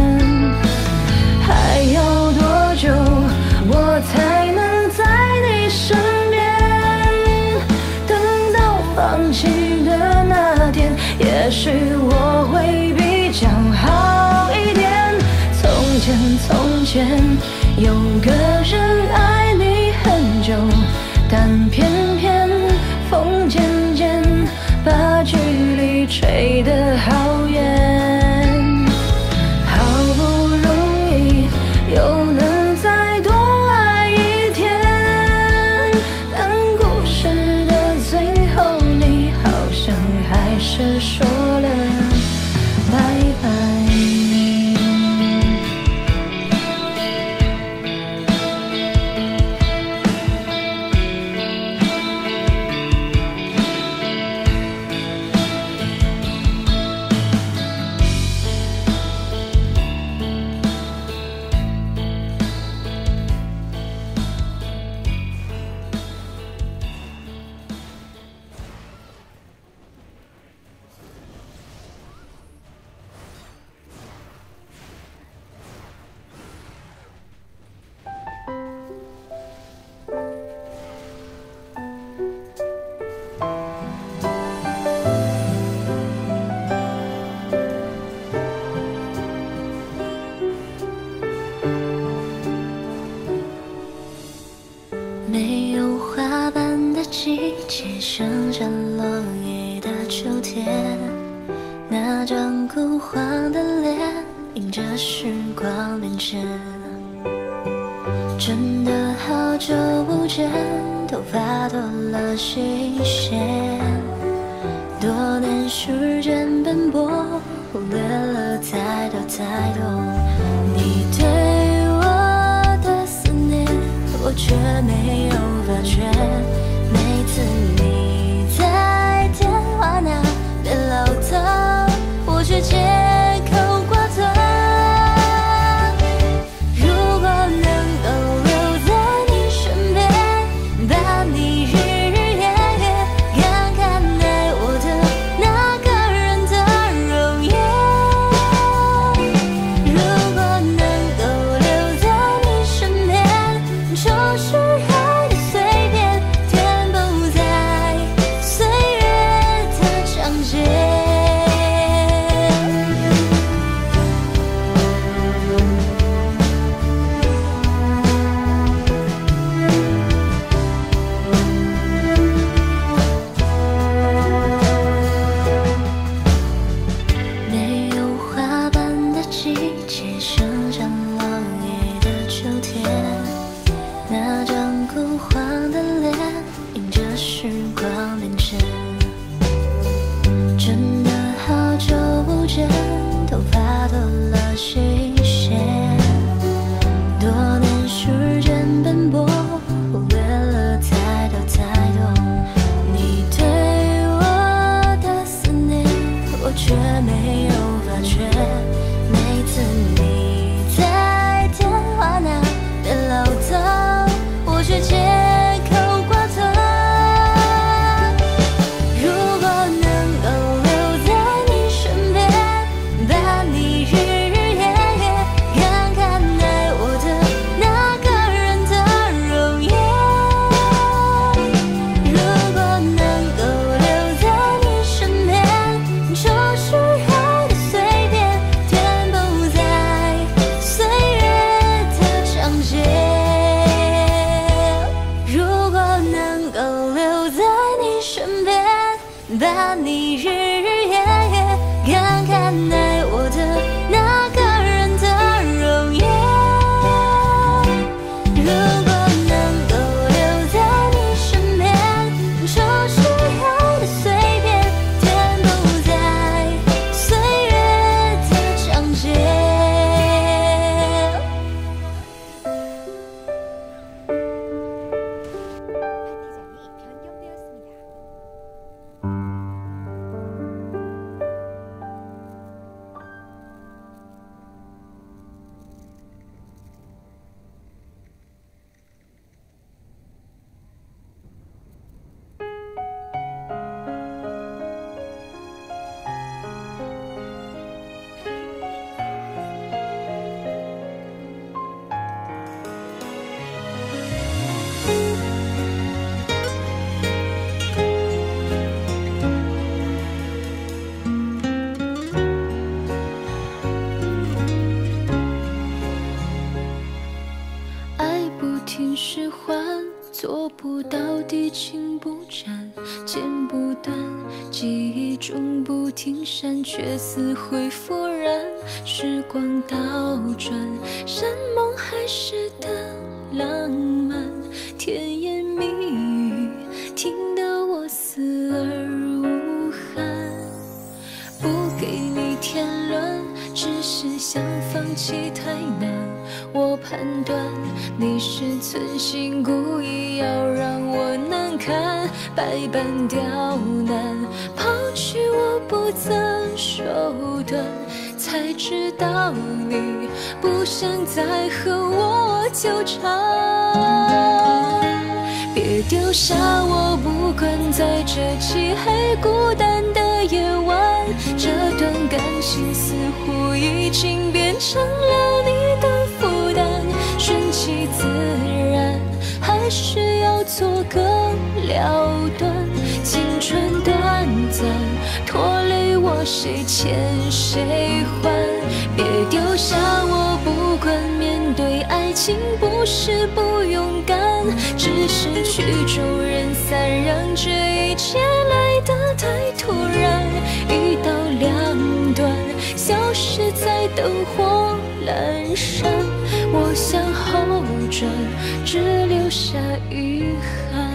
还要多久我才能在你身边？等到放弃的那天，也许我会比较好一点。从前有个人爱你很久，但偏偏风渐渐把距离吹得好远。好不容易又能再多爱一天，但故事的最后，你好像还是说了拜拜。没有花瓣的季节，剩下落叶的秋天，那张枯黄的脸迎着时光变迁。真的好久不见，头发多了新鲜，多年时间奔波，忽略了太多太多。你对我的思念，我却没有发觉。每次你在电话那边唠叨，我却借口挂断。如果能够留在你身边，把你日日夜夜看看爱我的那个人的容颜。如果能够留在你身边，就是爱的随便，填补在岁月的章节。 做不到地情不沾，剪不断，记忆中不停闪，却似灰复燃。时光倒转，山盟海誓的浪漫，甜言蜜语听得我死而无憾。不给你添乱，只是想放弃太难。我判断你是存心故意要让我难堪，百般刁难，抛弃我不择手段，才知道你不想再和我纠缠。别丢下我，不管在这漆黑孤单的夜晚，这段感情似乎已经变成了你的负担。顺其自然，还是要做个了断。青春短暂，拖累我谁欠谁还？别丢下我，不管面对爱情不是不勇敢，只是曲终人散，让这一切来得太突然。一刀两断，消失在灯火阑珊。我向后转，只留下遗憾。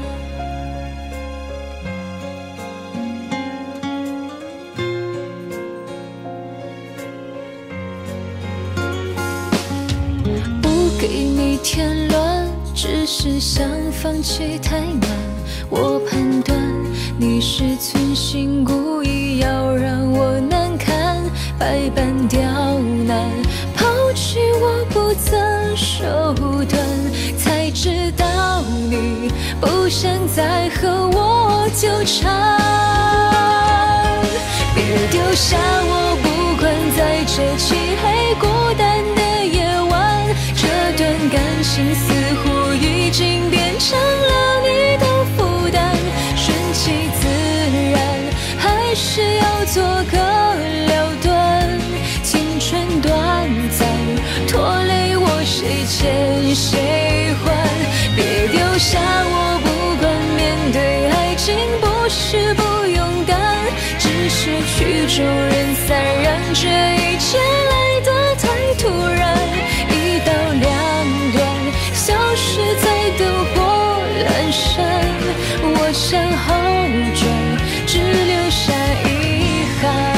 不给你添乱，只是想放弃太难。我判断你是存心故意要让我难堪，百般刁难，抛弃我不择手段，才知道你不想再和我纠缠。别丢下我，不管在这漆黑孤单的夜晚，这段感情似乎已经变成了你的负担。顺其自然，还是要做个了断。青春短暂，拖累我谁欠谁还？别丢下我，不管面对爱情不是不勇敢，只是曲终人散，让这一切来得太突然。一刀两断，消失在灯火阑珊。我向后转，只留下遗憾。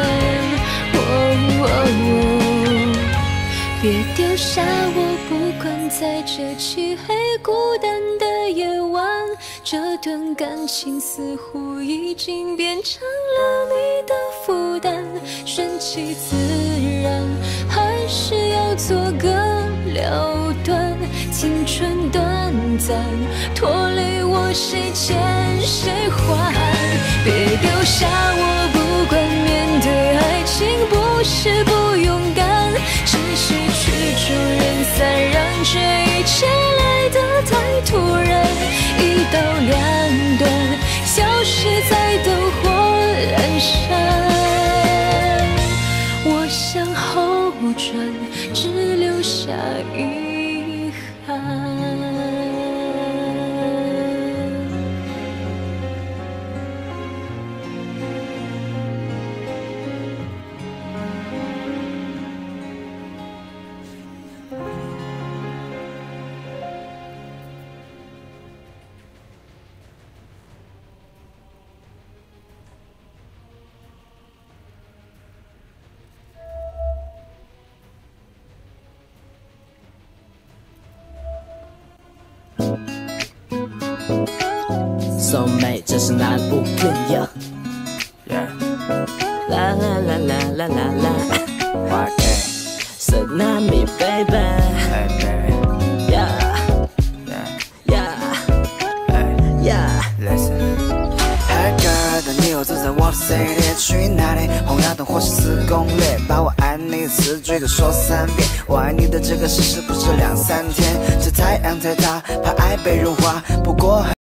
别丢下我，不管在这漆黑孤单的夜晚，这段感情似乎已经变成了你的负担。顺其自然，还是要做个了断。青春短暂，拖累我谁欠谁还？别丢下我，不管面对爱情不是不勇敢，只是曲终人散，让这一切来得太突然。一刀两断，消失在灯火阑珊。我向后转，只留下遗憾。 So 美，真是难无可有。啦啦啦啦啦啦啦。So not me, baby. Yeah, yeah, yeah. Listen. Hey girl， 当你又走在我的 city， 去哪里？红灯或是4公里，把我爱你的词句都说3遍。我爱你的这个事实不是2、3天，这太阳太大，怕爱被融化。不过。